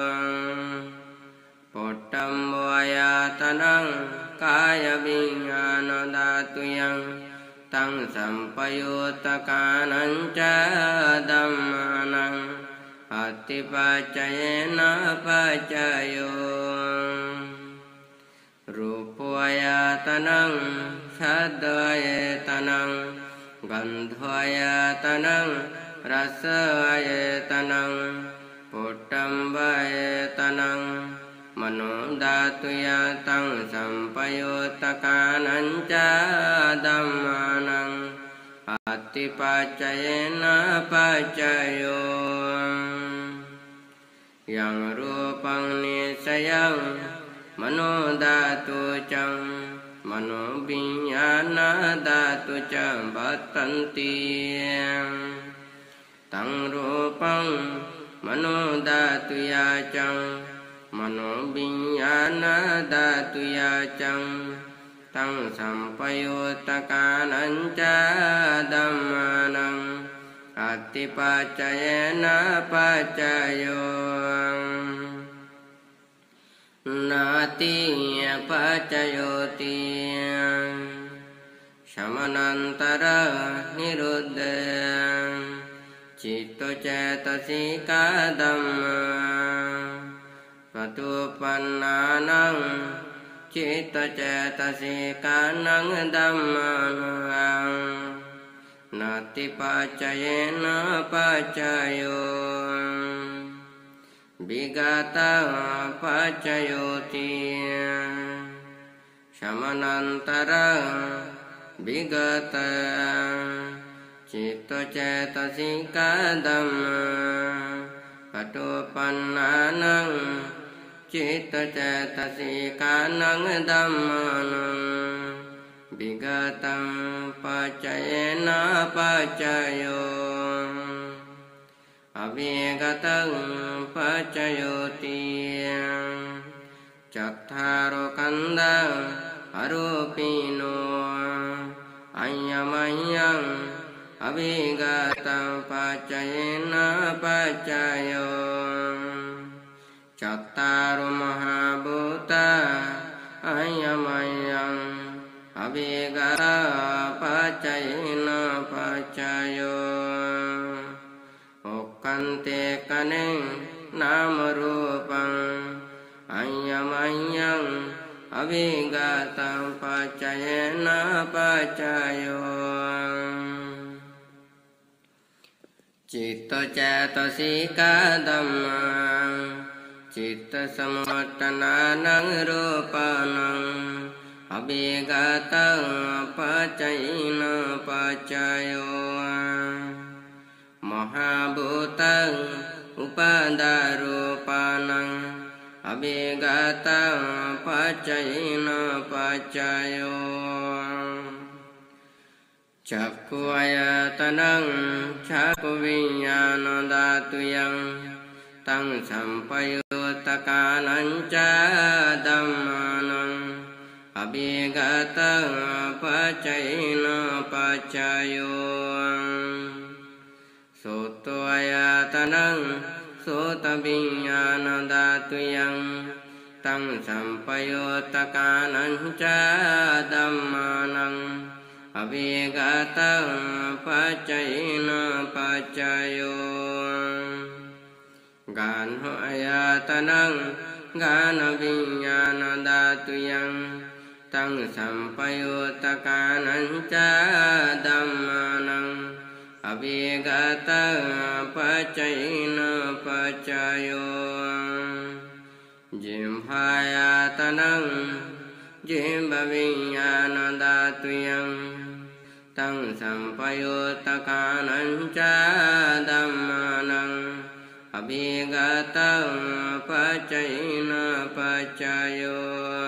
pottamboyatanang kayavinyana datuyang tang sampayutakanan ca dhammanang attipacayena pacayo rupayatanang saddhayatanang gandhoyatanang rasayatanang pottambayatanang manodhatuyatang sampayutakanan ca dhammanang attipacayena pacayo yang rupang nisayang manodhatu cang manovinyana dhatu cang bhattanti tang rupang manodhatu yacang manovinyana dhatu yacang tang sampayutakanan ca dhammanang attipacayena pacayo nati pacayoti samanantara niruddha citto cetasika dhamma patupannanang citta cetasikanang dhammanang nati pacayena pacayo bigata pacayoti samanantara bigata citta cetasika dhamma patupannanang citta cetasikanang dhammanang bigatang pacayena pacayo abigatang pacayoti cattaro kandang arupino ayamayang abigatang pacayena pacayo cattaro mahabhuta ayamayang abhigata pacayena pacayo okkante kaneng nama rupang Mayamayan Abhigatam Pacayena Pacayo Citta Cetasika Dhammang Citta Samutananang Rupanang Abhigatam Pacayena Pacayo Mahabhutang Upadarupanang Abhigatam Pacayena Pacayo Cakku ayatanang Cakku vinyana datuyang Tang sampayutakanan ca dhammanang Abhigatam Pacayena Pacayo Soto ayatanang Sota vinyana datuyang Tang sampayutakanan ca dhammanang Abhigatam Pacayena Pacayo Ganho ayatanang Gana vinyana datuyang Tang sampayutakanan ca dhammanang Abhigatam Pacayena Pacayo Jimbhayatanang Jimba vinyana datuyang Tang sampayutakanan ca dhammanang Abhigatam Pacayena Pacayo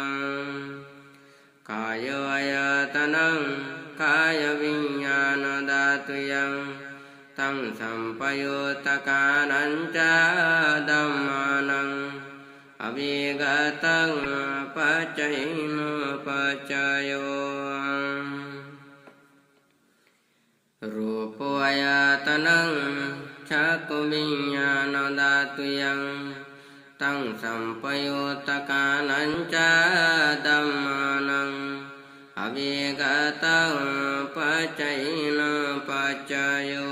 Kaya ayatanang Kaya vinyana datuyang Tang sampayutakanan ca dhammanang Abhigatam Pacayena Pacayo Rupo ayatanang Cakku vinyana datuyang Tang sampayutakanan ca dhammanang Abhigatam Pacayena Pacayo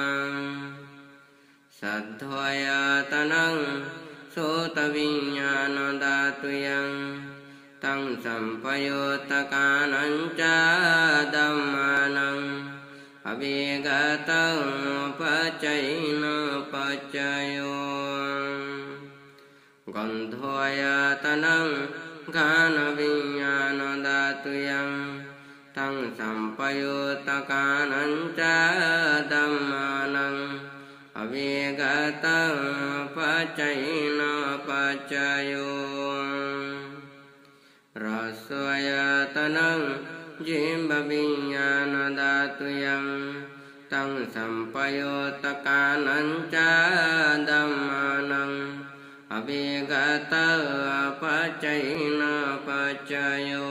Saddhoyatanang Sota vinyana datuyang Tang sampayutakanan ca dhammanang Abhigatam Pacayena Pacayo Gandhoyatanang Gana vinyana datuyang Tang sampayutakanan ca dhammanang Abhigatam Pacayena Pacayo Rasayatanang Jimba vinyana datuyang Tang sampayutakanan ca dhammanang Abhigatam Pacayena Pacayo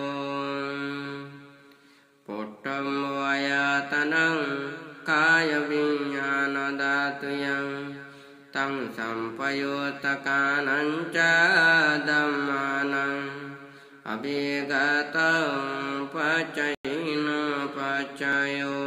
Pottamvayatanang Kaya vinyana datuyang Tang sampayutakanan ca dhammanang Abhigatam Pacayena Pacayo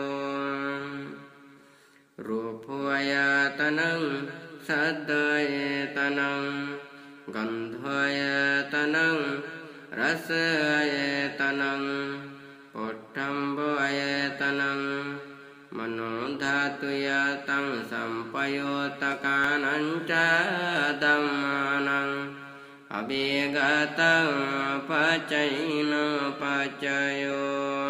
Rupayatanang Saddhayatanang Gandhayatanang Rasayatanang Pottamvayatanang Manodhatuyatang sampayutakanan ca dhammanang Abhigatam Pacayena Pacayo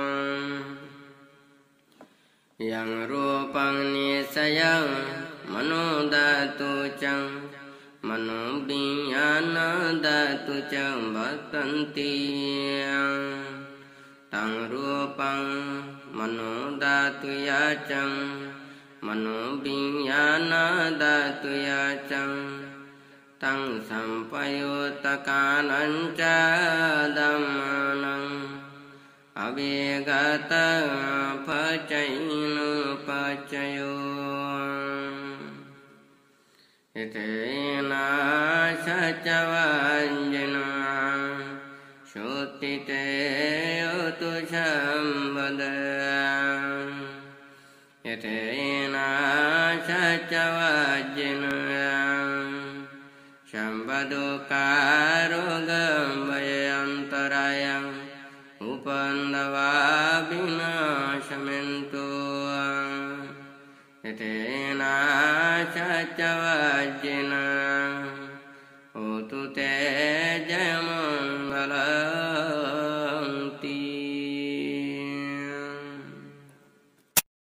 Yang rupang nisayang Manodhatu cang Manovinyana dhatu cang Bhatanti Tang rupang Manodhatu yacang Manovinyana dhatu yacang Tang sampayutakanan ca dhammanang Abhigatam Pacayena Pacayo Itena sacavanjena Sutite utu sambadang Itena sacavanjena Sambadukarogam vayantarayan upandava vinasamentu Yatena cacavajjena